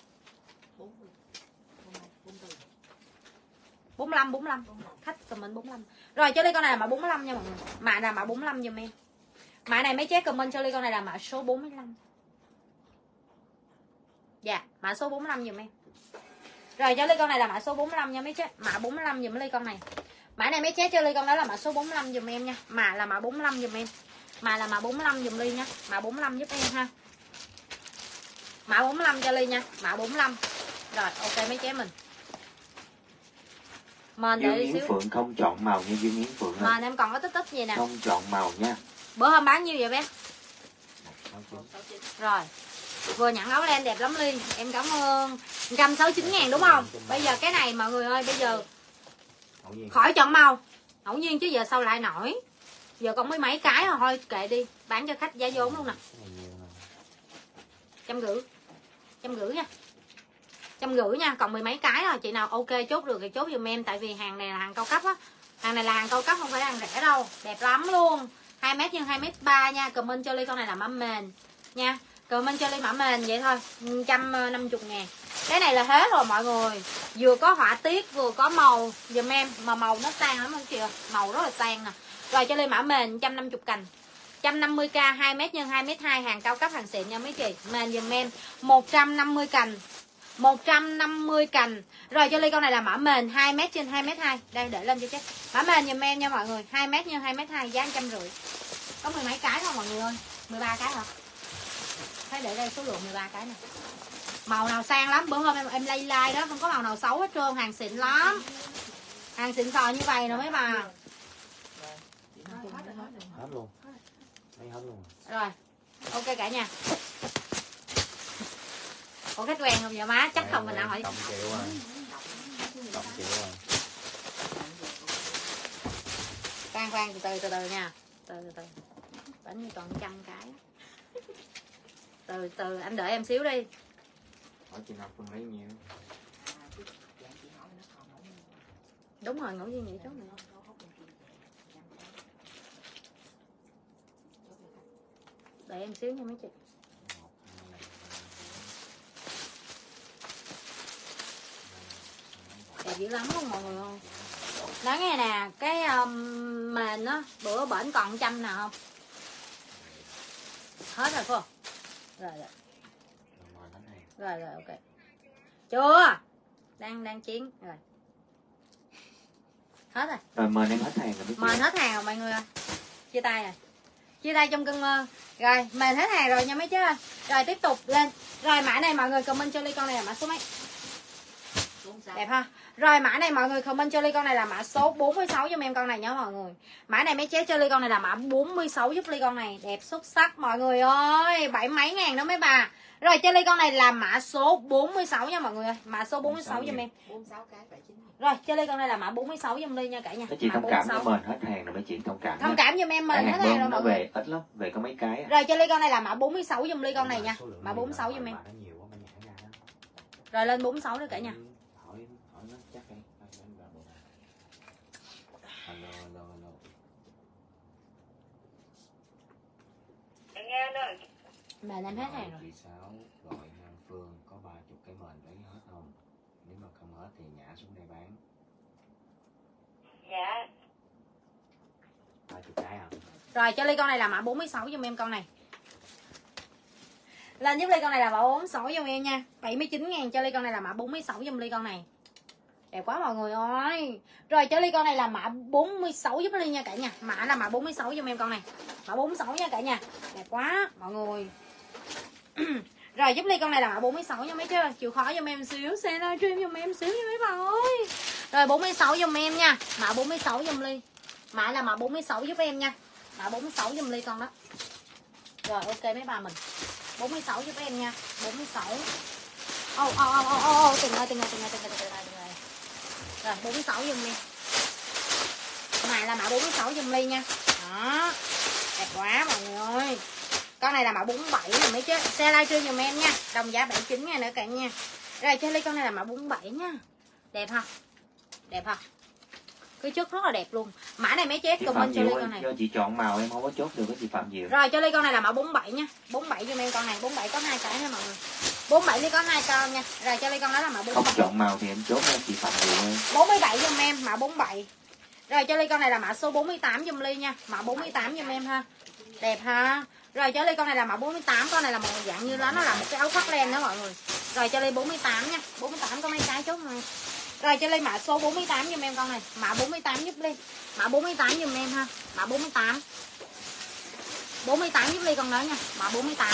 bốn mươi lăm, bốn mươi lăm. Khách comment bốn mươi lăm. Rồi cho Ly con này là mã bốn mươi lăm nha mọi người. Mã là mã bốn mươi lăm giùm em. Mã này mấy chế comment cho Ly con này là mã số bốn mươi lăm. Dạ, mã số bốn mươi lăm giùm em. Rồi cho Ly con này là mã số bốn mươi lăm nha mấy chế. Mã bốn mươi lăm giùm Ly con này. Mã này mấy chế cho Ly con đó là mã số bốn mươi lăm giùm em nha. Mã là mã bốn mươi lăm giùm em. Mã là mã bốn mươi lăm dùm Ly nha. Mã bốn mươi lăm giúp em ha. Mã bốn mươi lăm cho Ly nha. Mã bốn mươi lăm. Rồi ok mấy chế mình. Mền Dương để Yến xíu. Phượng không chọn màu nha Dương Yến Phượng ơi. Mền em còn có tích tích gì nè. Không chọn màu nha. Bữa hôm bán nhiêu vậy bé? một sáu chín. Rồi. Vừa nhận áo len đẹp lắm Ly. Em cảm ơn. một trăm sáu mươi chín ngàn đúng không? Bây giờ cái này mọi người ơi, bây giờ Ngẫu nhiên. khỏi chọn màu. Ngẫu nhiên chứ giờ sao lại nổi. Giờ còn mấy mấy cái rồi thôi kệ đi. Bán cho khách giá vốn luôn nè. Cái này nhiều nè. Trăm rưỡi. Trăm rưỡi nha. Trăm rưỡi nha. Còn mười mấy cái rồi. Chị nào ok chốt được thì chốt giùm em. Tại vì hàng này là hàng cao cấp á. Hàng này là hàng cao cấp không phải là hàng rẻ đâu. Đẹp lắm luôn. hai mét nhân hai mét ba nha. Comment cho Ly con này là mã mền nha. Comment cho Ly mã mền vậy thôi. một trăm năm mươi ngàn. Cái này là hết rồi mọi người. Vừa có họa tiết vừa có màu giùm em. Mà màu nó sang lắm không chị ơi. Màu rất là sang nè. Rồi cho Ly mã mền một trăm năm mươi cành. một trăm năm mươi k hai mét nhân hai mét hai, hàng cao cấp hàng xịn nha mấy chị. Mền giùm em một trăm năm mươi cành. một trăm năm mươi cành. Rồi cho Ly con này là mã mền hai mét trên hai mét hai. Đây để lên cho chết. Mã mền giùm em nha mọi người. hai mét nhân hai mét hai giá một trăm rưỡi. Có mười mấy cái thôi mọi người ơi. mười ba cái hả? Thấy để đây số lượng mười ba cái nè. Màu nào sang lắm. Bữa hôm em em lay like đó, không có màu nào xấu hết trơn, hàng xịn lắm. Hàng xịn sò như vậy rồi mấy bà. Hết luôn. Mấy hết luôn. Rồi. Ok cả nhà. Có khách quen không vậy má? Chắc không mình nào hỏi. Cộng triệu rồi. Cộng triệu rồi. Khoan khoan từ từ từ từ nha. Từ từ từ. Bánh như còn trăm cái. Từ từ anh đợi em xíu đi. Hỏi chị nào Phương lấy nhiều. Đúng rồi, ngẫu nhiên vậy chút nữa. Đợi em xíu nha mấy chị. Đẹp dữ lắm luôn mọi người ơi. Đó nghe nè, cái um, mền á, bữa bển còn trăm nào không? Hết rồi phải không? Rồi rồi. Rồi rồi ok. Chưa. Đang đang chiến rồi. Hết rồi. Rồi mời em hết hàng rồi biết Mời chưa? hết hàng rồi mọi người ơi. Chia tay rồi. Chia tay trong cơn mơ. Rồi, mền hết hàng rồi nha mấy chứ. Rồi tiếp tục lên. Rồi mã này mọi người comment cho Ly con này là mã số mấy? Đẹp ha. Rồi mã này mọi người comment cho Ly con này là mã số bốn mươi sáu giùm em con này nhớ mọi người. Mã này mấy chế cho Ly con này là mã bốn mươi sáu giúp Ly con này. Đẹp xuất sắc mọi người ơi. Bảy mấy ngàn đó mấy bà. Rồi cho Ly con này là mã số bốn mươi sáu nha mọi người ơi. Mã số bốn mươi sáu giùm em. bốn mươi sáu cái bảy chín. Rồi cho Ly con này là mã bốn mươi sáu giùm Ly nha cả nhà. Mấy chị Mã thông cảm bốn mươi sáu. nó mền hết hàng rồi mấy chị thông cảm Thông nha. cảm giùm em Tại mình hết hàng hàng rồi đen nó mọi người. về ít lắm, về có mấy cái. Rồi cho Ly con này là mã bốn mươi sáu giùm Ly con này nha. Số lượng Mã nhiều bốn mươi sáu mà giùm em. bà nó nhiều quá, bà nhảy ra đó. Rồi lên bốn mươi sáu nữa cả nhà. Hỏi hỏi nó chắc đi. Alo alo alo. Nghe ơi. Mền em hết hàng rồi. Chị Sáu gọi Hàng Phương có ba chục cái mền lấy hết không? Nếu mà không hết thì nhả xuống đây bán. Dạ. Ba chục cái à? Rồi cho Ly con này là mã bốn mươi sáu giùm em con này. Lên giúp Ly con này là mã bốn mươi sáu giùm em nha. bảy mươi chín ngàn cho Ly con này là mã bốn mươi sáu giùm Ly con này. Đẹp quá mọi người ơi. Rồi cho Ly con này là mã bốn mươi sáu giúp Ly nha cả nhà. Mã là mã bốn mươi sáu giùm em con này. Mã bốn mươi sáu nha cả nhà. Đẹp quá mọi người. Rồi giúp Ly con này là mã bốn mươi sáu nha mấy chứ. Chịu khó giùm em xíu. Xe livestream giùm em xíu nha mấy bà ơi. Rồi bốn mươi sáu giùm em nha. Mã bốn mươi sáu giùm Ly. Mã là mã bốn mươi sáu giúp em nha. Mã bốn mươi sáu giùm Ly con đó. Rồi ok mấy bà mình. bốn mươi sáu giúp em nha. bốn mươi sáu. Ô ô ô ô ô Tình ơi Tình ơi Tình ơi Tình ơi Tình ơi Tình ơi. Rồi bốn mươi sáu giùm em. Mã là mã bốn mươi sáu giùm Ly nha. Đó. Đẹp quá mọi người ơi. Con này là mã bốn mươi bảy rồi mấy chứ. Xe livestream giùm em nha. Đồng giá bảy mươi chín ngàn nữa cả nha. Rồi cho Ly con này là mã bốn mươi bảy nha. Đẹp ha. Đẹp ha. Cái chất rất là đẹp luôn. Mã này mấy chết Chị comment Phạm cho Ly Diệu con ơi, này. do chị chọn màu em không có chốt được với chị Phạm Diệu. Rồi cho Ly con này là mã bốn mươi bảy nha. bốn mươi bảy giùm em con này. bốn mươi bảy có hai cái nha mọi người. bốn mươi bảy Ly có hai con nha. Rồi cho Ly con đó là mã bốn mươi Không bảy. chọn màu thì em chốt với chị Phạm Diệu ơi. bốn mươi bảy giùm em mã bốn mươi bảy. Rồi cho Ly con này là mã số bốn mươi tám giùm Ly nha. Mã bốn mươi tám giùm em ha. Đẹp ha. Rồi cho Ly con này là mã bốn mươi tám. Con này là một dạng như đó, nó là một cái áo khoác len đó mọi người. Rồi cho Ly bốn mươi tám nha. bốn mươi tám có mấy cái chốt rồi. Rồi cho Ly mã số bốn mươi tám giùm em con này. Mã bốn mươi tám giúp Ly. Mã bốn mươi tám giùm em ha. Mã bốn mươi tám. bốn mươi tám giúp Ly con đó nha, mã bốn mươi tám.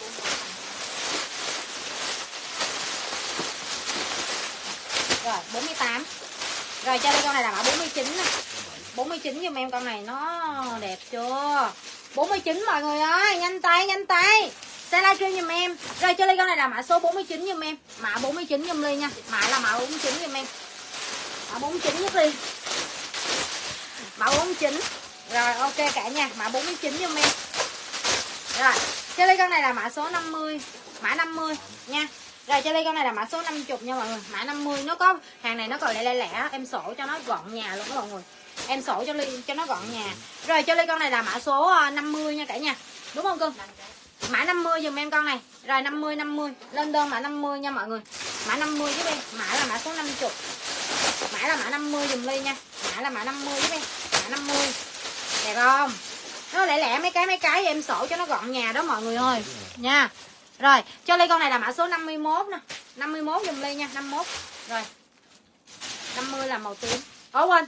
Rồi bốn mươi tám. Rồi cho Ly con này là mã bốn mươi chín nè. bốn mươi chín giùm em con này nó đẹp chưa? bốn mươi chín mọi người ơi, nhanh tay nhanh tay. Xe livestream giùm em. Rồi cho Ly con này là mã số bốn mươi chín giùm em. Mã bốn mươi chín giùm Ly nha. Mã là mã bốn mươi chín giùm em. Mã bốn mươi chín giúp Ly. Mã bốn mươi chín. Rồi ok cả nhà, mã bốn mươi chín giùm em. Rồi, cho Ly con này là mã số năm mươi, mã năm mươi nha. Rồi cho Ly con này là mã số năm mươi nha mọi người, mã năm mươi. Nó có hàng này nó còn lẻ lẻ lẻ, em sổ cho nó gọn nhà luôn các mọi người. Em sổ cho Ly cho nó gọn nhà. Rồi cho Ly con này là mã số năm mươi nha cả nhà. Đúng không cưng? Mã năm mươi giùm em con này. Rồi năm mươi năm mươi, lên đơn mã năm mươi nha mọi người. Mã năm mươi giúp em, mã là mã số năm mươi. Mã là mã năm mươi giùm Ly nha. Mã là mã năm mươi giúp em. Mã năm mươi. Đẹp không? Nó lẻ lẻ mấy cái mấy cái em sổ cho nó gọn nhà đó mọi người ơi nha. Rồi cho Ly con này là mã số năm mươi mốt nè, năm mươi mốt giùm Ly nha, năm mươi mốt. Rồi năm mươi là màu tím. Ủa quên.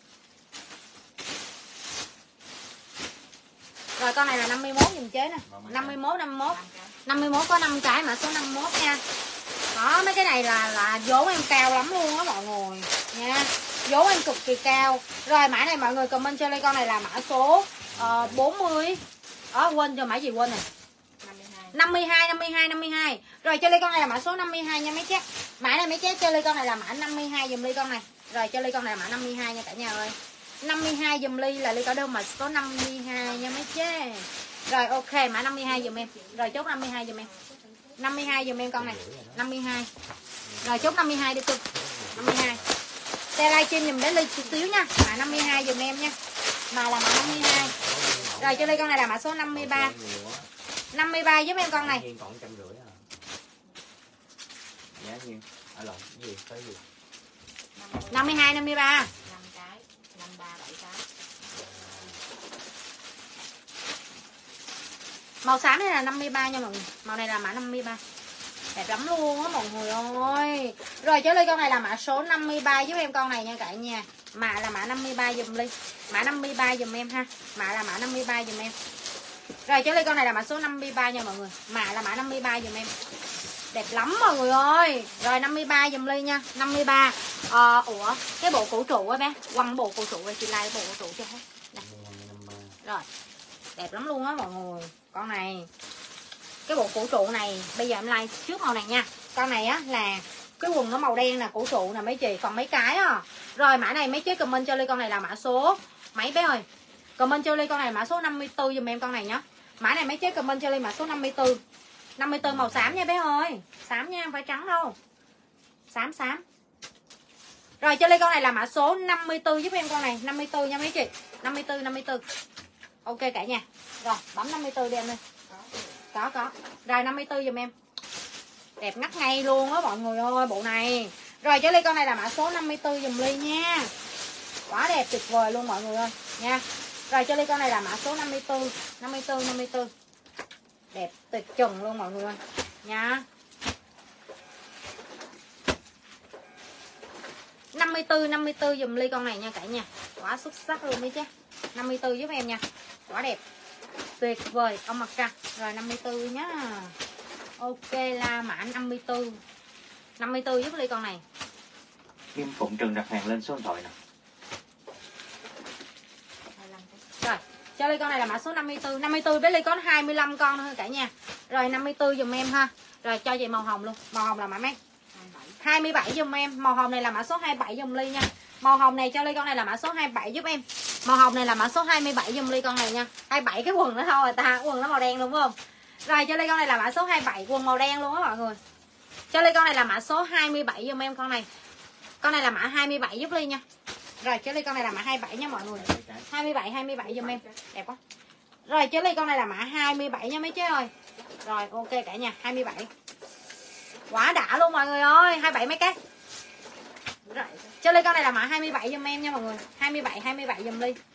Rồi con này là năm mươi mốt giùm chế nè, năm mươi mốt năm mươi mốt. năm mươi mốt có năm cái, mã số năm mươi mốt nha. Đó, mấy cái này là là vốn em cao lắm luôn á mọi người nha. Vốn em cực kỳ cao. Rồi mã này mọi người comment cho Ly con này là mã số uh, bốn mươi. Đó, quên cho mã gì quên này. năm mươi hai năm mươi hai năm mươi hai. Rồi cho Ly con này là mã số năm mươi hai nha mấy chắc. Mã này mấy chắc cho Ly con này là mã năm mươi hai giùm Ly con này. Rồi cho Ly con này là mã năm mươi hai nha cả nhà ơi. năm mươi hai giùm Ly là Ly có đơn mã số năm mươi hai nha mấy chế. Rồi ok, mã năm mươi hai giùm em. Rồi chốt năm mươi hai giùm em. năm mươi hai giùm em con này. năm mươi hai. Rồi chốt năm mươi hai đi cưng. năm mươi hai. Xe livestream giùm đến Ly chút xíu nha. Mã năm mươi hai giùm em nha. Mà là mã năm mươi hai. Rồi cho Ly con này là mã số năm mươi ba. năm mươi ba giúp em con này. Còn một trăm rưỡi à. Giá nhiêu? À lộn, gì tới gì? năm mươi hai năm mươi ba. năm cái, năm ba bảy cái. Màu xám này là năm mươi ba nha mọi người. Màu này là mã năm mươi ba. Đẹp lắm luôn á mọi người ơi. Rồi cho Ly con này là mã số năm mươi ba giúp em con này nha cả nhà. Mã là mã năm mươi ba giùm Ly. Mã năm mươi ba giùm em ha. Mã là mã năm mươi ba giùm em. Rồi cho Ly con này là mã số năm mươi ba nha mọi người. Mã là mã năm mươi ba giùm em. Đẹp lắm mọi người ơi. Rồi năm mươi ba giùm Ly nha. năm mươi ba. Ờ, ủa cái bộ cổ trụ á bé. Quăng bộ cổ trụ rồi chị like bộ cổ trụ cho hết. Đây. Rồi. Đẹp lắm luôn á mọi người. Con này cái bộ cổ trụ này bây giờ em like trước màu này nha. Con này á là cái quần nó màu đen là cổ trụ nè mấy chị, còn mấy cái á. Rồi mã này mấy chế comment cho Ly con này là mã số mấy bé ơi. Comment cho Ly con này mã số năm mươi tư giùm em con này nhá. Mã này mấy chế comment cho Ly mã số năm mươi tư. năm mươi tư màu xám nha bé ơi. Xám nha, không phải trắng đâu. Xám xám. Rồi cho Ly con này là mã số năm mươi tư giúp em con này, năm mươi tư nha mấy chị. năm mươi tư năm mươi tư. Ok cả nhà. Rồi, bấm năm mươi tư đi em ơi. Có có. Rồi năm mươi tư giùm em. Đẹp ngắt ngay luôn á mọi người ơi bộ này. Rồi cho Ly con này là mã số năm mươi tư giùm Ly nha. Quá đẹp tuyệt vời luôn mọi người ơi nha. Rồi cho Ly con này là mã số năm mươi tư, năm mươi tư năm mươi tư. Đẹp tuyệt trùng luôn mọi người ơi nha. năm mươi tư năm mươi tư giùm Ly con này nha cả nhà. Quá xuất sắc luôn đi chứ. năm mươi tư giúp em nha. Quá đẹp. Tuyệt vời ông mặt trăng. Rồi năm mươi tư nhá. Ok là mã năm mươi tư. năm mươi tư giúp Ly con này. Kim Phụng Trừng đặt hàng lên số điện thoại nè. Rồi cho Ly con này là mã số năm mươi tư. năm mươi tư với Ly có hai mươi lăm con thôi cả nhà. Rồi năm mươi tư giùm em ha. Rồi cho chị màu hồng luôn. Màu hồng là mã mấy? hai mươi bảy giùm em. Màu hồng này là mã số hai mươi bảy giùm Ly nha. Màu hồng này cho Ly con này là mã số hai mươi bảy giúp em. Màu hồng này là mã số hai mươi bảy giùm Ly con này nha. hai mươi bảy cái quần đó thôi ta, quần nó màu đen đúng không? Rồi cho Ly con này là mã số hai mươi bảy, quần màu đen luôn á mọi người. Cho Ly con này là mã số hai mươi bảy giùm em con này. Con này là mã hai mươi bảy giúp Ly nha. Rồi cho Ly con này là mã hai mươi bảy nha mọi người. hai mươi bảy hai mươi bảy giùm em. Đẹp quá. Rồi cho Ly con này là mã hai mươi bảy nha mấy chế ơi. Rồi ok cả nhà, hai mươi bảy. Quá đã luôn mọi người ơi, hai mươi bảy mấy cái. Rồi, cho Ly con này là mã hai mươi bảy giùm em nha mọi người. hai mươi bảy hai mươi bảy giùm Ly.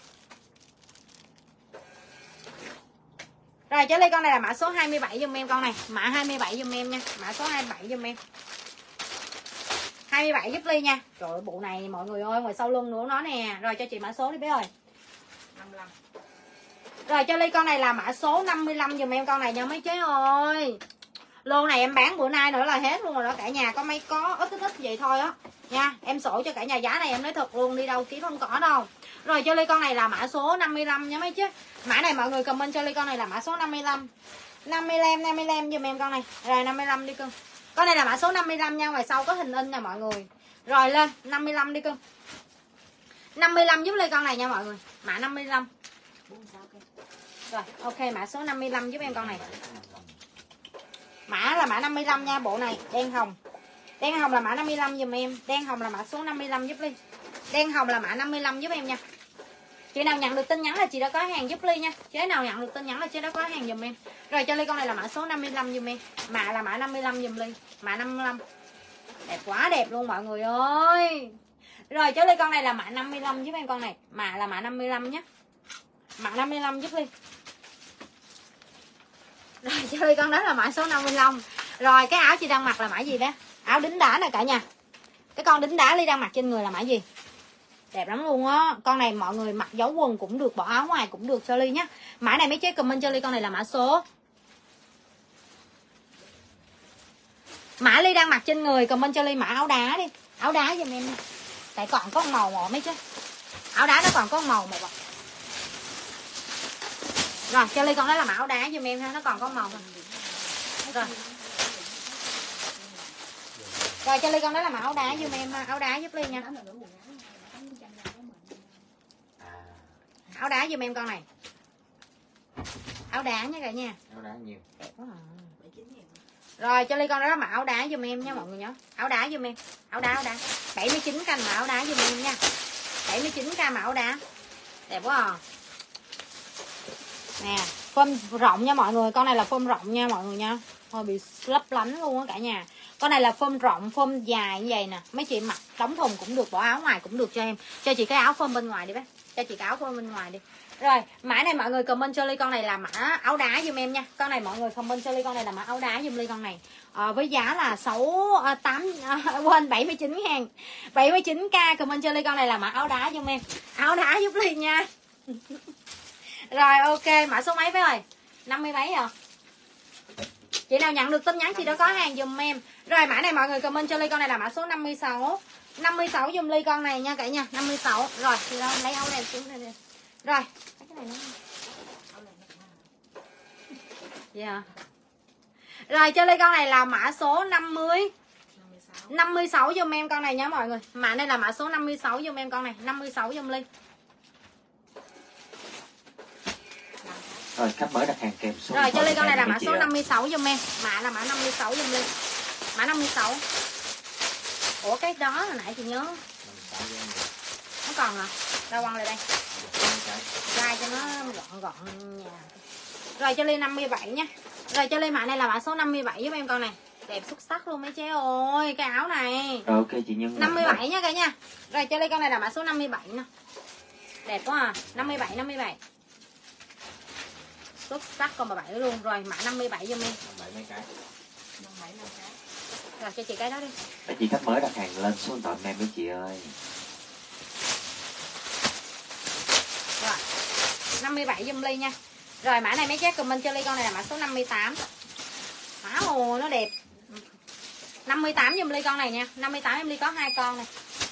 Rồi cho Ly con này là mã số hai mươi bảy giùm em con này. Mã hai mươi bảy giùm em nha. Mã số hai mươi bảy giùm em. hai mươi bảy giúp Ly nha. Trời ơi bộ này mọi người ơi, ngoài sau lưng nữa nó nè. Rồi cho chị mã số đi bé ơi. năm mươi lăm. Rồi cho Ly con này là mã số năm mươi lăm dùm em con này nha mấy chế ơi. Lô này em bán bữa nay nữa là hết luôn rồi đó cả nhà, có mấy có ít ít ít vậy thôi á nha. Em sổ cho cả nhà, giá này em nói thật luôn, đi đâu kiếm không có đâu. Rồi cho Ly con này là mã số năm mươi lăm nha mấy chứ. Mã này mọi người comment cho Ly con này là mã số năm mươi lăm. năm mươi lăm năm mươi lăm dùm em con này. Rồi năm mươi lăm đi cưng. Con này là mã số năm mươi lăm nha, ngoài sau có hình in nè mọi người. Rồi lên năm mươi lăm đi cưng. năm mươi lăm giúp Ly con này nha mọi người. Mã năm mươi lăm. Rồi ok, mã số năm mươi lăm giúp em con này. Mã là mã năm mươi lăm nha, bộ này đen hồng. Đen hồng là mã năm mươi lăm dùm em. Đen hồng là mã số năm mươi lăm giúp Ly. Đen hồng là mã năm mươi lăm giúp em nha. Chị nào nhận được tin nhắn là chị đã có hàng giúp Ly nha. Chế nào nhận được tin nhắn là chị đã có hàng dùm em. Rồi cho Ly con này là mã số năm mươi lăm dùm em. Mã là mã năm mươi lăm dùm Ly. Mã năm mươi lăm. Đẹp quá đẹp luôn mọi người ơi. Rồi cho Ly con này là mã năm mươi lăm giúp em con này. Mã là mã năm mươi lăm nhé. Mã năm mươi lăm giúp Ly. Rồi cho Ly con đó là mã số năm mươi lăm. Rồi cái áo chị đang mặc là mã gì bé? Áo đính đá nè cả nhà. Cái con đính đá Ly đang mặc trên người là mã gì? Đẹp lắm luôn á. Con này mọi người mặc dấu quần cũng được, bỏ áo ngoài cũng được cho Ly nhé. Mã này mấy chế comment cho Ly con này là mã số. Mã Ly đang mặc trên người comment cho Ly mã áo đá đi. Áo đá giùm em. Tại còn có màu một mấy chứ. Áo đá nó còn có màu một ạ. Rồi cho Ly con đó là mã áo đá giùm em ha, nó còn có màu thôi. Rồi. Rồi cho Ly con đó là mã áo đá giùm em ha, áo đá giúp Ly nha. Áo đá giùm em con này. Áo đá nha cả nhà. Áo đá nhiều. Đẹp quá à. Rồi cho Ly con đó là mặc áo đá giùm em nha mọi người nhớ. Áo đá giùm em. Áo đá áo đá. bảy mươi chín canh mà áo đá giùm em nha. bảy mươi chín k mà áo đá. Đẹp quá à. Nè, phôm rộng nha mọi người, con này là phôm rộng nha mọi người nha. Thôi bị lấp lánh luôn á cả nhà. Con này là phôm rộng, phôm dài như vậy nè. Mấy chị mặc đóng thùng cũng được, bỏ áo ngoài cũng được cho em. Cho chị cái áo phôm bên ngoài đi bé. Cho chị cái áo phôm bên ngoài đi. Rồi, mã này mọi người comment cho Ly con này là mã áo đá giùm em nha. Con này mọi người comment cho Ly con này là mã áo đá giùm Ly con này. À, với giá là sáu tám à, quên bảy mươi chín ngàn. bảy mươi chín k comment cho Ly con này là mã áo đá giùm em. Áo đá giúp Ly nha. Rồi ok, mã số mấy với ơi? năm mươi mấy rồi. Chị nào nhận được tin nhắn chị đã có hàng giùm em. Rồi mã này mọi người comment cho Ly con này là mã số năm mươi sáu. năm mươi sáu giùm Ly con này nha cả nhà, năm mươi sáu. Rồi, chị đâu lấy áo này xuống đây đi. Rồi, cái này nó. Dạ. Yeah. Rồi cho Ly con này là mã số năm mươi. năm mươi sáu giùm em con này nha mọi người. Mã này là mã số năm mươi sáu giùm em con này, năm mươi sáu giùm Ly. Rồi khách mới đặt hàng kèm số. Rồi cho Ly con này là mã số năm mươi sáu giùm em. Mã là mã năm mươi sáu giùm Ly. Mã năm mươi sáu. Ủa cái đó hồi nãy chị nhớ. Nó còn hả? Đâu quăng lại đây. Gai cho nó gọn gọn nhà. Rồi cho Ly năm mươi bảy nha. Rồi cho Ly mã này là mã số năm mươi bảy giúp em con này. Đẹp xuất sắc luôn mấy chế ơi, cái áo này. Rồi ok chị Nhân. năm mươi bảy nha cả nhà. Rồi cho Ly con này là mã số năm mươi bảy nè. Đẹp quá à. năm mươi bảy năm mươi bảy. Xuất sắc con bà bảy luôn. Rồi mã năm mươi bảy giùm em. bảy mấy cái. Rồi cho chị cái đó đi. Các chị khách mới đặt hàng lên số điện thoại em với chị ơi. Rồi năm mươi bảy giùm Ly nha. Rồi mã này mấy chắc comment cho Ly con này là mã số năm mươi tám. Má hồ nó đẹp. năm mươi tám giùm Ly con này nha. năm mươi tám em Ly có hai con này.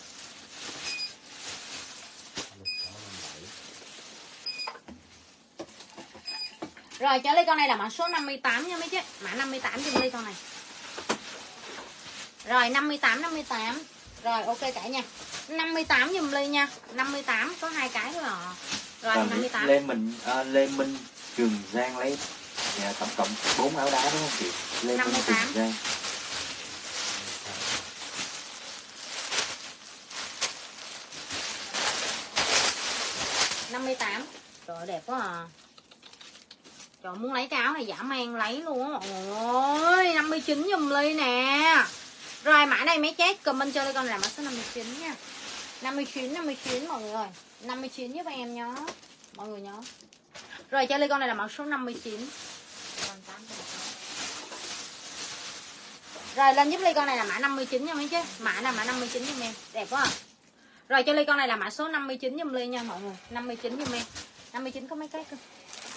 Rồi cho Ly con này là mã số năm mươi tám nha mấy chứ. Mã năm mươi tám giùm Ly con này. Rồi năm mươi tám năm mươi tám. Rồi ok cả nha. năm mươi tám giùm Ly nha. năm mươi tám có hai cái thôi à. Rồi, rồi năm mươi tám. Lê Minh à, Lê Minh Trường Giang lấy dạ, tổng cộng bốn áo đá đúng không chị? Lê năm mươi tám. Minh Trường Giang. năm mươi tám. Trời đẹp quá à. Trời muốn lấy cái áo này giả man lấy luôn á mọi người ơi. năm mươi chín giùm Ly nè. Rồi mã này mấy chết comment cho Ly con là mã số năm mươi chín nha. năm mươi chín năm mươi chín mọi người ơi. năm mươi chín giúp em nhớ. Mọi người nhớ. Rồi cho Ly con này là mã số năm mươi chín. Rồi lên giúp Ly con này là mã năm mươi chín nha mấy chứ. Mã là mã năm mươi chín giùm em. Đẹp quá à. Rồi cho Ly con này là mã số năm mươi chín giùm Ly nha mọi người. năm mươi chín giùm em. năm mươi chín có mấy cái cơ.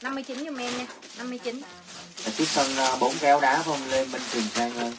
năm mươi chín giùm em nha. năm mươi chín. Là tiếp thân bốn cái áo đá không lên bên Trường Giang ơi.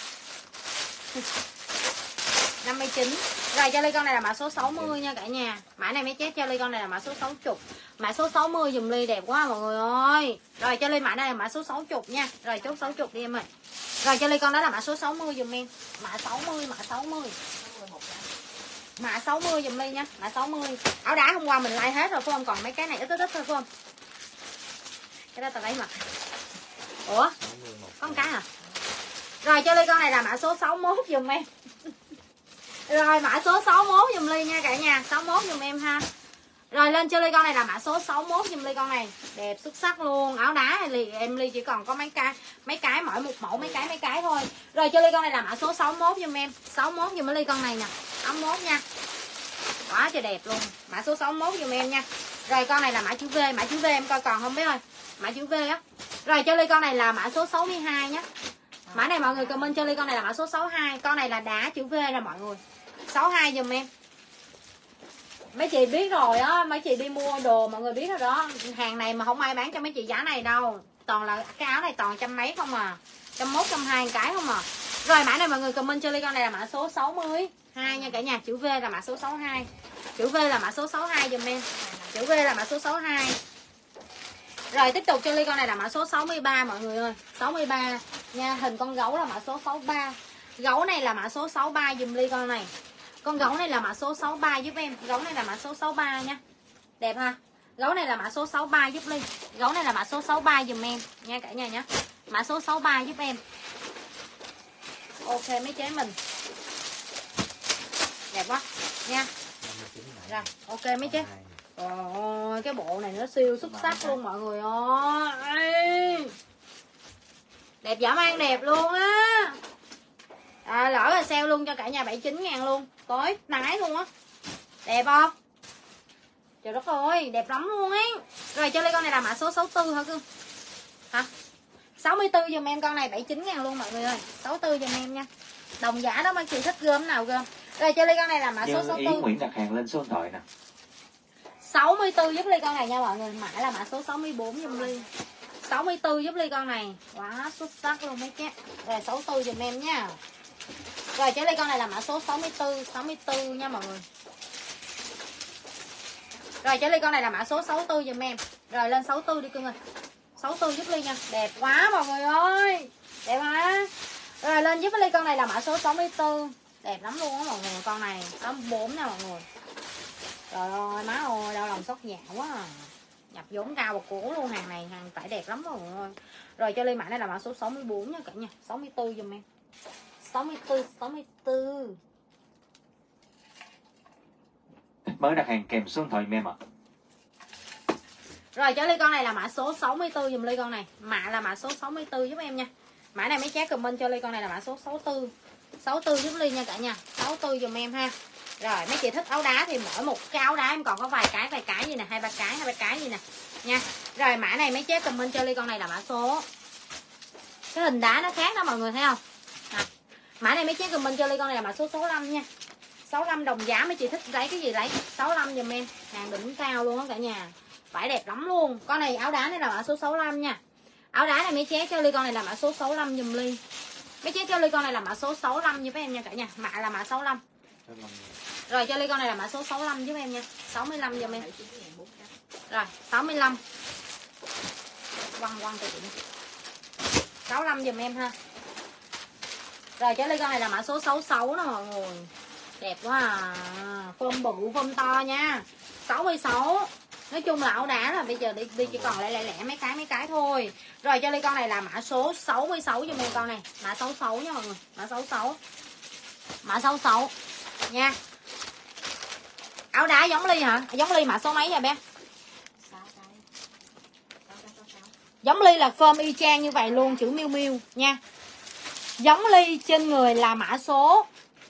năm mươi chín. Rồi cho ly con này là mã số sáu mươi nha cả nhà. Mã này mấy chết cho ly con này là mã số sáu mươi. Mã số sáu mươi dùm ly đẹp quá mọi người ơi. Rồi cho ly mã này là mã số sáu mươi nha. Rồi chốt sáu mươi đi em ơi. Rồi cho ly con đó là mã số sáu mươi dùm em. Mã sáu mươi, mã sáu mươi. Mã sáu mươi dùm ly nha. Mã sáu mươi. Áo đá hôm qua mình like hết rồi phải không? Còn mấy cái này ít ít ít thôi phải không? Cái đó tao lấy mặt. Ủa? Có một cái hả? Rồi cho ly con này là mã số sáu mươi mốt dùm em. Rồi mã số sáu mươi mốt dùm ly nha cả nhà. sáu mươi mốt dùm em ha. Rồi lên cho ly con này là mã số sáu mươi mốt dùm ly con này. Đẹp xuất sắc luôn. Áo đá thì em ly chỉ còn có mấy cái mấy cái mỗi một mẫu mấy cái mấy cái thôi. Rồi cho ly con này là mã số sáu mươi mốt dùm em. sáu mươi mốt dùm ly con này nè. sáu mươi mốt nha. Quá trời đẹp luôn. Mã số sáu mươi mốt dùm em nha. Rồi con này là mã chữ V, mã chữ V em coi còn không biết ơi. Mã chữ V á. Rồi cho ly con này là mã số sáu mươi hai nhé. Mã này mọi người comment cho ly con này là mã số sáu mươi hai. Con này là đá chữ V nè mọi người. sáu mươi hai dùm em. Mấy chị biết rồi á, mấy chị đi mua đồ mọi người biết rồi đó. Hàng này mà không ai bán cho mấy chị giá này đâu. Toàn là cái áo này toàn trăm mấy không à. Trăm mốt, trăm hai cái không à. Rồi mã này mọi người comment cho ly con này là mã số sáu mươi hai nha cả nhà. Chữ V là mã số sáu mươi hai. Chữ V là mã số sáu mươi hai dùm em. Chữ V là mã số sáu mươi hai. Rồi tiếp tục cho ly con này là mã số sáu mươi ba mọi người ơi. sáu mươi ba nha. Hình con gấu là mã số sáu mươi ba. Gấu này là mã số sáu mươi ba dùm ly con này. Con gấu này là mã số sáu mươi ba giúp em. Gấu này là mã số sáu mươi ba nha. Đẹp ha. Gấu này là mã số sáu mươi ba giúp ly. Gấu này là mã số sáu mươi ba dùm em nha cả nhà nhé. Mã số sáu mươi ba giúp em. Ok mấy chế mình. Đẹp quá nha. Rồi ok mấy chế. Ôi cái bộ này nó siêu xuất sắc luôn mọi người ơi. Đẹp dã man đẹp luôn á. À, lỡ là sale luôn cho cả nhà bảy mươi chín ngàn luôn. Tối nái luôn á. Đẹp không? Trời đất ơi đẹp lắm luôn ấy. Rồi cho ly con này là mã số sáu mươi tư hả cưng? Hả? sáu mươi tư dùm em con này bảy mươi chín ngàn luôn mọi người ơi. sáu mươi tư dùm em nha. Đồng giá đó mấy chị thích gom nào gom. Rồi cho ly con này là mã số sáu mươi tư. Ý Nguyễn đặt hàng lên số điện thoại nè. sáu mươi tư giúp ly con này nha mọi người. Mã là mã số sáu mươi bốn dùm ly. sáu mươi tư giúp ly con này. Quá xuất sắc luôn mấy chứ. Rồi sáu mươi tư dùm em nha. Rồi cho ly con này là mã số sáu mươi tư. sáu mươi tư nha mọi người. Rồi cho ly con này là mã số sáu mươi tư dùm em. Rồi lên sáu mươi tư đi cưng ơi. sáu mươi tư giúp ly nha. Đẹp quá mọi người ơi. Đẹp quá. Rồi lên giúp ly con này là mã số sáu mươi tư. Đẹp lắm luôn á mọi người. Con này sáu mươi bốn nha mọi người. Trời ơi má ơi đau lòng xót dạ quá à. Nhập vốn cao và cổ luôn. Hàng này hàng tải đẹp lắm mọi người ơi. Rồi cho ly mã này là mã số sáu mươi bốn nha cả nhà. sáu mươi tư dùm em. sáu mươi tư, sáu mươi tư. Mới đặt hàng kèm số điện thoại em ạ. Rồi cho ly con này là mã số sáu mươi tư dùm ly con này. Mã là mã số sáu mươi tư giúp em nha. Mã này mấy trái comment cho ly con này là mã số sáu mươi tư. sáu mươi tư giúp ly nha cả nhà. sáu mươi tư dùm em ha. Rồi mấy chị thích áo đá thì mỗi một cái áo đá em còn có vài cái vài cái gì nè, hai ba cái, hai ba cái gì nè nha. Rồi mã này mấy chế comment cho ly con này là mã số. Cái hình đá nó khác đó mọi người thấy không? À. Mã này mấy chế comment cho ly con này là mã số sáu mươi lăm nha. sáu mươi lăm đồng giá mấy chị thích lấy cái gì lấy. sáu mươi lăm dùm em. Hàng đỉnh cao luôn đó cả nhà. Vải đẹp lắm luôn. Con này áo đá này là mã số sáu mươi lăm nha. Áo đá này mấy chế cho ly con này là mã số sáu mươi lăm dùm ly. Mấy chế cho ly con này là mã số sáu mươi lăm giúp em nha cả nhà. Mã là mã sáu mươi lăm. Rồi cho ly con này là mã số sáu mươi lăm giúp em nha. sáu mươi lăm giùm em. Rồi sáu mươi lăm. Quăng quăng từ chị. sáu mươi lăm giùm em ha. Rồi cho ly con này là mã số sáu mươi sáu đó mọi người. Đẹp quá à. Phơm bự phơm to nha. sáu mươi sáu. Nói chung là áo đá là bây giờ đi, đi chỉ còn lẻ lẻ lẻ mấy cái mấy cái thôi. Rồi cho ly con này là mã số sáu mươi sáu giùm em con này. Mã sáu mươi sáu nha mọi người. Mã sáu mươi sáu. Mã sáu mươi sáu nha. Áo đá giống ly hả? Giống ly mã số mấy vậy bé? Giống ly là phơm y chang như vậy luôn, chữ miu miu nha. Giống ly trên người là mã số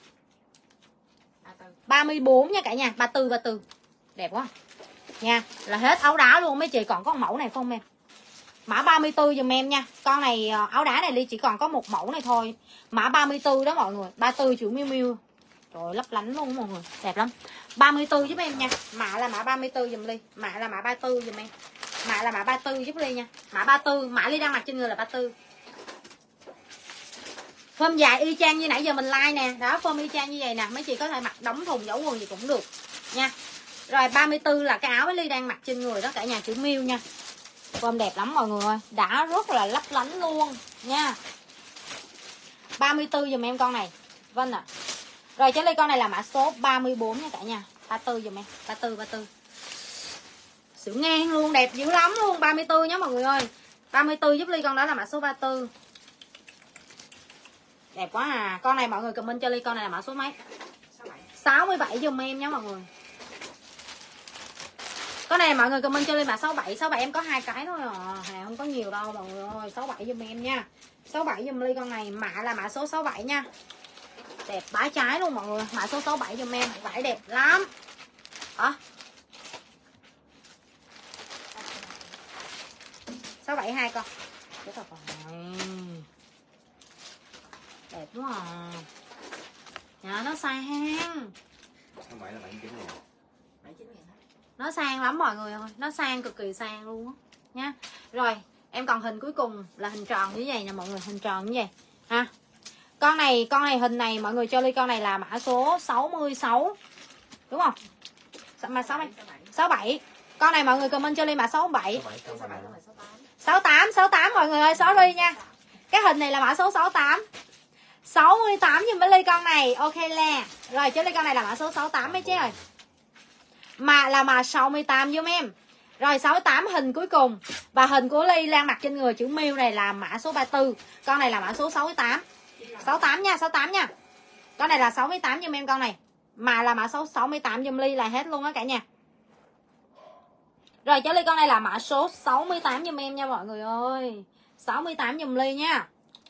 ba mươi bốn nha cả nhà. ba mươi tư, ba mươi tư. Đẹp quá nha. Là hết áo đá luôn mấy chị. Còn có mẫu này không em? Mã ba mươi tư dùm em nha. Con này áo đá này ly chỉ còn có một mẫu này thôi. Mã ba mươi tư đó mọi người. ba mươi tư chữ miu miu. Trời lấp lánh luôn mọi người. Đẹp lắm. ba mươi tư giúp em nha. Mã là mã ba mươi tư dùm ly. Mã là mã ba mươi tư dùm em. Mã là mã ba tư giúp Ly nha. Mã ba tư, mã Ly đang mặc trên người là ba tư. Form dài y chang như nãy giờ mình like nè. Đó, form y chang như vậy nè. Mấy chị có thể mặc đóng thùng dấu quần gì cũng được nha. Rồi ba mươi tư là cái áo với Ly đang mặc trên người đó cả nhà, chữ Miu nha. Form đẹp lắm mọi người ơi. Đã rất là lấp lánh luôn nha. ba mươi tư dùm em con này. Vâng ạ. À. Rồi cho Ly con này là mã số ba mươi bốn nha cả nhà. ba mươi tư dùm em. ba mươi tư, ba mươi tư. Sữa ngang luôn, đẹp dữ lắm luôn. ba mươi tư nhé mọi người ơi. ba mươi tư giúp Ly con đó là mã số ba mươi tư. Đẹp quá à. Con này mọi người comment cho Ly con này là mã số mấy? sáu mươi bảy dùm em nhé mọi người. Con này mọi người comment cho Ly mã sáu mươi bảy. sáu mươi bảy em có hai cái thôi à. Hàng không có nhiều đâu mọi người ơi. sáu mươi bảy dùm em nha. sáu mươi bảy dùm Ly con này. Mã là mã số sáu mươi bảy nha. Đẹp bá trái luôn mọi người. Mã số sáu mươi bảy dùm em. Vải đẹp lắm. Hả? sáu mươi bảy hai con. Chết rồi. Đẹp quá à. Nhà nó sang. Không phải là bảy mươi chín ngàn. bảy mươi chín ngàn. Nó sang lắm mọi người ơi. Nó sang cực kỳ sang luôn á nha. Rồi em còn hình cuối cùng là hình tròn như vậy nè mọi người. Hình tròn như vậy ha. Con này, con này hình này mọi người cho Ly con này là mã số sáu mươi sáu. Đúng không? Mà sáu mươi bảy. Con này mọi người comment cho Ly mã sáu mươi bảy. sáu mươi tám, sáu mươi tám mọi người ơi, sorry nha. Cái hình này là mã số sáu mươi tám. sáu mươi tám nhưng với Ly con này. Ok le. Rồi cho Ly con này là mã số sáu mươi tám mấy chế ơi. Mà là mà sáu mươi tám giùm em. Rồi sáu mươi tám hình cuối cùng. Và hình của Ly đang mặc trên người chữ Miu này là mã số ba mươi tư. Con này là mã số sáu mươi tám. sáu mươi tám nha, sáu mươi tám nha. Con này là sáu mươi tám giùm em con này. Mà là mã số sáu mươi tám giùm Ly là hết luôn á cả nhà. Rồi cho Ly con này là mã số sáu mươi tám giùm em nha mọi người ơi. sáu mươi tám giùm Ly nha.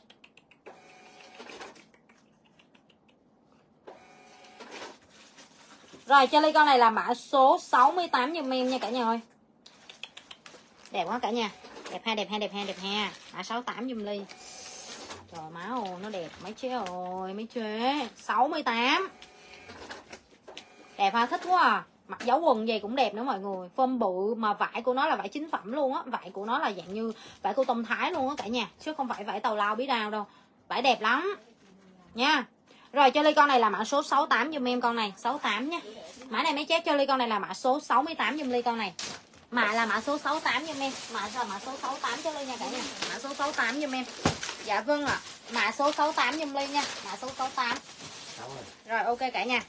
Rồi cho Ly con này là mã số sáu mươi tám giùm em nha cả nhà ơi. Đẹp quá cả nhà. Đẹp ha, đẹp ha, đẹp ha, đẹp ha. Mã sáu mươi tám giùm Ly. Trời má ơi, nó đẹp mấy chế ơi, mấy chế. sáu mươi tám. Đẹp ha, thích quá à. Mặc dấu quần gì cũng đẹp nữa mọi người. Form bự mà vải của nó là vải chính phẩm luôn á. Vải của nó là dạng như vải cô tông Thái luôn á cả nhà. Chứ không phải vải tàu lao bí đao đâu. Vải đẹp lắm nha. Rồi cho Ly con này là mã số sáu mươi tám giùm em con này. sáu mươi tám nha. Mã này mấy chép cho Ly con này là mã số sáu mươi tám giùm Ly con này. Mã là mã số sáu mươi tám giùm em. Mã là mã số sáu mươi tám cho Ly nha cả nhà. Mã số sáu mươi tám giùm em. Dạ vâng ạ. À. Mã số sáu mươi tám giùm Ly nha. Mã số sáu mươi tám. Rồi ok cả nhà.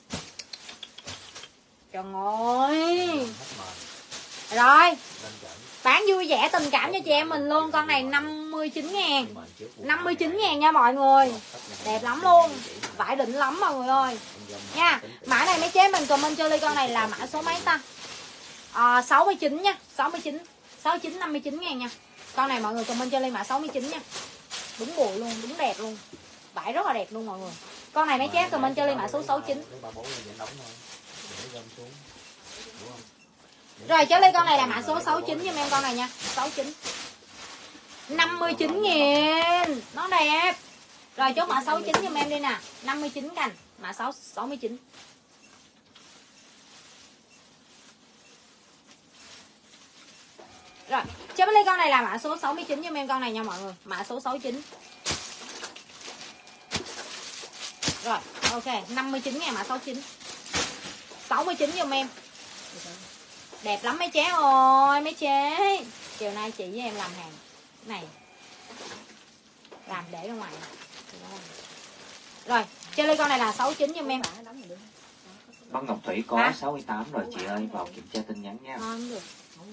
Trời ơi. Rồi. Bán vui vẻ tình cảm cho chị em mình luôn. Con này năm mươi chín ngàn. năm mươi chín ngàn nha mọi người. Đẹp lắm luôn. Vải đỉnh lắm mọi người ơi. Nha. Mã này mấy chế mình comment cho Ly con này là mã số mấy ta? À, sáu mươi chín nha. sáu mươi chín. sáu mươi chín năm mươi chín ngàn nha. Con này mọi người comment cho Ly mã sáu mươi chín nha. Đúng bụi luôn, đúng đẹp luôn. Vải rất là đẹp luôn mọi người. Con này mấy chế comment cho Ly mã số sáu mươi chín. Rồi cho Ly con này là mã số sáu mươi chín giùm em con này nha. sáu mươi chín. năm mươi chín nghìn. Nó đẹp. Rồi chốt mã sáu mươi chín giùm em đi nè. năm mươi chín cành. Mã sáu, sáu mươi chín. Rồi cho Ly con này là mã số sáu mươi chín giùm em con này nha mọi người. Mã số sáu mươi chín. Rồi ok. năm mươi chín ngàn mã sáu mươi chín. sáu mươi chín giùm em. Đẹp lắm mấy chế ơi, mấy chế. Chiều nay chị với em làm hàng này. Làm để ra ngoài. Rồi, chơi Ly con này là sáu mươi chín giùm em. Bác Ngọc Thủy có Hả? sáu mươi tám rồi chị ơi, vào kiểm tra tin nhắn nha. Không được.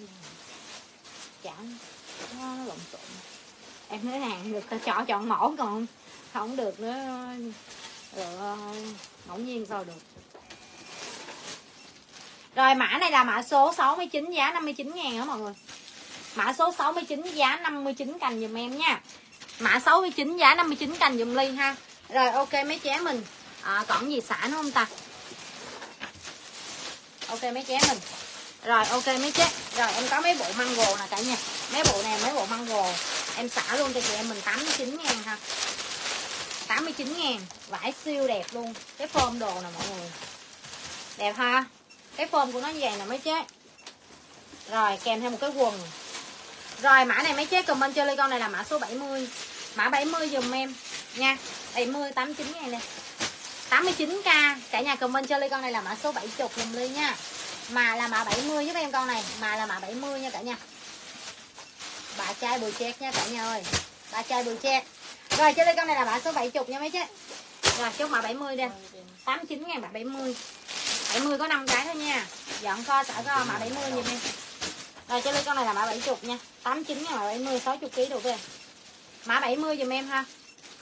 Chẳng nó lộn xộn. Em nói hàng được chọn chọn mẫu còn không được nữa. Rồi ngẫu nhiên sao được. Rồi mã này là mã số sáu mươi chín giá năm mươi chín ngàn đó mọi người. Mã số sáu mươi chín giá năm mươi chín cành dùm em nha. Mã sáu mươi chín giá năm mươi chín cành dùm Ly ha. Rồi ok mấy chế mình à, còn gì xả nữa không ta? Ok mấy chế mình. Rồi ok mấy chế. Rồi em có mấy bộ mango nè cả nhà. Mấy bộ này mấy bộ mango em xả luôn cho chị em mình tám mươi chín ngàn ha. tám mươi chín ngàn. Vải siêu đẹp luôn. Cái form đồ nè mọi người. Đẹp ha. Cái form của nó như vậy nè mấy chế. Rồi kèm theo một cái quần. Rồi mã này mấy chế comment cho Ly con này là mã số bảy mươi. Mã bảy mươi dùm em nha. bảy mươi tám mươi chín ngàn nè. tám mươi chín k. Cả nhà comment cho Ly con này là mã số bảy mươi dùm Ly nha. Mà là mã bảy mươi giúp em con này. Mà là mã bảy mươi nha cả nhà. Bà trai bùi chét nha cả nhà ơi. Bà trai bùi chét. Rồi cho Ly con này là mã số bảy mươi nha mấy chế. Rồi chốt mã bảy mươi đây. tám mươi chín ngàn mã bảy mươi. bảy mươi có năm cái thôi nha. Dọn kho xả kho mã bảy mươi giùm em. Rồi cho Ly con này là mã bảy mươi nha. tám mươi chín ngàn mã bảy mươi, sáu mươi kg đủ về. Mã bảy mươi giùm em ha.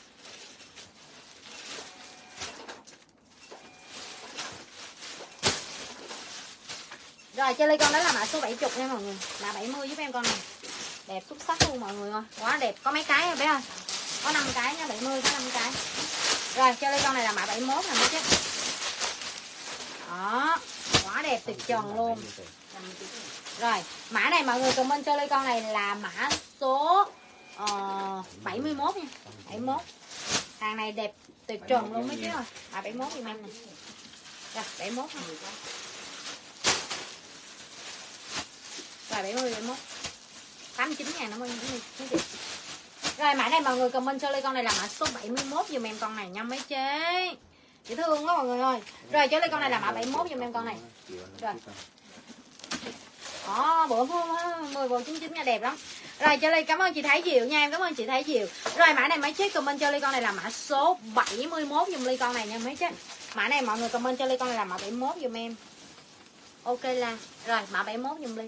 Rồi cho Ly con đó là mã số bảy mươi nha mọi người. Mã bảy mươi giúp em con này. Đẹp xuất sắc luôn mọi người ơi. Quá đẹp. Có mấy cái bé ơi. Có năm cái nha, bảy mươi có năm cái. Rồi cho Ly con này là mã bảy mươi mốt nè mấy chứ. Đó. Quá đẹp tuyệt trần luôn. Rồi, mã này mọi người comment cho Ly con này là mã số uh, bảy mươi mốt nha. bảy mươi mốt. Hàng này đẹp tuyệt trần luôn mấy chứ rồi. À bảy mươi mốt giùm em nè. Rồi, bảy mươi mốt ha. Rồi bảy mươi bảy mươi mốt. tám mươi chín ngàn năm mươi mấy chị. Rồi mã này mọi người comment cho Ly con này là mã số bảy mươi mốt giùm em con này nha mấy chế. Dễ thương quá mọi người ơi. Rồi cho Ly con này là mã bảy mươi mốt giùm em con này. Rồi. Đó, bữa mười bộ chín chín nha, đẹp lắm. Rồi cho Ly cảm ơn chị Thái Diệu nha, em cảm ơn chị Thái Diệu. Rồi mã này mấy chế comment cho Ly con này là mã số bảy mươi mốt giùm Ly con này nha mấy chế. Mã này mọi người comment cho Ly con này là mã bảy mươi mốt giùm em. Ok là. Rồi mã bảy mươi mốt giùm Ly.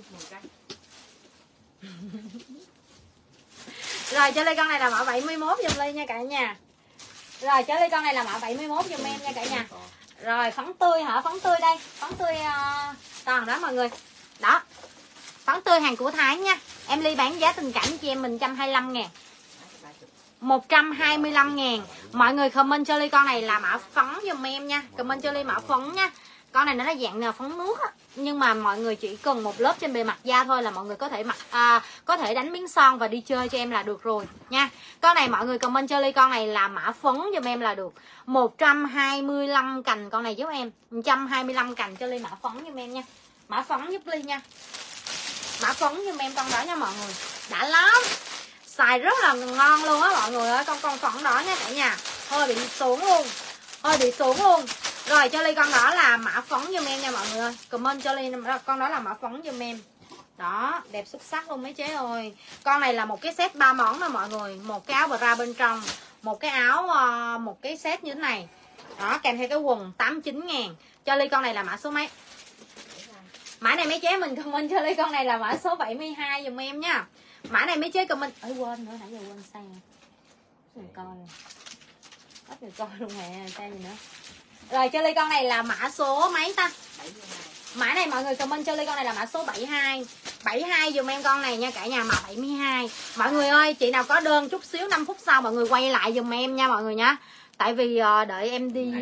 Rồi cho Ly con này là mã bảy mươi mốt giùm Ly nha cả nhà. Rồi cho Ly con này là mã bảy mươi mốt giùm em nha cả nhà. Rồi phấn tươi hả? Phấn tươi đây. Phấn tươi uh, toàn đó mọi người. Đó. Phấn tươi hàng của Thái nha. Em Ly bán giá tình cảm cho em mình một trăm hai mươi lăm ngàn. một trăm hai mươi lăm ngàn. Mọi người comment cho Ly con này là mã phấn giùm em nha. Comment cho Ly mã phấn nha. Con này nó là dạng phấn nước á. Nhưng mà mọi người chỉ cần một lớp trên bề mặt da thôi là mọi người có thể mặc à, có thể đánh miếng son và đi chơi cho em là được rồi nha. Con này mọi người comment cho Ly con này là mã phấn giùm em là được. một trăm hai mươi lăm cành con này giúp em. một trăm hai mươi lăm cành cho Ly mã phấn giùm em nha. Mã phấn giúp Ly nha. Mã phấn giùm em con đó nha mọi người. Đã lắm. Xài rất là ngon luôn á mọi người ơi. Con con phấn đó nha cả nhà. Hơi bị xuống luôn. Hơi bị xuống luôn. Rồi cho Ly con đó là mã phấn giùm em nha mọi người ơi. Comment cho Ly con đó là mã phấn giùm em. Đó, đẹp xuất sắc luôn mấy chế ơi. Con này là một cái set ba món nè mọi người. Một cái áo bra bên trong, một cái áo, một cái set như thế này. Đó, kèm theo cái quần tám mươi chín ngàn. Cho Ly con này là mã số mấy? Mã này mấy chế mình comment cho Ly con này là mã số bảy mươi hai giùm em nha. Mã này mấy chế comment. Ơi quên nữa, nãy giờ quên sai. Người coi. Bắt người coi luôn nè, sai gì nữa. Rồi cho Ly con này là mã số mấy ta? bảy mươi hai. Mã này mọi người comment cho Ly con này là mã số bảy mươi hai. bảy mươi hai dùm em con này nha cả nhà, mã bảy mươi hai. Mọi người ơi, chị nào có đơn chút xíu năm phút sau mọi người quay lại dùm em nha mọi người nha. Tại vì uh, đợi em đi.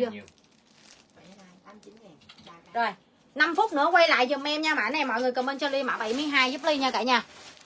Rồi, năm phút nữa quay lại dùm em nha. Mã này mọi người comment cho Ly mã bảy mươi hai giúp Ly nha cả nhà.